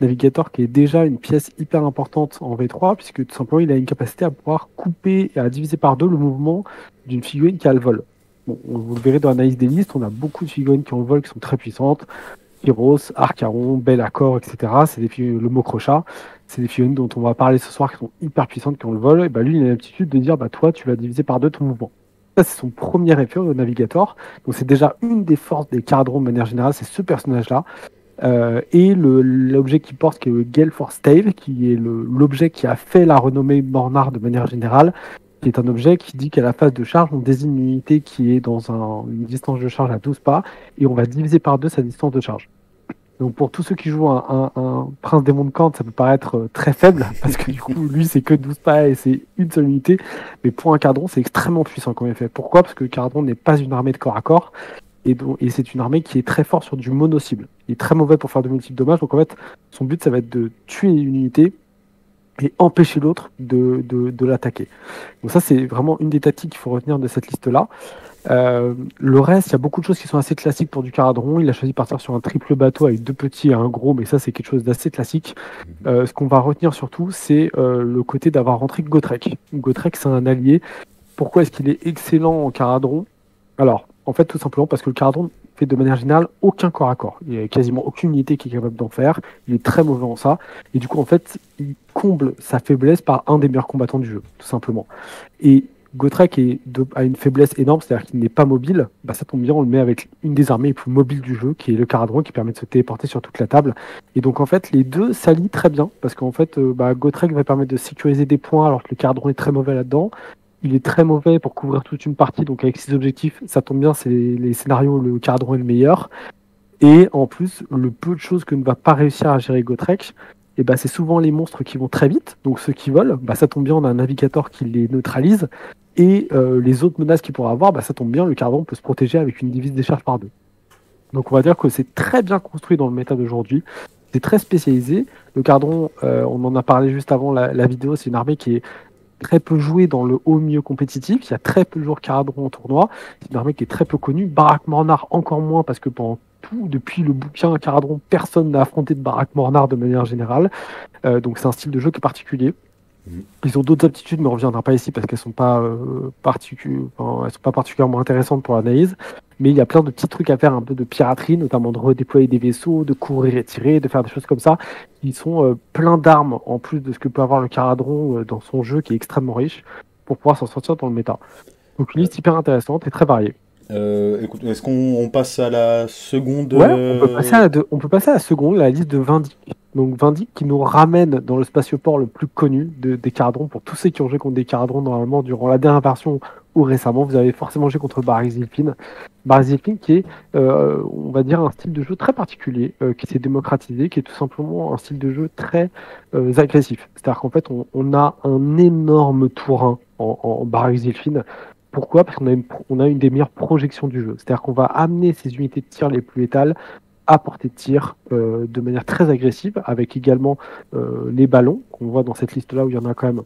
Navigator qui est déjà une pièce hyper importante en V trois, puisque tout simplement il a une capacité à pouvoir couper et à diviser par deux le mouvement d'une figurine qui a le vol. Bon, vous le verrez dans l'analyse des listes, on a beaucoup de figurines qui ont le vol qui sont très puissantes. Pyros, Archaon, Bellacore, et cetera. C'est des figurines, le Mokrocha, c'est des figurines dont on va parler ce soir qui sont hyper puissantes, qui ont le vol. Et bah lui, il a l'aptitude de dire, bah toi, tu vas diviser par deux ton mouvement. Ça, c'est son premier effet au Navigator. Donc c'est déjà une des forces des Caradrons de manière générale, c'est ce personnage-là. Euh, et le- l'objet qu'il porte, qui est le Gale Force Tail, qui est le- l'objet qui a fait la renommée Mornar de manière générale, qui est un objet qui dit qu'à la phase de charge, on désigne une unité qui est dans un- une distance de charge à douze pas, et on va diviser par deux sa distance de charge. Donc pour tous ceux qui jouent un, un, un Prince Démon de Kant, ça peut paraître euh, très faible, parce que du coup, lui, c'est que douze pas et c'est une seule unité, mais pour un Caradron, c'est extrêmement puissant comme effet. Pourquoi? Parce que le Caradron n'est pas une armée de corps à corps, et, donc, et c'est une armée qui est très forte sur du mono-cible. Il est très mauvais pour faire de multiples dommages, donc en fait, son but, ça va être de tuer une unité et empêcher l'autre de, de, de l'attaquer. Donc ça, c'est vraiment une des tactiques qu'il faut retenir de cette liste-là. Euh, le reste, il y a beaucoup de choses qui sont assez classiques pour du Caradron. Il a choisi de partir sur un triple bateau avec deux petits et un gros, mais ça, c'est quelque chose d'assez classique. Euh, ce qu'on va retenir surtout, c'est euh, le côté d'avoir rentré Gotrek. Gotrek, c'est un allié. Pourquoi est-ce qu'il est excellent en Caradron? Alors, en fait, tout simplement parce que le Caradron fait de manière générale aucun corps à corps. Il n'y a quasiment aucune unité qui est capable d'en faire. Il est très mauvais en ça. Et du coup, en fait, il comble sa faiblesse par un des meilleurs combattants du jeu, tout simplement. Et Gotrek est de- a une faiblesse énorme, c'est-à-dire qu'il n'est pas mobile. Bah, ça tombe bien, on le met avec une des armées les plus mobiles du jeu, qui est le Caradron, qui permet de se téléporter sur toute la table. Et donc, en fait, les deux s'allient très bien, parce qu'en fait, euh, bah, Gotrek va permettre de sécuriser des points, alors que le Caradron est très mauvais là-dedans. Il est très mauvais pour couvrir toute une partie, donc avec ses objectifs, ça tombe bien, c'est les, les scénarios où le Caradron est le meilleur. Et en plus, le peu de choses que ne va pas réussir à gérer Gotrek, et bah, c'est souvent les monstres qui vont très vite, donc ceux qui volent, bah, ça tombe bien, on a un navigateur qui les neutralise. Et euh, les autres menaces qu'il pourra avoir, bah, ça tombe bien, le Caradron peut se protéger avec une divise des charges par deux. Donc on va dire que c'est très bien construit dans le méta d'aujourd'hui. C'est très spécialisé. Le Caradron, euh, on en a parlé juste avant la, la vidéo, c'est une armée qui est très peu jouée dans le haut milieu compétitif. Il y a très peu de joueurs Caradron en tournoi. C'est une armée qui est très peu connue. Barak Mornar encore moins, parce que pendant tout, depuis le bouquin Caradron, personne n'a affronté de Barak Mornar de manière générale. Euh, donc c'est un style de jeu qui est particulier. Ils ont d'autres aptitudes, mais on ne reviendra pas ici parce qu'elles sont pas euh, particu- enfin, elles sont pas particulièrement intéressantes pour l'analyse. Mais il y a plein de petits trucs à faire, un peu de piraterie, notamment de redéployer des vaisseaux, de courir et tirer, de faire des choses comme ça, qui sont euh, plein d'armes en plus de ce que peut avoir le Caradron euh, dans son jeu, qui est extrêmement riche, pour pouvoir s'en sortir dans le méta. Donc une liste hyper intéressante et très variée. Euh, écoute, est-ce qu'on on passe à la seconde Ouais, euh, on peut passer à la, deux- on peut passer à la seconde, la liste de Vindic. Donc Vindic qui nous ramène dans le spatioport le plus connu de, des Caradrons. Pour tous ceux qui ont joué contre des Caradrons normalement durant la dernière version ou récemment, vous avez forcément joué contre Barak Zilfin. Barak Zilfin qui est, euh, on va dire, un style de jeu très particulier, euh, qui s'est démocratisé, qui est tout simplement un style de jeu très euh, agressif. C'est-à-dire qu'en fait, on, on a un énorme tourin en, en Barak Zilfin. Pourquoi? Parce qu'on a, une, on a une des meilleures projections du jeu. C'est-à-dire qu'on va amener ces unités de tir les plus létales à portée de tir euh, de manière très agressive, avec également euh, les ballons, qu'on voit dans cette liste-là où il y en a quand même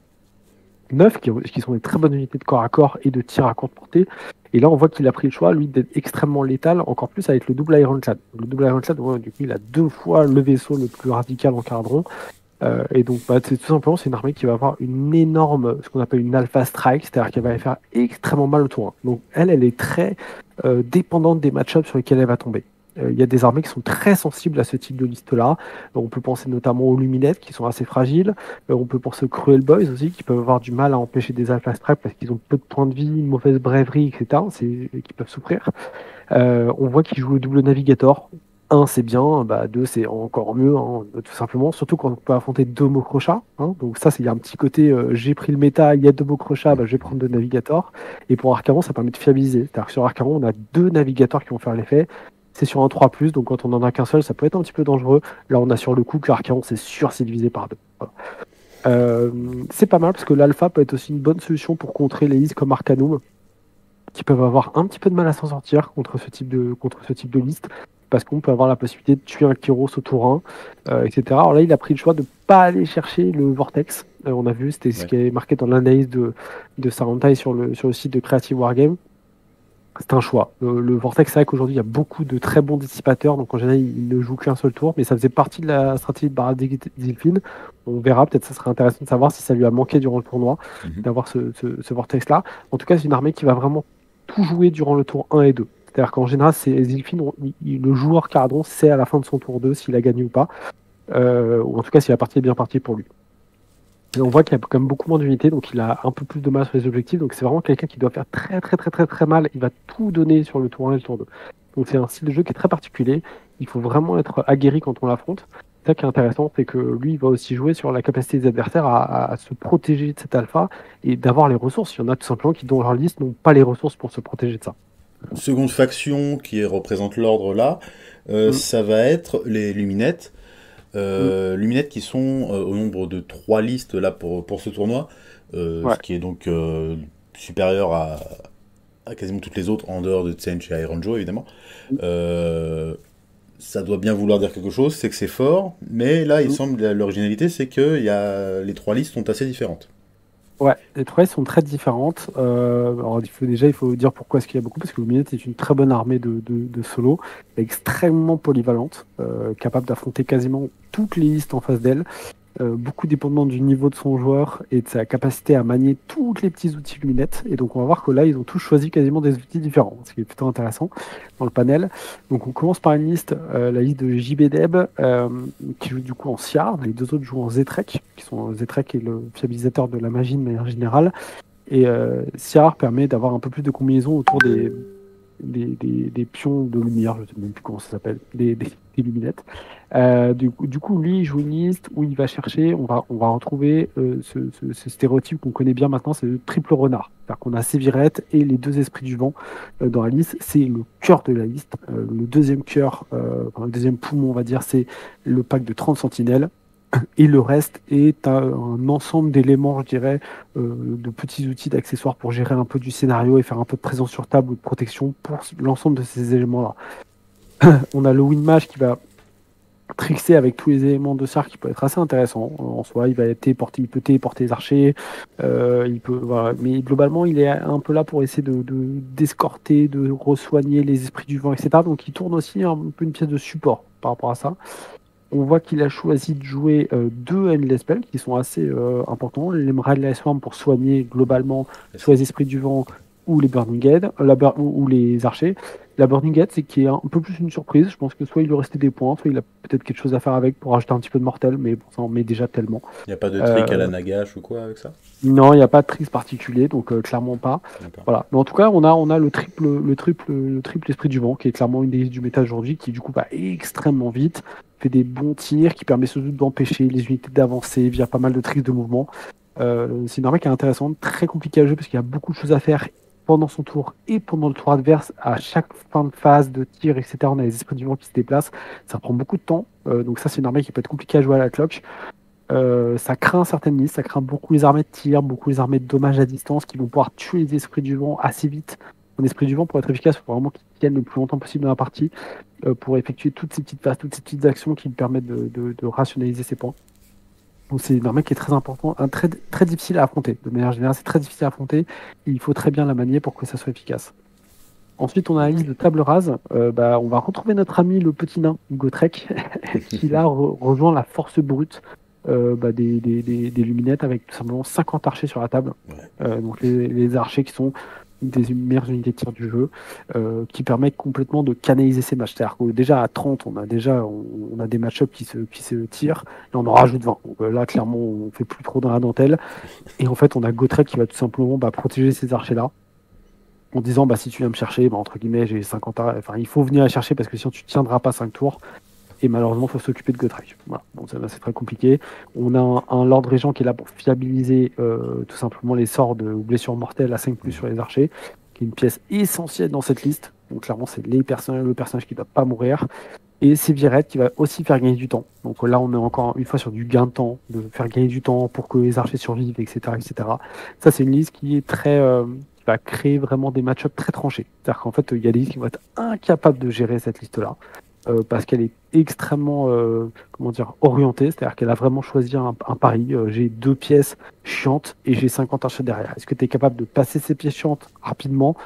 neuf, qui, qui sont des très bonnes unités de corps à corps et de tir à courte portée. Et là, on voit qu'il a pris le choix, lui, d'être extrêmement létal, encore plus avec le double Ironclad. Le double Ironclad, ouais, du coup, il a deux fois le vaisseau le plus radical en Caradron. Euh, et donc, bah, c'est tout simplement, c'est une armée qui va avoir une énorme, ce qu'on appelle une alpha strike, c'est-à-dire qu'elle va faire extrêmement mal au tour. Donc, elle, elle est très euh, dépendante des match-ups sur lesquels elle va tomber. Il euh, y a des armées qui sont très sensibles à ce type de liste-là. Euh, on peut penser notamment aux Luminettes qui sont assez fragiles. Euh, on peut penser aux Cruel Boys aussi qui peuvent avoir du mal à empêcher des alpha strikes parce qu'ils ont peu de points de vie, une mauvaise brèverie, et cetera. C'est, qui peuvent souffrir. Euh, on voit qu'ils jouent le double Navigator. Un, c'est bien, bah, deux, c'est encore mieux, hein, tout simplement. Surtout quand on peut affronter deux Mokrocha. Hein, donc ça, il y a un petit côté, euh, j'ai pris le méta, il y a deux Mokrocha, bah, je vais prendre deux Navigators. Et pour Archaron, ça permet de fiabiliser. C'est-à-dire que sur Archaron, on a deux Navigators qui vont faire l'effet. C'est sur un trois plus, donc quand on en a qu'un seul, ça peut être un petit peu dangereux. Là, on a sur le coup que l'Archaron, c'est sûr, c'est divisé par deux. Voilà. Euh, c'est pas mal, parce que l'Alpha peut être aussi une bonne solution pour contrer les listes comme Arcanum, qui peuvent avoir un petit peu de mal à s'en sortir contre ce type de, contre ce type de liste, parce qu'on peut avoir la possibilité de tuer un Kyros au tour un, euh, et cetera. Alors là, il a pris le choix de ne pas aller chercher le Vortex. Euh, on a vu, c'était ouais. ce qui est marqué dans l'analyse de, de Sarantai sur le, sur le site de Creative Wargame. c'est un choix. Le, le Vortex, c'est vrai qu'aujourd'hui, il y a beaucoup de très bons dissipateurs, donc en général, il ne joue qu'un seul tour, mais ça faisait partie de la stratégie de Barad Zilfin. On verra, peut-être ça serait intéressant de savoir si ça lui a manqué durant le tournoi, Mhm. d'avoir ce, ce, ce Vortex-là. En tout cas, c'est une armée qui va vraiment tout jouer durant le tour un et deux. C'est-à-dire qu'en général, c'est Zilfin, on- il- le joueur Cardon sait à la fin de son tour deux s'il a gagné ou pas, euh, ou en tout cas si la partie est bien partie pour lui. Et on voit qu'il y a quand même beaucoup moins d'unités, donc il a un peu plus de mal sur les objectifs. Donc c'est vraiment quelqu'un qui doit faire très très très très très mal. Il va tout donner sur le tour un et le tour deux. Donc c'est un style de jeu qui est très particulier. Il faut vraiment être aguerri quand on l'affronte. C'est ça qui est intéressant, c'est que lui, il va aussi jouer sur la capacité des adversaires à, à- à se protéger de cet alpha et d'avoir les ressources. Il y en a tout simplement qui, dans leur liste, n'ont pas les ressources pour se protéger de ça. Seconde faction qui représente l'ordre là, euh, Mm. ça va être les Luminettes. Euh, Luminettes qui sont euh, au nombre de trois listes là pour, pour ce tournoi, euh, Ouais. ce qui est donc euh, supérieur à, à quasiment toutes les autres en dehors de Tsench et Iron Joe évidemment. Mm. Euh, ça doit bien vouloir dire quelque chose, c'est que c'est fort, mais là il Mm. semble l'originalité c'est que y a, les trois listes sont assez différentes. Ouais, les trois sont très différentes. Euh, alors il faut, déjà, il faut dire pourquoi est-ce qu'il y a beaucoup, parce que Luminette est une très bonne armée de, de, de solo, extrêmement polyvalente, euh, capable d'affronter quasiment toutes les listes en face d'elle, euh, beaucoup dépendant du niveau de son joueur et de sa capacité à manier tous les petits outils Luminette. Et donc on va voir que là, ils ont tous choisi quasiment des outils différents, ce qui est plutôt intéressant dans le panel. Donc on commence par une liste, euh, la liste de J B Deb, euh, qui joue du coup en Siard, les deux autres jouent en Zetrek, qui sont Zetrek est le fiabilisateur de la magie de manière générale. Et euh, Siard permet d'avoir un peu plus de combinaison autour des, des, des, des pions de lumière, je ne sais même plus comment ça s'appelle, des, des, des luminettes. Euh, du, coup, du coup, lui, il joue une liste où il va chercher, on va, on va retrouver euh, ce, ce, ce stéréotype qu'on connaît bien maintenant, c'est le triple renard. C'est-à-dire qu'on a Sévirette et les deux esprits du vent euh, dans la liste. C'est le cœur de la liste. Euh, le deuxième cœur, euh, enfin, le deuxième poumon, on va dire, c'est le pack de trente sentinelles. Et le reste est un, un ensemble d'éléments, je dirais, euh, de petits outils, d'accessoires pour gérer un peu du scénario et faire un peu de présence sur table ou de protection pour l'ensemble de ces éléments-là. On a le Winmage qui va trixer avec tous les éléments de Siard qui peut être assez intéressant en soi. Il va téléporter, il peut téléporter les archers, euh, il peut, voilà. Mais globalement, il est un peu là pour essayer de, de d'escorter, de resoigner les esprits du vent, et cetera. Donc il tourne aussi un peu une pièce de support par rapport à ça. On voit qu'il a choisi de jouer euh, deux Endless Spells qui sont assez euh, importants. L'Emerald Ice Swarm pour soigner globalement soit les esprits du vent ou les Burning Head, euh, la bur- ou, ou les archers. La Burning Head, c'est qui est un peu plus une surprise. Je pense que soit il lui restait des points, soit il a peut-être quelque chose à faire avec pour rajouter un petit peu de mortel, mais bon, ça en met déjà tellement. Il n'y a pas de trick Euh, à la Nagash ou quoi avec ça? Non, il n'y a pas de trick particulier, donc euh, clairement pas. D'accord. Voilà. Mais en tout cas, on a, on a le triple, le triple, le triple esprit du vent, qui est clairement une des listes du méta aujourd'hui, qui du coup va extrêmement vite, fait des bons tirs, qui permet surtout d'empêcher les unités d'avancer via pas mal de tricks de mouvement. Euh, c'est une armée qui est intéressante, très compliquée à jouer parce qu'il y a beaucoup de choses à faire pendant son tour et pendant le tour adverse. À chaque fin de phase de tir, et cetera, on a les esprits du vent qui se déplacent. Ça prend beaucoup de temps, euh, donc ça c'est une armée qui peut être compliquée à jouer à la cloche. Euh, ça craint certaines listes, ça craint beaucoup les armées de tir, beaucoup les armées de dommages à distance qui vont pouvoir tuer les esprits du vent assez vite. Un esprit du vent, pour être efficace, il faut vraiment qu'il tienne le plus longtemps possible dans la partie euh, pour effectuer toutes ces petites phases, toutes ces petites actions qui lui permettent de, de, de rationaliser ses points. Donc c'est une armée qui est très important, un, très, très difficile à affronter. De manière générale, c'est très difficile à affronter. Et il faut très bien la manier pour que ça soit efficace. Ensuite, on a la liste de table rase. Euh, bah, on va retrouver notre ami le petit nain, Gotrek, qui là re- rejoint la force brute euh, bah, des, des, des, des luminettes avec tout simplement cinquante archers sur la table. Ouais. Euh, donc les, les archers qui sont une des meilleures unités de tir du jeu, euh, qui permettent complètement de canaliser ces matchs. C'est-à-dire que déjà à trente, on a déjà on, on a des match-ups qui se, qui se tirent, et on en rajoute vingt. Donc euh, là, clairement, on fait plus trop dans la dentelle. Et en fait, on a Gotrek qui va tout simplement bah, protéger ces archers-là, en disant bah, si tu viens me chercher, bah, entre guillemets, j'ai cinquante archers. Enfin, il faut venir les chercher parce que sinon tu ne tiendras pas cinq tours. Et malheureusement, il faut s'occuper de Gotrek. Voilà. Bon, ça, c'est très compliqué. On a un, un Lord Régent qui est là pour fiabiliser euh, tout simplement les sorts de blessures mortelles à cinq plus sur les archers, qui est une pièce essentielle dans cette liste. Donc clairement, c'est les personnages, le personnage qui ne doit pas mourir. Et Sévirette qui va aussi faire gagner du temps. Donc là, on est encore une fois sur du gain de temps, de faire gagner du temps pour que les archers survivent, et cetera, et cetera. Ça, c'est une liste qui est très, euh, qui va créer vraiment des match-ups très tranchés. C'est-à-dire qu'en fait, il y a des listes qui vont être incapables de gérer cette liste-là. Euh, parce qu'elle est extrêmement euh, comment dire, orientée, c'est-à-dire qu'elle a vraiment choisi un, un pari. Euh, j'ai deux pièces chiantes et j'ai cinquante archers derrière. Est-ce que tu es capable de passer ces pièces chiantes rapidement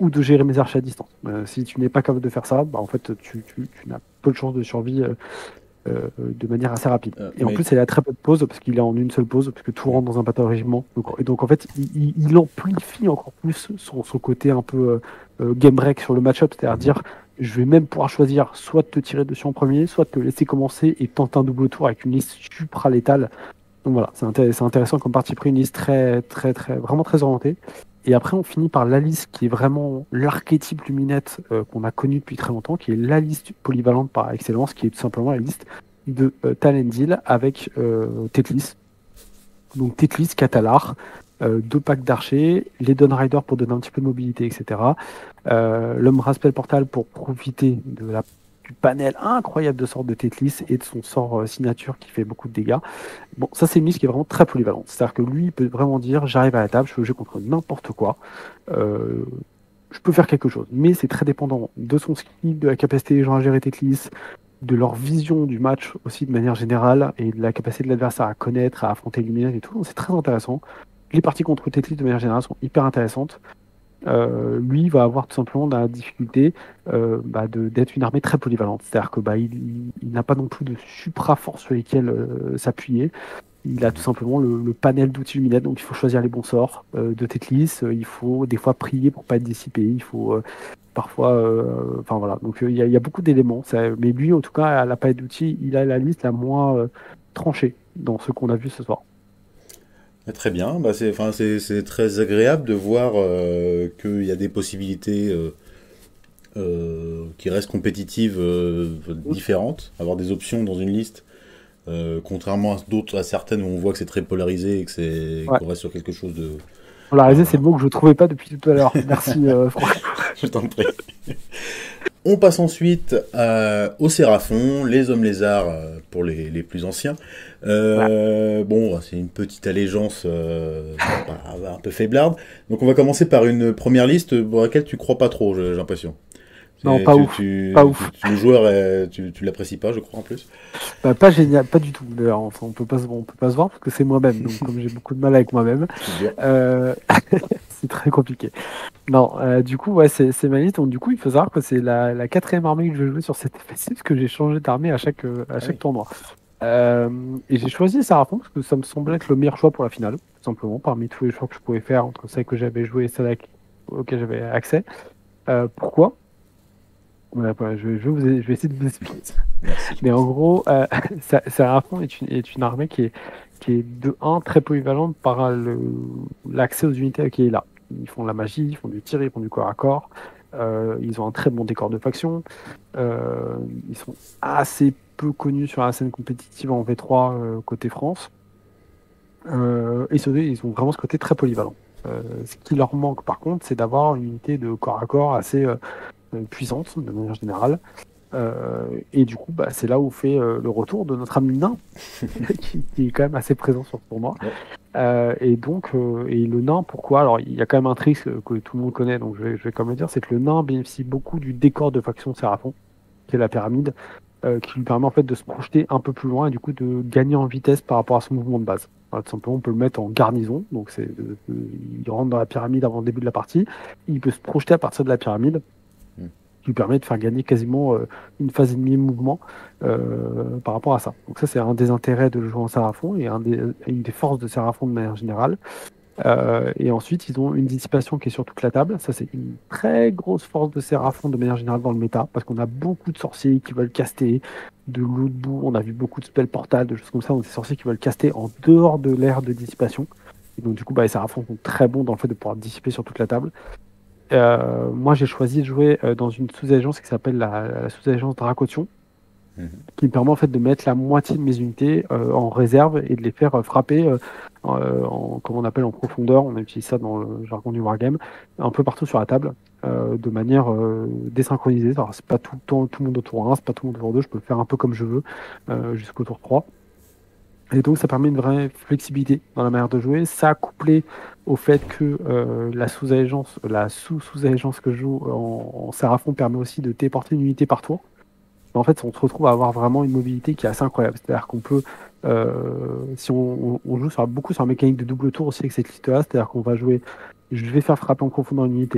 ou de gérer mes archers à distance. Euh, si tu n'es pas capable de faire ça, bah, en fait, tu, tu, tu n'as peu de chances de survie euh, euh, de manière assez rapide. Euh, et en mais- plus, il a très peu de pauses, parce qu'il est en une seule pause, parce que tout rentre dans un bateau régiment. Donc, et donc, en fait, il, il, il amplifie encore plus son, son côté un peu euh, euh, game break sur le match-up, c'est-à-dire dire, je vais même pouvoir choisir soit de te tirer dessus en premier, soit de te laisser commencer et tenter un double tour avec une liste supra-létale. Donc voilà, c'est intér- c'est intéressant comme parti pris, une liste très, très, très, vraiment très orientée. Et après, on finit par la liste qui est vraiment l'archétype luminette euh, qu'on a connu depuis très longtemps, qui est la liste polyvalente par excellence, qui est tout simplement la liste de euh, Talendil avec euh, Tetlis. Donc Tetlis, Catalar, euh, deux packs d'archers, les Dawn Riders pour donner un petit peu de mobilité, et cetera. Euh, L'homme Raspel Portal pour profiter de la, du panel incroyable de sorts de Tetlis et de son sort euh, signature qui fait beaucoup de dégâts. Bon, ça c'est une liste qui est vraiment très polyvalente. C'est-à-dire que lui, il peut vraiment dire, j'arrive à la table, je peux jouer contre n'importe quoi. Euh, je peux faire quelque chose. Mais c'est très dépendant de son skill, de la capacité des gens à gérer Tetlis, de leur vision du match aussi de manière générale, et de la capacité de l'adversaire à connaître, à affronter Luminette et tout. Donc c'est très intéressant. Les parties contre Tetlis de manière générale sont hyper intéressantes. Euh, lui va avoir tout simplement la difficulté euh, bah, de- d'être une armée très polyvalente. C'est-à-dire que bah, il, il- il n'a pas non plus de supra-force sur lesquelles euh, s'appuyer. Il a tout simplement le, le panel d'outils luminette, donc il faut choisir les bons sorts euh, de Tetlis. Euh, il faut des fois prier pour pas être dissipé. Il faut euh, parfois, euh, enfin voilà. Donc euh, il y, a- il y a beaucoup d'éléments. Ça- Mais lui, en tout cas, à la palette d'outils, il a la liste la moins euh, tranchée dans ce qu'on a vu ce soir. Ah, très bien, bah, c'est, enfin, c'est, c'est très agréable de voir euh, qu'il y a des possibilités euh, euh, qui restent compétitives euh, différentes, avoir des options dans une liste, euh, contrairement à d'autres, à certaines où on voit que c'est très polarisé et que c'est, Ouais. qu'on reste sur quelque chose de... Polarisé, Ah, c'est le mot que je ne trouvais pas depuis tout à l'heure. Merci, euh, Franck. Je t'en prie. On passe ensuite euh, aux Séraphons, les hommes lézards euh, pour les, les plus anciens. Euh, Bon, c'est une petite allégeance euh, un peu faiblarde. Donc on va commencer par une première liste pour laquelle tu crois pas trop, j'ai j'ai l'impression. Non, C'est- pas tu, ouf, tu- pas tu- ouf. tu- le joueur, euh, tu, tu l'apprécies pas, je crois en plus. Bah, pas génial, pas du tout. D'ailleurs, enfin, on peut pas se, on peut pas se voir parce que c'est moi-même. Donc, comme j'ai beaucoup de mal avec moi-même, C'est dur. euh, c'est très compliqué. Non, euh, du coup, ouais, c'est c'est ma liste. Donc, du coup, il faut savoir que c'est la, la quatrième armée que je vais jouer sur cette F S six, parce que j'ai changé d'armée à chaque, euh, à chaque oui. tournoi. Euh, et j'ai choisi Seraphon parce que ça me semblait être le meilleur choix pour la finale, tout simplement, parmi tous les choix que je pouvais faire entre celles que j'avais jouées et celles auxquelles j'avais accès. Euh, pourquoi? Ouais, ouais, je, vais, je, vais vous- je vais essayer de vous expliquer. Merci. Mais en gros, euh, Sa- Seraphon est une, est une armée qui est, qui est de un très polyvalente par le- l'accès aux unités qui est là. Ils font de la magie, ils font du tir, ils font du corps à corps. Euh, ils ont un très bon décor de faction. Euh, ils sont assez peu connus sur la scène compétitive en V trois euh, côté France. Euh, et surtout, ils ont vraiment ce côté très polyvalent. Euh, ce qui leur manque par contre, c'est d'avoir une unité de corps à corps assez euh, euh, puissante de manière générale. Euh, et du coup, bah, c'est là où fait euh, le retour de notre ami nain, qui, qui est quand même assez présent sur ce tournoi. Ouais. Euh, et donc, euh, et le nain, pourquoi? Alors, il y a quand même un trick que, que tout le monde connaît, donc je vais, je vais quand même le dire, c'est que le nain bénéficie beaucoup du décor de faction Séraphon, qui est la pyramide, euh, qui lui permet en fait de se projeter un peu plus loin et du coup de gagner en vitesse par rapport à son mouvement de base. Voilà, tout simplement, on peut le mettre en garnison, donc c'est, euh, euh, il rentre dans la pyramide avant le début de la partie, il peut se projeter à partir de la pyramide, Mm. qui lui permet de faire gagner quasiment euh, une phase et demie de mouvement euh, par rapport à ça. Donc ça, c'est un des intérêts de le jouer en Séraphon et un des, une des forces de Séraphon de manière générale. Euh, et ensuite, ils ont une dissipation qui est sur toute la table. Ça, c'est une très grosse force de Séraphon de manière générale dans le méta, parce qu'on a beaucoup de sorciers qui veulent caster de l'eau de boue. On a vu beaucoup de spell portal, de choses comme ça. Donc, des sorciers qui veulent caster en dehors de l'ère de dissipation. Et donc, du coup, bah, les Séraphons sont très bons dans le fait de pouvoir dissiper sur toute la table. Euh, moi, j'ai choisi de jouer euh, dans une sous-agence qui s'appelle la, la sous-agence Dracotion, Mhm. qui me permet en fait de mettre la moitié de mes unités euh, en réserve et de les faire euh, frapper euh, euh, en, comme on appelle en profondeur, on utilise ça dans le jargon du wargame, un peu partout sur la table, euh, de manière euh, désynchronisée. Alors c'est pas tout le temps tout le monde au tour un, c'est pas tout le monde au tour deux, je peux le faire un peu comme je veux euh, jusqu'au tour trois. Et donc ça permet une vraie flexibilité dans la manière de jouer. Ça couplé au fait que euh, la sous-agence, la sous-sous-agence que je joue en, en Séraphon permet aussi de téléporter une unité par tour. En fait, on se retrouve à avoir vraiment une mobilité qui est assez incroyable. C'est-à-dire qu'on peut, euh, si on, on, on joue sur, beaucoup sur la mécanique de double tour aussi avec cette liste-là, c'est-à-dire qu'on va jouer, je vais faire frapper en profondeur une unité.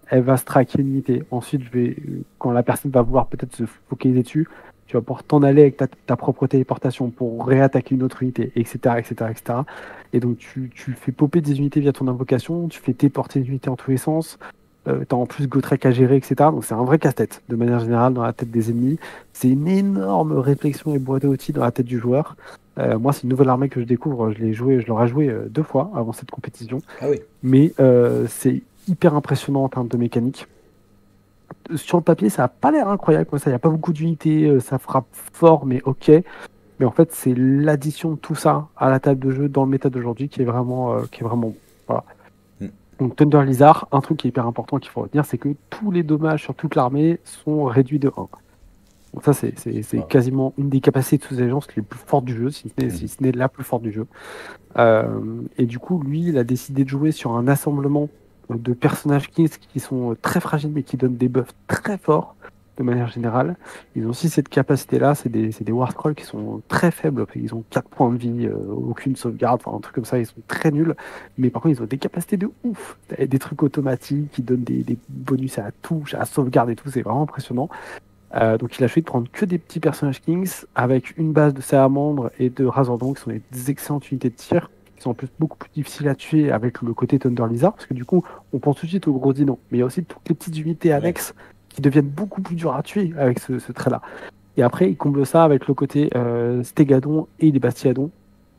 elle va se traquer une unité. Ensuite, je vais, quand la personne va vouloir peut-être se focaliser dessus, tu vas pouvoir t'en aller avec ta, ta propre téléportation pour réattaquer une autre unité, et cetera, et cetera, et cetera. Et donc, tu, tu fais popper des unités via ton invocation, tu fais téléporter des unités en tous les sens. Euh, t'as en plus Gotrek à gérer, et cetera. Donc c'est un vrai casse-tête, de manière générale, dans la tête des ennemis. C'est une énorme réflexion et boîte à outils dans la tête du joueur. Euh, moi, c'est une nouvelle armée que je découvre. Je l'ai joué, je l'aurai joué euh, deux fois avant cette compétition. Ah oui. Mais euh, c'est hyper impressionnant en termes de mécanique. Sur le papier, ça n'a pas l'air incroyable comme ça. Il n'y a pas beaucoup d'unités, euh, ça frappe fort, mais ok. Mais en fait, c'est l'addition de tout ça à la table de jeu dans le méta d'aujourd'hui qui est vraiment, euh, qui est vraiment bon. Voilà. Donc Thunder Lizard, un truc qui est hyper important qu'il faut retenir, c'est que tous les dommages sur toute l'armée sont réduits de un. Donc ça, c'est, c'est, c'est Ouais. quasiment une des capacités de sous-agence les plus fortes du jeu, si ce n'est, si ce n'est la plus forte du jeu. Euh, et du coup, lui, il a décidé de jouer sur un assemblement de personnages Kings qui sont très fragiles, mais qui donnent des buffs très forts, de manière générale. Ils ont aussi cette capacité-là, c'est des, c'est des War Scrolls qui sont très faibles, ils ont quatre points de vie, euh, aucune sauvegarde, enfin un truc comme ça, ils sont très nuls, mais par contre ils ont des capacités de ouf, des trucs automatiques qui donnent des, des bonus à la touche, à la sauvegarde et tout, c'est vraiment impressionnant. Euh, donc il a choisi de prendre que des petits personnages Kings, avec une base de Salamandre et de Razordon, qui sont des excellentes unités de tir, qui sont en plus beaucoup plus difficiles à tuer avec le côté Thunder Lizard, parce que du coup on pense tout de suite aux gros dinos, mais il y a aussi toutes les petites unités annexes, ouais, qui deviennent beaucoup plus durs à tuer avec ce, ce trait-là. Et après, il comble ça avec le côté euh, Stégadon et les Bastiadons,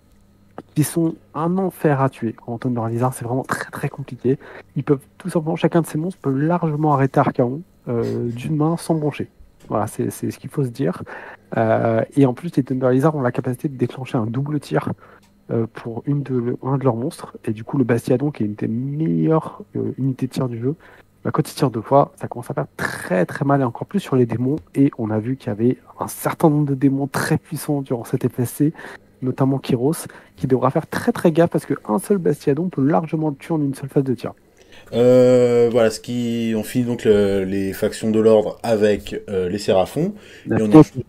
qui sont un enfer à tuer. En Thunder Lizard, c'est vraiment très très compliqué. Ils peuvent tout simplement, chacun de ces monstres peut largement arrêter Archaon euh, d'une main sans broncher. Voilà, c'est, c'est ce qu'il faut se dire. Euh, et en plus, les Thunder Lizards ont la capacité de déclencher un double tir euh, pour une de, un de leurs monstres. Et du coup, le Bastiadon, qui est une des meilleures euh, unités de tir du jeu, bah, quand il tire deux fois, ça commence à faire très très mal, et encore plus sur les démons. Et on a vu qu'il y avait un certain nombre de démons très puissants durant cette F S C, notamment Kyros, qui devra faire très très gaffe parce qu'un seul Bastiadon peut largement le tuer en une seule phase de tir. Euh, voilà, ce qui, on finit donc le, les factions de l'ordre avec euh, les Séraphons. Et on, enchaîne...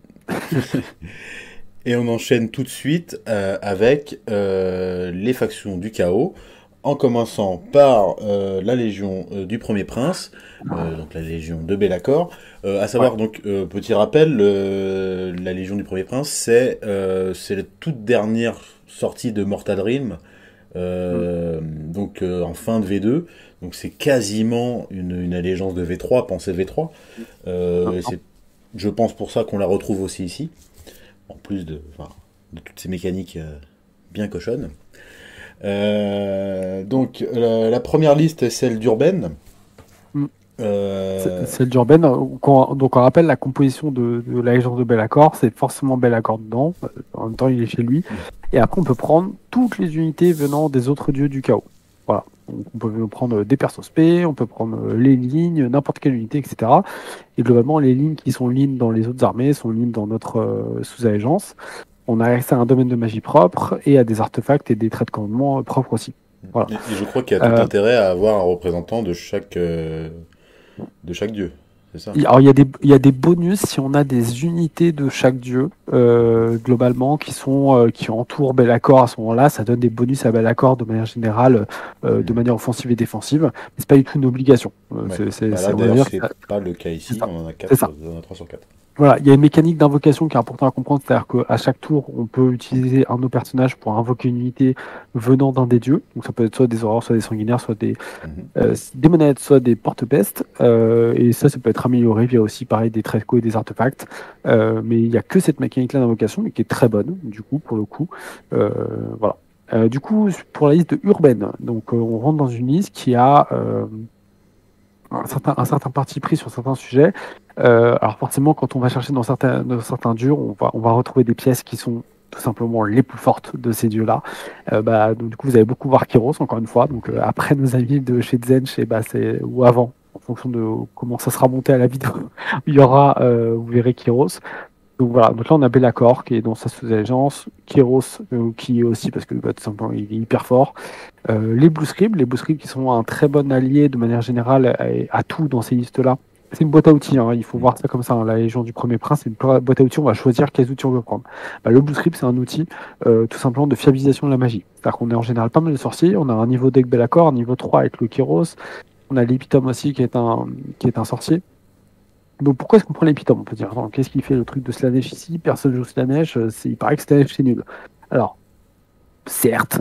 et on enchaîne tout de suite euh, avec euh, les factions du chaos, en commençant par euh, la Légion euh, du Premier Prince, euh, donc la Légion de Be'lakor. Euh, à savoir, ouais. donc, euh, petit rappel, euh, la Légion du Premier Prince, c'est, euh, c'est la toute dernière sortie de Mortal Dream, euh, mm. donc euh, en fin de V deux. Donc c'est quasiment une, une allégeance de V trois, pensée V trois. Euh, et c'est, je pense pour ça qu'on la retrouve aussi ici, en plus de, enfin, de toutes ces mécaniques euh, bien cochonnes. Euh, donc la, la première liste est celle d'Urben. Mm. Euh... C'est, celle d'Urben. Donc on rappelle la composition de, de la légende de Be'lakor, c'est forcément Be'lakor dedans. En même temps, il est chez lui. Et après, on peut prendre toutes les unités venant des autres dieux du chaos. Voilà. Donc, on peut prendre des persos P, on peut prendre les lignes, n'importe quelle unité, et cetera. Et globalement, les lignes qui sont lignes dans les autres armées sont lignes dans notre euh, sous-allégeance. On a accès à un domaine de magie propre et à des artefacts et des traits de commandement propres aussi. Voilà. Et je crois qu'il y a tout euh, intérêt à avoir un représentant de chaque, euh, de chaque dieu. C'est ça. Alors il y a des il y a des bonus si on a des unités de chaque dieu euh, globalement qui sont euh, qui entourent Be'lakor à ce moment-là, ça donne des bonus à Be'lakor de manière générale, euh, mmh. de manière offensive et défensive, mais c'est pas du tout une obligation. Ouais. C'est, c'est, bah là, c'est, d'ailleurs, c'est ça... pas le cas ici, on en a quatre, on en a trois sur quatre. Voilà, il y a une mécanique d'invocation qui est importante à comprendre, c'est-à-dire qu'à chaque tour, on peut utiliser un de nos personnages pour invoquer une unité venant d'un des dieux. Donc ça peut être soit des horreurs, soit des sanguinaires, soit des mmh. euh, démonettes, soit des porte-pestes. Euh, et ça, ça peut être amélioré via aussi, pareil, des traits de co et des artefacts. Euh, mais il n'y a que cette mécanique-là d'invocation, mais qui est très bonne, du coup, pour le coup. Euh, voilà. Euh, du coup, pour la liste de Urben, donc euh, on rentre dans une liste qui a... Euh, Un certain, un certain parti pris sur certains sujets. Euh, alors forcément, quand on va chercher dans certains, dans certains dieux, on va, on va retrouver des pièces qui sont tout simplement les plus fortes de ces dieux-là. Euh, bah, donc, du coup, vous allez beaucoup voir Kyros, encore une fois. Donc, euh, après nos amis de chez Zench, bah, c'est, ou avant, en fonction de comment ça sera monté à la vidéo, il y aura, euh, vous verrez Kyros. Donc voilà, donc là on a Be'lakor qui est dans sa sous-allégeance, Kyros euh, qui est aussi parce que bah, tout simplement il est hyper fort. Euh, les Blue Scribes, les Blue Scribes qui sont un très bon allié de manière générale à, à tout dans ces listes-là. C'est une boîte à outils, hein, il faut voir ça comme ça. Hein. La Légion du Premier Prince, c'est une boîte à outils, on va choisir quels outils on veut prendre. Bah, le Blue Scribe, c'est un outil euh, tout simplement de fiabilisation de la magie. C'est-à-dire qu'on est en général pas mal de sorciers, on a un niveau deck Be'lakor, un niveau trois avec le Kyros, On a l'Epitom aussi qui est un, qui est un sorcier. Donc pourquoi est-ce qu'on prend l'Epitom? On peut dire, attends, qu'est-ce qui fait le truc de Slaanesh ici? Personne joue Slaanesh, euh, c'est- il paraît que Slaanesh c'est nul. Alors, certes,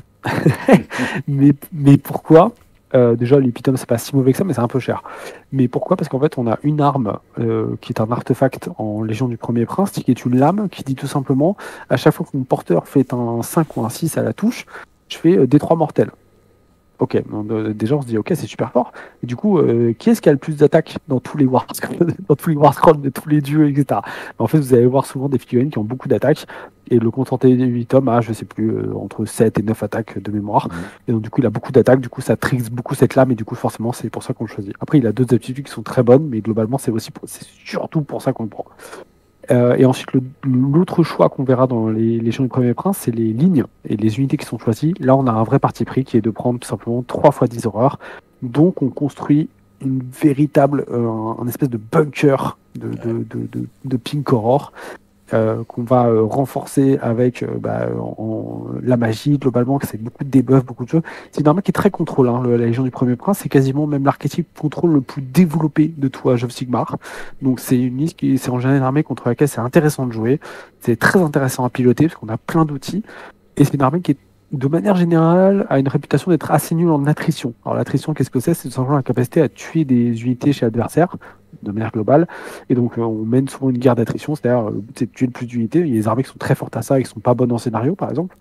mais, mais pourquoi? Euh, déjà, l'Epitom c'est pas si mauvais que ça, mais c'est un peu cher. Mais pourquoi? Parce qu'en fait, on a une arme euh, qui est un artefact en Légion du Premier Prince, qui est une lame qui dit tout simplement, à chaque fois que mon porteur fait un cinq ou un six à la touche, je fais euh, D trois mortel. Ok, donc, euh, déjà on se dit ok c'est super fort. Et du coup, euh, qui est-ce qui a le plus d'attaques dans tous les War dans tous les War Scrolls de tous les dieux, et cetera. Mais en fait, vous allez voir souvent des figurines qui ont beaucoup d'attaques. Et le concentré des huit tomes a, je sais plus, euh, entre sept et neuf attaques de mémoire. Et donc du coup, il a beaucoup d'attaques, du coup ça tricks beaucoup cette lame, et du coup forcément c'est pour ça qu'on le choisit. Après, il a d'autres aptitudes qui sont très bonnes, mais globalement c'est aussi pour- c'est surtout pour ça qu'on le prend. Euh, et ensuite, le- l'autre choix qu'on verra dans les Légions du Premier Prince, c'est les lignes et les unités qui sont choisies. Là, on a un vrai parti pris qui est de prendre tout simplement trois fois dix horreurs. Donc, on construit une véritable, euh, un, un espèce de bunker de, de, de, de, de Pink Horror. Euh, qu'on va euh, renforcer avec euh, bah, en, en- la magie, globalement, que c'est beaucoup de debuffs, beaucoup de choses. C'est une armée qui est très contrôle, hein, le- la Légion du Premier Prince, c'est quasiment même l'archétype contrôle le plus développé de tout Age of Sigmar. Donc c'est une liste qui, c'est en général une armée contre laquelle c'est intéressant de jouer, c'est très intéressant à piloter, parce qu'on a plein d'outils, et c'est une armée qui est de manière générale, a une réputation d'être assez nulle en attrition. Alors l'attrition, qu'est-ce que c'est? C'est tout simplement la capacité à tuer des unités chez l'adversaire, de manière globale. Et donc, euh, on mène souvent une guerre d'attrition, c'est-à-dire, euh, le but, c'est de tuer le plus d'unités. Il y a des armées qui sont très fortes à ça et qui sont pas bonnes en scénario, par exemple.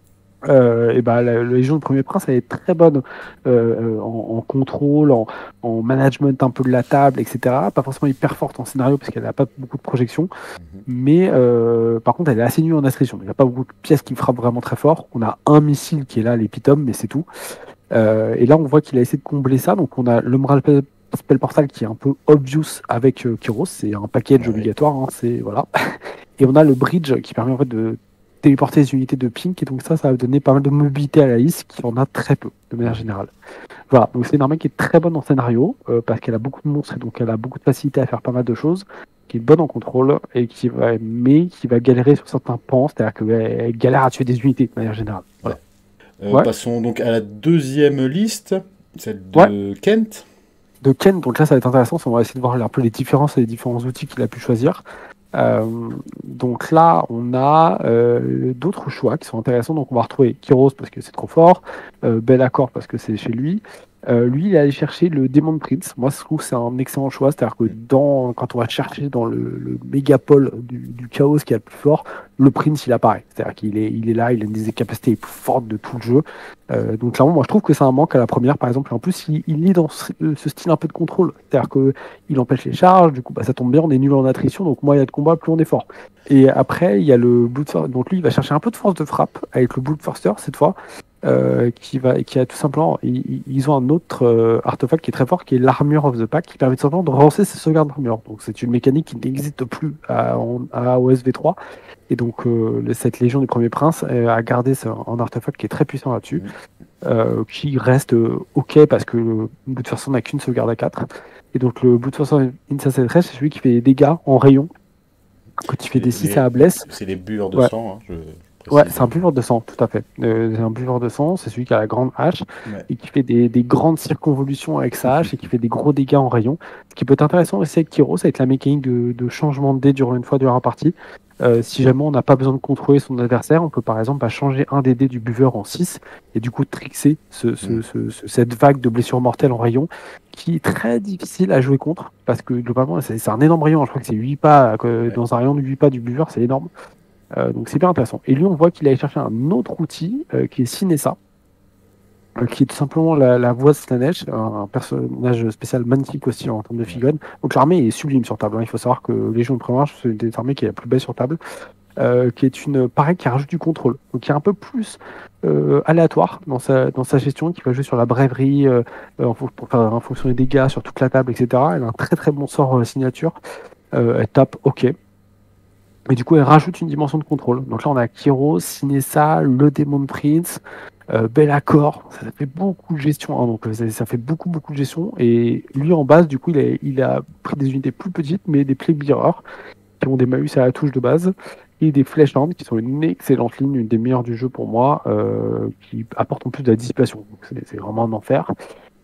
Euh, et ben, la, la Légion du Premier Prince, elle est très bonne euh, euh, en, en contrôle, en, en management un peu de la table, et cetera. Pas forcément hyper forte en scénario parce qu'elle n'a pas beaucoup de projections, mais euh, par contre, elle est assez nulle en attrition. Il n'y a pas beaucoup de pièces qui frappent vraiment très fort. On a un missile qui est là, l'Epitom, mais c'est tout. Euh, et là, on voit qu'il a essayé de combler ça. Donc, on a l'Umbral Spell Spell Portal qui est un peu obvious avec euh, Kyros. C'est un package Ouais. obligatoire. Hein, c'est voilà. Et on a le bridge qui permet en fait de téléporter les unités de pink. Et donc ça, ça va donner pas mal de mobilité à la liste qui en a très peu de manière générale. Voilà. Donc c'est une armée qui est très bonne en scénario euh, parce qu'elle a beaucoup de monstres et donc elle a beaucoup de facilité à faire pas mal de choses, qui est bonne en contrôle et qui va, mais qui va galérer sur certains pans. C'est-à-dire qu'elle galère à tuer des unités de manière générale. Voilà. Euh, Ouais. Passons donc à la deuxième liste, celle de Ouais. Kent. De Ken, donc là ça va être intéressant, on va essayer de voir un peu les différences et les différents outils qu'il a pu choisir. Euh, donc là on a euh, d'autres choix qui sont intéressants, donc on va retrouver Kyros parce que c'est trop fort, euh, Bellacore parce que c'est chez lui. Euh, lui il est allé chercher le Demon Prince, moi je trouve que c'est un excellent choix, c'est-à-dire que dans, quand on va chercher dans le, le mégapole du, du chaos qui est le plus fort, le Prince il apparaît, c'est-à-dire qu'il est, il est là, il a une des capacités les plus fortes de tout le jeu. Euh, donc clairement, moi je trouve que c'est un manque à la première, par exemple. Et en plus, il, il est dans ce, ce style un peu de contrôle. C'est-à-dire qu'il empêche les charges, du coup, bah, ça tombe bien, on est nul en attrition, donc moins il y a de combat, plus on est fort. Et après, il y a le Blood Force. Donc lui, il va chercher un peu de force de frappe avec le Blood Forcer cette fois, euh, qui, va, qui a tout simplement. Ils, ils ont un autre euh, artefact qui est très fort, qui est l'Armure of the Pack, qui permet tout simplement de relancer ses sauvegardes d'armure. Donc c'est une mécanique qui n'existe plus à, en- à O S V trois. Et donc, euh, le- cette Légion du Premier Prince euh, a gardé ce- un artefact qui est très puissant là-dessus, euh, qui reste euh, OK parce que le bout de façon n'a qu'une sauvegarde à quatre. Et donc, le bout de façon Insensate Rage, c'est celui qui fait des dégâts en rayon. Quand il fait des six Les- à Bless. C'est les buveurs de Ouais. sang. Hein, je Ouais, précise. c'est un buveur de sang, tout à fait. Euh, c'est un buveur de sang, c'est celui qui a la grande hache Ouais. et qui fait des, des grandes circonvolutions avec sa hache et qui fait des gros dégâts en rayon. Ce qui peut être intéressant aussi avec Kyros, avec la mécanique de, de changement de dés durant une fois durant la partie. Euh, si jamais on n'a pas besoin de contrôler son adversaire, on peut par exemple bah, changer un des dés du buveur en six et du coup trixer ce, ce, Mm. ce- ce- cette vague de blessures mortelles en rayon qui est très difficile à jouer contre parce que globalement c'est c'est un énorme rayon. Je crois que c'est huit pas, que Ouais. dans un rayon de huit pas du buveur, c'est énorme. Euh, donc c'est bien intéressant. Et lui, on voit qu'il a cherché un autre outil euh, qui est Cinessa, euh, qui est tout simplement la, la voix de Slaanesh, un, un personnage spécial magnifique aussi en termes de figurines. Donc l'armée est sublime sur table. Hein. Il faut savoir que Légion de Premier Âge, c'est une des armées qui est la plus belle sur table, euh, qui est une pareil qui rajoute du contrôle, donc qui est un peu plus euh, aléatoire dans sa dans sa gestion, qui va jouer sur la brèverie euh, en, fo- pour faire en fonction des dégâts sur toute la table, et cetera. Elle a un très très bon sort euh, signature. Euh, elle tape OK. Et du coup, elle rajoute une dimension de contrôle. Donc là, on a Kyros, Cinessa, le Demon Prince, euh, Bellacore. Ça, ça fait beaucoup de gestion. Hein, donc euh, ça, ça fait beaucoup, beaucoup de gestion. Et lui, en base, du coup, il a, il a pris des unités plus petites, mais des Plague Bearers, qui ont des malus à la touche de base, et des Fleshhounds, qui sont une excellente ligne, une des meilleures du jeu pour moi, euh, qui apportent en plus de la dissipation. Donc c'est c'est vraiment un enfer.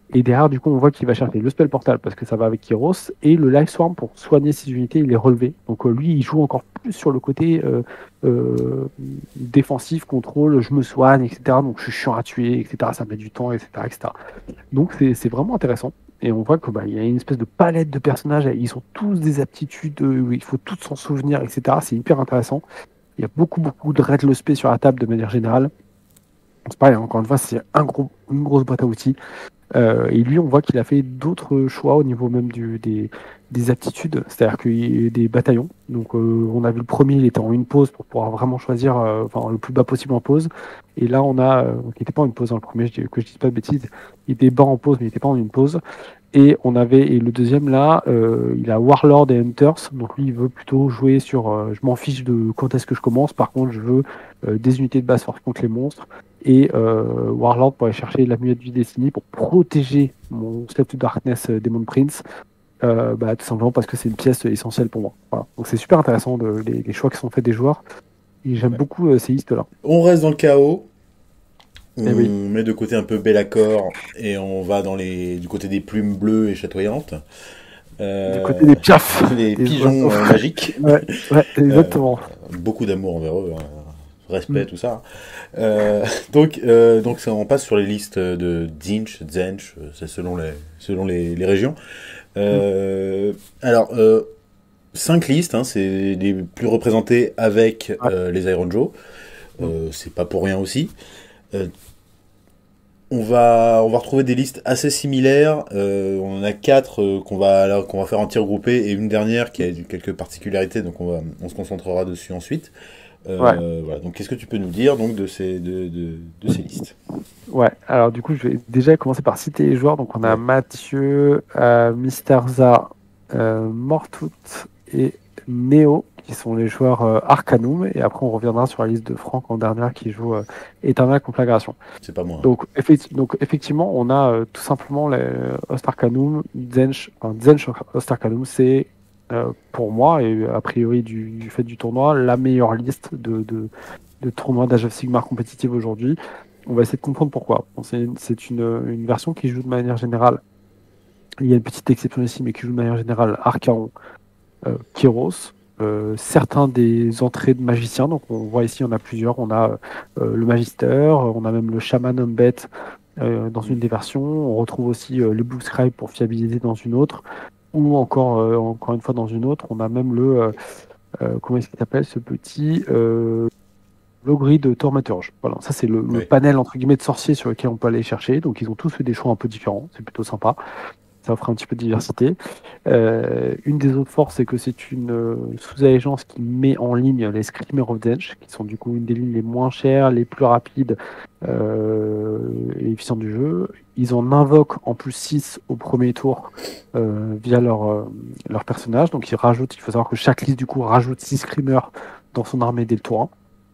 Et derrière, du coup, on voit qu'il va chercher le spell portal parce que ça va avec Kyros et le life swarm pour soigner ses unités et les relever. Donc euh, lui, il joue encore plus sur le côté euh, euh, défensif, contrôle, je me soigne, et cetera. Donc je suis chiant à tuer, et cetera. Ça met du temps, et cetera, et cetera. Donc c'est c'est vraiment intéressant. Et on voit que bah, il y a une espèce de palette de personnages. Ils ont tous des aptitudes, euh, il faut tous s'en souvenir, et cetera. C'est hyper intéressant. Il y a beaucoup, beaucoup de Red L P sur la table de manière générale. C'est pareil, encore une fois, c'est un gros, une grosse boîte à outils. Euh, et lui, on voit qu'il a fait d'autres choix au niveau même du, des, des aptitudes, c'est-à-dire qu'il y a des bataillons. Donc, euh, on a vu le premier, il était en une pause pour pouvoir vraiment choisir euh, enfin, le plus bas possible en pause. Et là, on a, euh, il n'était pas en une pause dans le premier, je dis, que je dise pas de bêtises, il était bas en pause, mais il n'était pas en une pause. Et on avait, et le deuxième là, euh, il a Warlord et Hunters. Donc lui, il veut plutôt jouer sur, euh, je m'en fiche de quand est-ce que je commence. Par contre, je veux euh, des unités de base force contre les monstres. Et euh, Warlord pour aller chercher l'amulette du Destiny pour protéger mon Slave to Darkness euh, Demon Prince. Euh, bah, tout simplement parce que c'est une pièce essentielle pour moi. Voilà. Donc c'est super intéressant de, les, les choix qui sont faits des joueurs. Et j'aime Ouais. beaucoup euh, ces listes-là. On reste dans le chaos. On Eh oui. met de côté un peu Bellacore et on va dans les du côté des plumes bleues et chatoyantes. Euh, Du côté des piafs. les des pigeons oiseaux. euh, magiques. Ouais, ouais, exactement. Euh, beaucoup d'amour envers eux, hein. Respect, Mm. tout ça. Euh, donc, euh, donc ça, on passe sur les listes de Zinch, Zench, euh, c'est selon les, selon les, les régions. Euh, Mm. Alors, euh, cinq listes, hein, c'est les plus représentés avec Ouais. euh, les Iron Joe. Euh, c'est pas pour rien aussi. Euh, on va, on va retrouver des listes assez similaires. Euh, on en a quatre euh, qu'on va, là, qu'on va faire en tir groupé et une dernière qui a quelques particularités, donc on, va, on se concentrera dessus ensuite. Euh, Ouais. Voilà. Donc, qu'est-ce que tu peux nous dire donc de ces, de, de, de ces listes? Ouais, alors du coup, je vais déjà commencer par citer les joueurs. Donc, on a Ouais. Mathieu, euh, Misterza, euh, Mortut et Neo, qui sont les joueurs euh, Arcanum. Et après, on reviendra sur la liste de Franck en dernière qui joue euh, Eternal Conflagration. C'est pas moi. Donc, effecti- donc effectivement, on a euh, tout simplement les Host Arcanum, Zench, enfin, Zench Host Arcanum, c'est euh, pour moi, et a priori du, du fait du tournoi, la meilleure liste de, de, de tournois d'Age of Sigmar compétitive aujourd'hui. On va essayer de comprendre pourquoi. Bon, c'est c'est une, une version qui joue de manière générale. Il y a une petite exception ici, mais qui joue de manière générale Archaon, euh, Kyros, euh, certains des entrées de magiciens. Donc on voit ici, on a plusieurs. On a euh, le Magister, on a même le Shaman Umbet euh, dans une des versions. On retrouve aussi euh, le Blue Scribe pour fiabiliser dans une autre. Ou encore, euh, encore une fois dans une autre, on a même le euh, euh, comment est-ce qu'il s'appelle ce petit euh, Logri de Thaumaturge. Voilà, ça c'est le, le Oui. panel entre guillemets de sorciers sur lequel on peut aller chercher. Donc ils ont tous fait des choix un peu différents, c'est plutôt sympa. Ça offre un petit peu de diversité. Euh, une des autres forces, c'est que c'est une euh, sous-allégeance qui met en ligne les Screamer of Zench, qui sont du coup une des lignes les moins chères, les plus rapides euh, et efficientes du jeu. Ils en invoquent en plus six au premier tour euh, via leur, euh, leur personnage. Donc ils rajoutent, il faut savoir que chaque liste du coup rajoute six Screamers dans son armée dès le tour un.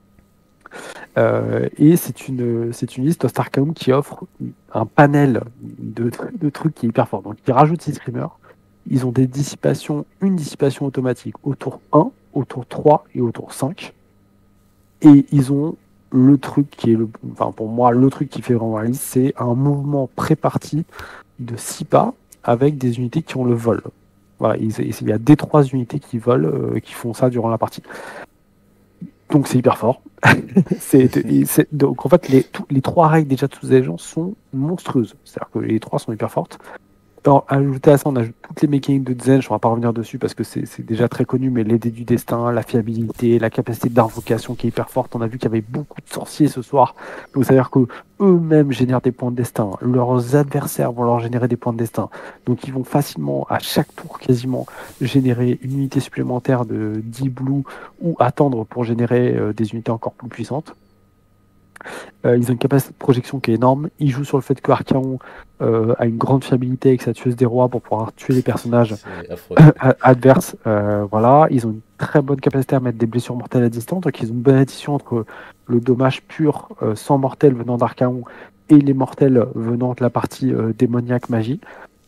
Euh, et c'est une, c'est une liste Starcom qui offre un panel de, de trucs qui est hyper fort. Donc ils rajoutent six screamers. Ils ont des dissipations, une dissipation automatique au tour un, au tour trois et au tour cinq. Et ils ont le truc qui est, le, enfin pour moi, le truc qui fait vraiment la liste, c'est un mouvement pré-parti de six pas avec des unités qui ont le vol. Voilà, il, il y a des trois unités qui volent, euh, qui font ça durant la partie. Donc c'est hyper fort. c'est, c'est, donc en fait, les, tout, les trois règles déjà de tous les gens sont monstrueuses. C'est-à-dire que les trois sont hyper fortes. Alors, ajouter à ça, on ajoute toutes les mécaniques de Zench, on va pas revenir dessus parce que c'est, c'est déjà très connu, mais les dés du destin, la fiabilité, la capacité d'invocation qui est hyper forte. On a vu qu'il y avait beaucoup de sorciers ce soir. Donc c'est-à-dire que eux-mêmes génèrent des points de destin. Leurs adversaires vont leur générer des points de destin. Donc ils vont facilement, à chaque tour quasiment, générer une unité supplémentaire de dix blue ou attendre pour générer euh, des unités encore plus puissantes. Euh, ils ont une capacité de projection qui est énorme. Ils jouent sur le fait que Archaon euh, a une grande fiabilité avec sa tueuse des rois pour pouvoir tuer les personnages adverses. Euh, voilà. Ils ont une très bonne capacité à mettre des blessures mortelles à distance. Donc ils ont une bonne addition entre le dommage pur euh, sans mortel venant d'Archaon et les mortels venant de la partie euh, démoniaque magie.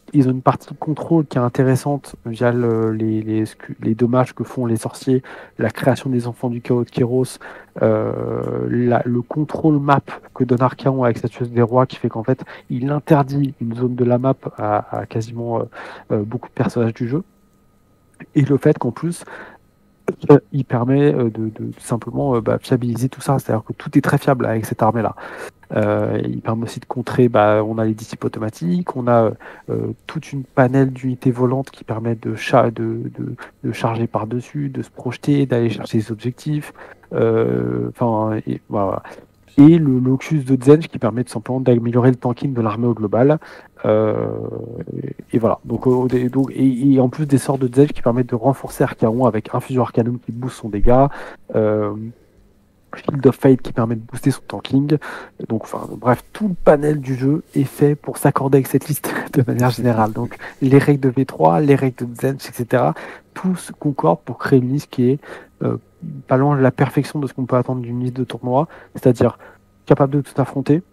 ils ont une partie contrôle qui est intéressante via le- les, les, scu- les dommages que font les sorciers, la création des enfants du chaos de Kéros, euh, la- le contrôle map que donne Archaon avec cette chose des rois qui fait qu'en fait il interdit une zone de la map à, à quasiment euh, euh, beaucoup de personnages du jeu. Et le fait qu'en plus euh, il permet euh, de, de simplement euh, bah, fiabiliser tout ça, c'est-à-dire que tout est très fiable avec cette armée-là. Euh, il permet aussi de contrer, bah, on a les dissipes automatiques, on a euh, toute une panel d'unités volantes qui permettent de, cha- de, de, de charger par-dessus, de se projeter, d'aller chercher les objectifs. Euh, Enfin, et, voilà. Et le locus de Zenj qui permet tout simplement d'améliorer le tanking de l'armée au global. Euh, et, et voilà. Donc, au- des- donc, et, et en plus des sorts de Zenj qui permettent de renforcer Archaon avec Infusion Arcanum qui booste son dégât. Euh, Field of Fate qui permet de booster son tanking. Donc, enfin, bref, tout le panel du jeu est fait pour s'accorder avec cette liste de manière générale. Donc, les règles de V trois, les règles de Zench, et cetera, tout se concorde pour créer une liste qui est euh, pas loin de la perfection de ce qu'on peut attendre d'une liste de tournoi, c'est-à-dire capable de tout affronter,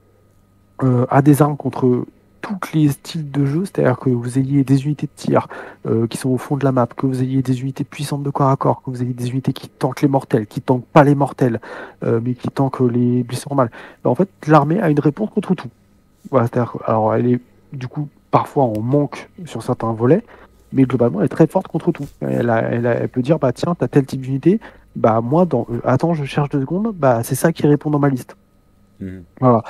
euh, a des armes contre tous les styles de jeu, c'est-à-dire que vous ayez des unités de tir euh, qui sont au fond de la map, que vous ayez des unités puissantes de corps à corps, que vous ayez des unités qui tankent les mortels, qui tankent pas les mortels, euh, mais qui tankent les blessures normales. Ben, en fait, l'armée a une réponse contre tout. Voilà, c'est-à-dire que, alors elle est du coup parfois en manque sur certains volets, mais globalement elle est très forte contre tout. Elle, a- elle, a- elle peut dire bah tiens t'as tel type d'unité, bah moi dans euh, attends je cherche deux secondes, bah c'est ça qui répond dans ma liste. Mhm. Voilà.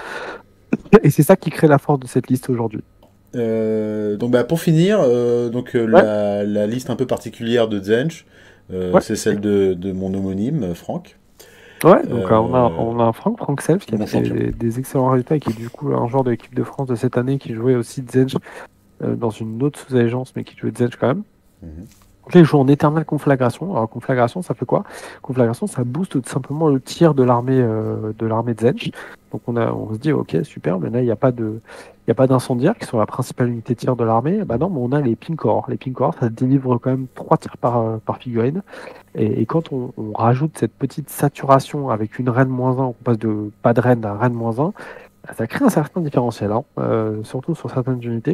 Et c'est ça qui crée la force de cette liste aujourd'hui. Euh, donc bah, pour finir, euh, donc, euh, Ouais. la, la liste un peu particulière de Zench, euh, Ouais. c'est celle de, de mon homonyme, euh, Franck. Ouais, donc Euh, euh, on a on a un Franck Franck Self qui a mon fait champion. des, des excellents résultats et qui est du coup un joueur de l'équipe de France de cette année qui jouait aussi Zenj euh, dans une autre sous-agence mais qui jouait Zenj quand même. Mhm. Donc là, il joue en éternelle conflagration. Alors, conflagration, ça fait quoi? Conflagration, ça booste tout simplement le tir de l'armée euh, de l'armée de Zench. Donc, on, a, on se dit, ok, super, mais là, il n'y a pas de, il y a pas d'incendiaires qui sont la principale unité de tir de l'armée. Bah non, mais on a les Pinkor. Les Pinkor, ça délivre quand même trois tirs par, euh, par figurine. Et, et quand on, on rajoute cette petite saturation avec une reine moins un, on passe de pas de reine à reine moins un, ça crée un certain différentiel, hein, euh, surtout sur certaines unités.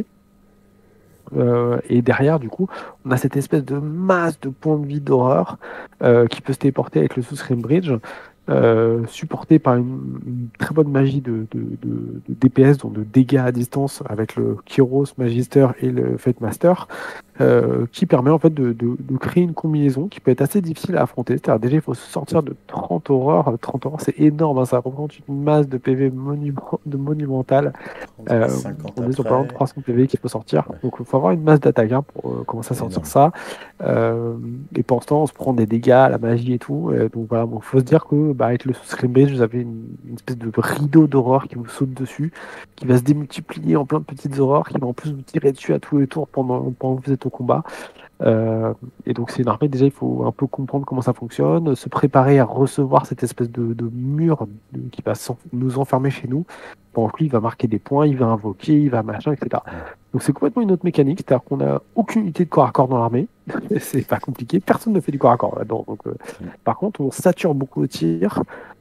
Euh, et derrière, du coup, on a cette espèce de masse de points de vie d'horreur euh, qui peut se téléporter avec le Soulscream Bridge, euh, supporté par une, une très bonne magie de, de, de, de D P S, donc de dégâts à distance avec le Kyros Magister et le Fate Master, euh, qui permet en fait de, de, de créer une combinaison qui peut être assez difficile à affronter. C'est-à-dire déjà, il faut se sortir de trente horreurs. trente horreurs, c'est énorme, hein, ça représente une masse de P V monument, de monumentale. Euh, cinquante on est sur après. par exemple trois cents P V qu'il faut sortir. Ouais. Donc il faut avoir une masse d'attaque hein, pour euh, commencer à C'est sortir énorme. ça. Euh, et pour l'instant, on se prend des dégâts, la magie et tout. Euh, donc voilà, il faut se dire que bah, avec le Scream Base, vous avez une, une espèce de rideau d'horreur qui vous saute dessus, qui va se démultiplier en plein de petites horreurs, qui va en plus vous tirer dessus à tous les tours pendant, pendant que vous êtes au combat. Euh, et donc c'est une armée, déjà il faut un peu comprendre comment ça fonctionne, se préparer à recevoir cette espèce de, de mur de- qui va s'en- nous enfermer chez nous. Pendant que lui il va marquer des points, il va invoquer, il va machin, et cetera. Donc c'est complètement une autre mécanique, c'est-à-dire qu'on n'a aucune unité de corps à corps dans l'armée, c'est pas compliqué, personne ne fait du corps à corps là-dedans. Donc, euh, par contre on sature beaucoup au tir.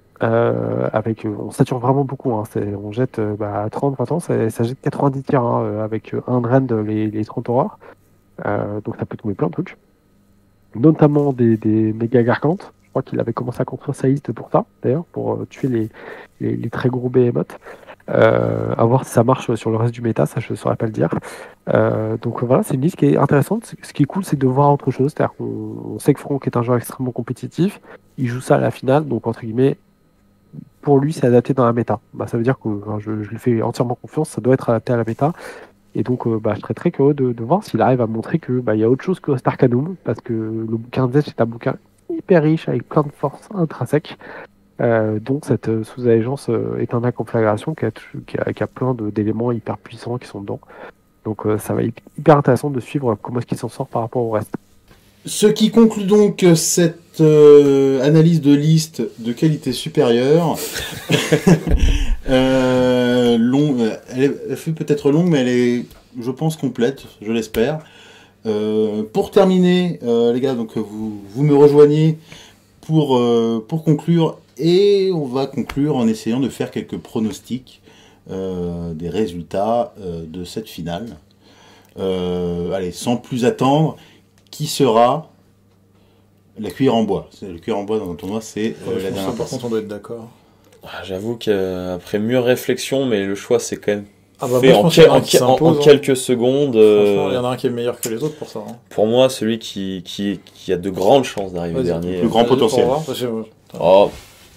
Euh, avec, euh, on sature vraiment beaucoup. Hein, c'est- on jette euh, bah, à trente vingt ans, ça, ça jette quatre-vingt-dix tirs hein, euh, avec euh, un drain de les, les trente horreurs. Euh, donc ça peut tomber plein de trucs. Notamment des, des méga gargantes. Je crois qu'il avait commencé à construire sa liste pour ça, d'ailleurs, pour euh, tuer les, les, les très gros behemoths. Euh, à voir si ça marche sur le reste du méta, ça je ne saurais pas le dire. Euh, donc voilà, c'est une liste qui est intéressante. Ce qui est cool, c'est de voir autre chose. C'est-à-dire qu'on on sait que Franck est un joueur extrêmement compétitif. Il joue ça à la finale, donc entre guillemets, pour lui, c'est adapté dans la méta. Bah, ça veut dire que enfin, je, je lui fais entièrement confiance, ça doit être adapté à la méta. Et donc, euh, bah, je serais très curieux de, de voir s'il arrive à montrer que bah, il y a autre chose que Starcanum, parce que le bouquin de Zetch est un bouquin hyper riche avec plein de forces intrinsèques. Euh, donc cette euh, sous-agence euh, est un en conflagration qui a, qui a, qui a plein de- d'éléments hyper puissants qui sont dedans. Donc euh, ça va être hyper intéressant de suivre comment est-ce qu'il s'en sort par rapport au reste. Ce qui conclut donc cette euh, analyse de liste de qualité supérieure. euh, long, elle, est- elle fut peut-être longue, mais elle est, je pense, complète, je l'espère. Euh, pour terminer, euh, les gars, donc vous, vous me rejoignez pour, euh, pour conclure, et on va conclure en essayant de faire quelques pronostics euh, des résultats euh, de cette finale. Euh, allez, sans plus attendre, qui sera la cuillère en bois? C'est- Le cuillère en bois dans un tournoi, c'est euh, Ouais, je la pense dernière que par place. contre, on doit être d'accord. Ah, J'avoue qu'après mûre réflexion, mais le choix c'est quand même Ah bah, fait moi, je en, pense quel- qu'il y en a en un qui quel- en- en s'impose, hein. quelques secondes. Franchement, euh, il y en a un qui est meilleur que les autres pour ça. hein. Pour moi, celui qui, qui, qui a de grandes chances d'arriver Vas-y, dernier. plus grand Vas-y, pour potentiel. voir, parce que- Oh.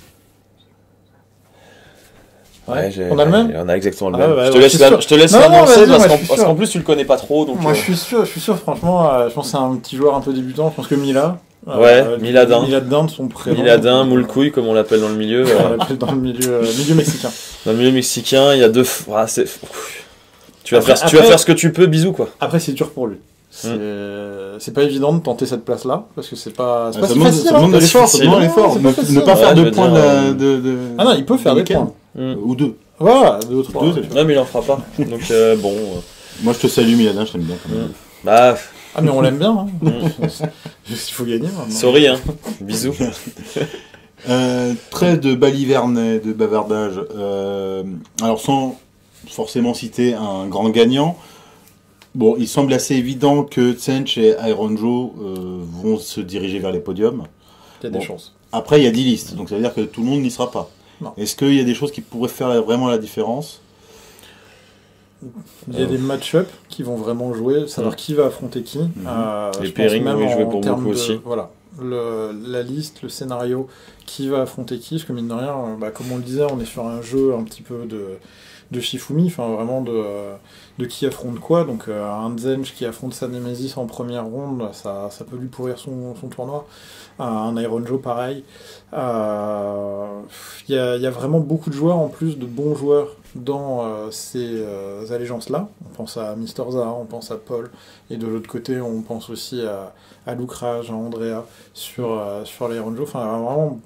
Ouais. Ouais, j'ai- On a le même On a exactement le Ah même. ouais, je, te ouais, laisse je suis la- sûr. je te laisse Non, non, l'annoncer vas-y, parce moi, qu'en je suis parce sûr. qu'en plus tu le connais pas trop. Donc, Moi, euh, je suis sûr, je suis sûr, franchement, euh, je pense que c'est un petit joueur un peu débutant. Je pense que Mila. Ouais, Miladin. Miladin de son prénom. Miladin, euh, moule couille comme on l'appelle dans le milieu. on euh, l'appelle dans le milieu, euh, milieu mexicain. Dans le milieu mexicain, il y a deux. f- Ah, c'est- tu vas Après- faire, tu vas après- faire ce que tu peux, bisous quoi. Après, c'est dur pour lui. C'est c'est pas évident de tenter cette place-là, parce que c'est pas, c'est Ah, pas ça si demande, facile. ça demande hein. de l'effort, ça difficile. demande de Ouais, l'effort. c'est Ne, pas ne facile. pas faire Ouais, je deux veux points dire, de, de, de- Ah non, il peut faire de des week-end. points. Mm. Ou deux. Voilà, deux ou trois. Deux, ouais. c'est Non, mais il en fera pas. Donc euh, bon. euh, Moi, je te salue, Miladin, je t'aime bien. Quand même. Mm. Bah, Ah, mais on l'aime bien. Hein. Mm. Il faut gagner maintenant. sorry, hein. Bisous. Euh, trait de balivernet, de bavardage. Euh, alors, sans forcément citer un grand gagnant, bon, il semble assez évident que Tsench et Ironjo euh, vont se diriger vers les podiums. Il y a des Bon. chances. Après, il y a dix listes, donc ça veut dire que tout le monde n'y sera pas. Non. Est-ce qu'il y a des choses qui pourraient faire vraiment la différence? Il y a des match-up qui vont vraiment jouer, savoir qui va affronter qui. Euh, Les je pense pairings même vont y en jouer pour termes beaucoup de- aussi. Voilà. Le, la liste, le scénario, qui va affronter qui, parce que mine de rien, euh, bah, comme on le disait, on est sur un jeu un petit peu de, de Shifumi, enfin vraiment de, de qui affronte quoi. Donc euh, un Zench qui affronte sa Nemesis en première ronde, ça, ça peut lui pourrir son, son tournoi. Euh, un Ironjo pareil. Euh, Il y, a, il y a vraiment beaucoup de joueurs, en plus de bons joueurs dans euh, ces euh, allégeances-là. On pense à Mister Zahar, on pense à Paul, et de l'autre côté, on pense aussi à, à Lucrage, à Andrea sur, euh, sur l'Ironjo. Enfin, vraiment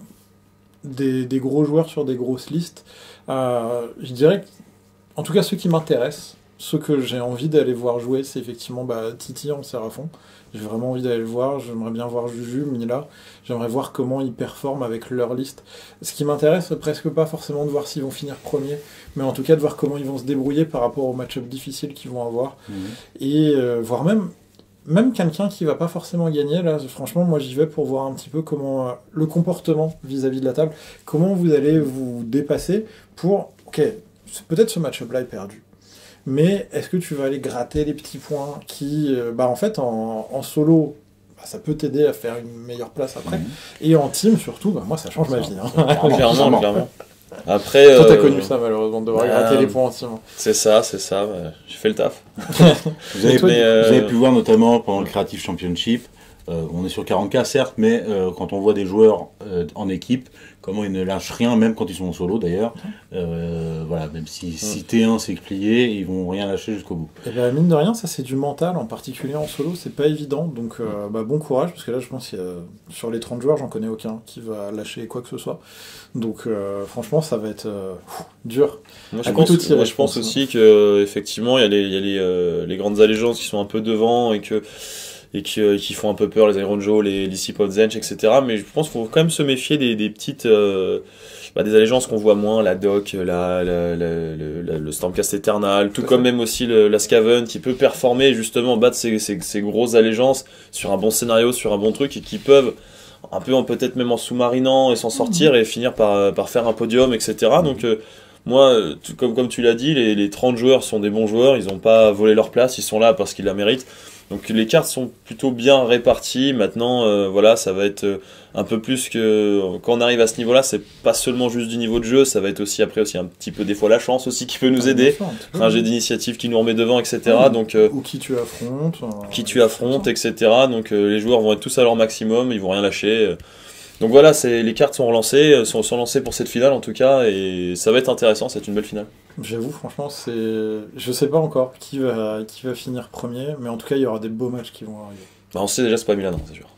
des, des gros joueurs sur des grosses listes. Euh, je dirais que, en tout cas, ceux qui m'intéressent, ceux que j'ai envie d'aller voir jouer, c'est effectivement bah, Titi en Sérafon. J'ai vraiment envie d'aller le voir, j'aimerais bien voir Juju, Mila, j'aimerais voir comment ils performent avec leur liste. Ce qui m'intéresse, presque pas forcément de voir s'ils vont finir premier, mais en tout cas de voir comment ils vont se débrouiller par rapport aux match-ups difficiles qu'ils vont avoir. Mhm. Et euh, voir même, même quelqu'un qui va pas forcément gagner, là, franchement, moi j'y vais pour voir un petit peu comment euh, le comportement vis-à-vis de la table, comment vous allez vous dépasser pour, ok, c'est- peut-être ce match-up-là est perdu. Mais est-ce que tu vas aller gratter les petits points qui, euh, bah en fait, en, en solo, bah, ça peut t'aider à faire une meilleure place après. Mhm. Et en team, surtout, bah moi, ça change ma vie. Hein. clairement, clairement. clairement. Après, Toi, t'as euh, connu ça, malheureusement, de devoir bah, gratter les points en team. c'est ça, c'est ça. ouais. J'ai fait le taf. Vous avez, toi, pu, mais, euh, vous avez pu voir notamment pendant le Creative Championship, euh, on est sur quarante K certes, mais euh, quand on voit des joueurs euh, en équipe, comment ils ne lâchent rien, même quand ils sont en solo d'ailleurs. Euh, voilà, même si, si T un c'est plié, ils vont rien lâcher jusqu'au bout. Et ben mine de rien, ça c'est du mental, en particulier en solo, c'est pas évident. Donc euh, bah, bon courage, parce que là je pense qu'il y a, sur les trente joueurs, j'en connais aucun qui va lâcher quoi que ce soit. Donc euh, franchement, ça va être euh, pff, dur. Moi, À je pense, couteau tiré, moi, je je pense pense, aussi que effectivement, il y a les, il y a les, euh, les grandes allégeances qui sont un peu devant et que et qui, euh, qui font un peu peur, les Ironjo, les Lissip of Zench, et cetera. Mais je pense qu'il faut quand même se méfier des, des petites euh, bah, des allégeances qu'on voit moins, la Doc, la, la, la, le, la- le Stormcast Eternal, tout Tout à comme fait. même aussi le, la Skaven qui peut performer justement, battre ces, ces, ces grosses allégeances sur un bon scénario, sur un bon truc et qui peuvent un peu en- peut-être même en sous-marinant et s'en sortir et finir par, par faire un podium, et cetera. Donc euh, moi, euh, tout comme, comme tu l'as dit, les, les trente joueurs sont des bons joueurs, ils n'ont pas volé leur place, ils sont là parce qu'ils la méritent. Donc les cartes sont plutôt bien réparties. Maintenant, euh, voilà, ça va être euh, un peu plus que quand on arrive à ce niveau-là, c'est pas seulement juste du niveau de jeu, ça va être aussi après aussi un petit peu des fois la chance aussi qui peut nous aider, Un petit peu. un jet d'initiative qui nous remet devant, et cetera. Mhm. Donc euh, Ou qui tu affrontes. euh, qui tu affrontes, et cetera. Donc euh, les joueurs vont être tous à leur maximum, ils vont rien lâcher. Donc voilà, c'est, les cartes sont relancées, euh, sont, sont lancées pour cette finale en tout cas, et ça va être intéressant, c'est une belle finale. J'avoue, franchement, c'est. Je sais pas encore qui va, qui va finir premier, mais en tout cas, il y aura des beaux matchs qui vont arriver. Bah, on sait déjà c'est pas Milan, c'est sûr.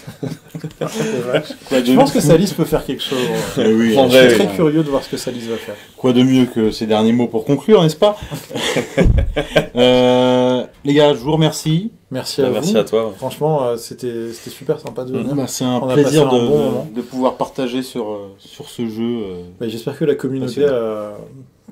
Je pense que Salis peut faire quelque chose. Eh oui, En Je vrai, suis très euh, curieux de voir ce que Salis va faire. Quoi de mieux que ces derniers mots pour conclure, n'est-ce pas? Euh, les gars, je vous remercie. Merci Bah, à merci vous. à toi. Franchement, euh, c'était c'était super sympa de venir. Bah, c'est un On a plaisir passé un de, bon de- moment. de pouvoir partager sur, euh, sur ce jeu. euh. Bah, j'espère que la communauté Passionnant. a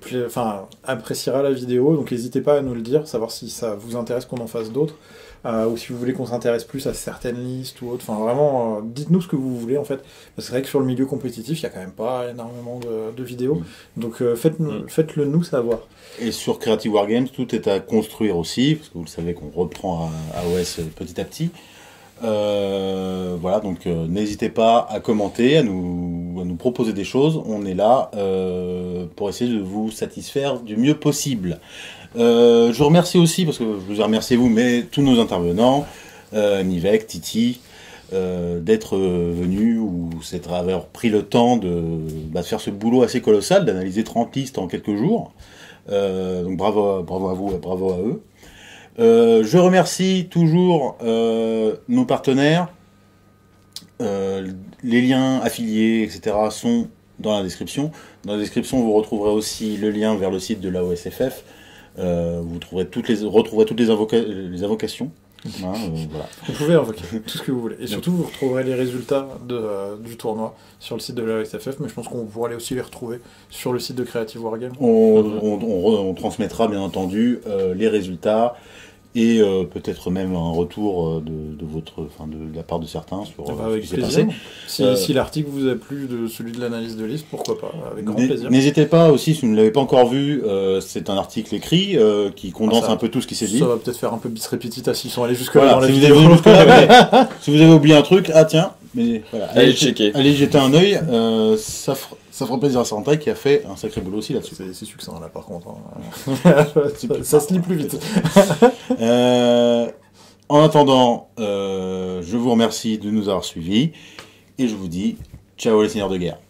pla- enfin, appréciera la vidéo. Donc n'hésitez pas à nous le dire, savoir si ça vous intéresse qu'on en fasse d'autres. Euh, ou si vous voulez qu'on s'intéresse plus à certaines listes ou autres. Enfin, vraiment, euh, dites-nous ce que vous voulez, en fait. Parce que c'est vrai que sur le milieu compétitif, il y a quand même pas énormément de, de vidéos. Mm. Donc, euh, faites, Mm. faites-le nous savoir. Et sur Creative Wargames, tout est à construire aussi, parce que vous le savez qu'on reprend à A O S petit à petit. Euh, voilà, donc euh, n'hésitez pas à commenter, à nous, à nous proposer des choses. On est là euh, pour essayer de vous satisfaire du mieux possible. Euh, je vous remercie aussi, parce que je vous ai remercié vous, mais tous nos intervenants, euh, Nivek, Titi, euh, d'être venus ou d'être avoir pris le temps de, bah, de faire ce boulot assez colossal, d'analyser trente listes en quelques jours. Euh, donc bravo, bravo à vous et bravo à eux. Euh, je remercie toujours euh, nos partenaires. Euh, les liens affiliés, et cetera sont dans la description. Dans la description, vous retrouverez aussi le lien vers le site de l'A O S F F. Euh, vous trouverez toutes les, retrouverez toutes les, invoca les invocations. Hein, euh, voilà. Vous pouvez invoquer tout ce que vous voulez. Et surtout, vous retrouverez les résultats de, euh, du tournoi sur le site de l'A O S F F, mais je pense qu'on pourra aussi les retrouver sur le site de Creative Wargame. On, on, on, on transmettra bien entendu euh, les résultats et euh, peut-être même un retour de, de, votre, enfin de, de la part de certains sur Ah bah, euh, avec ce qui s'est plaisir. passé. Si, Euh, si l'article vous a plu de celui de l'analyse de liste, pourquoi pas, avec grand N'hé- plaisir. N'hésitez pas aussi, si vous ne l'avez pas encore vu, euh, c'est un article écrit euh, qui condense Ah, ça- un peu tout ce qui s'est dit. Ça va peut-être faire un peu bis repetita s'ils sont allés jusque-là Voilà, dans la si, vous vidéo. avez, jusque-là, mais si vous avez oublié un truc, ah tiens, mais voilà, Allez jet- checker. allez jeter un œil, euh, ça, fera, ça fera plaisir à Sandra qui a fait un sacré boulot aussi là-dessus. C'est c'est succinct là par contre. hein. ça, ça se lit plus vite. Euh, en attendant, euh, je vous remercie de nous avoir suivis et je vous dis ciao les seigneurs de guerre.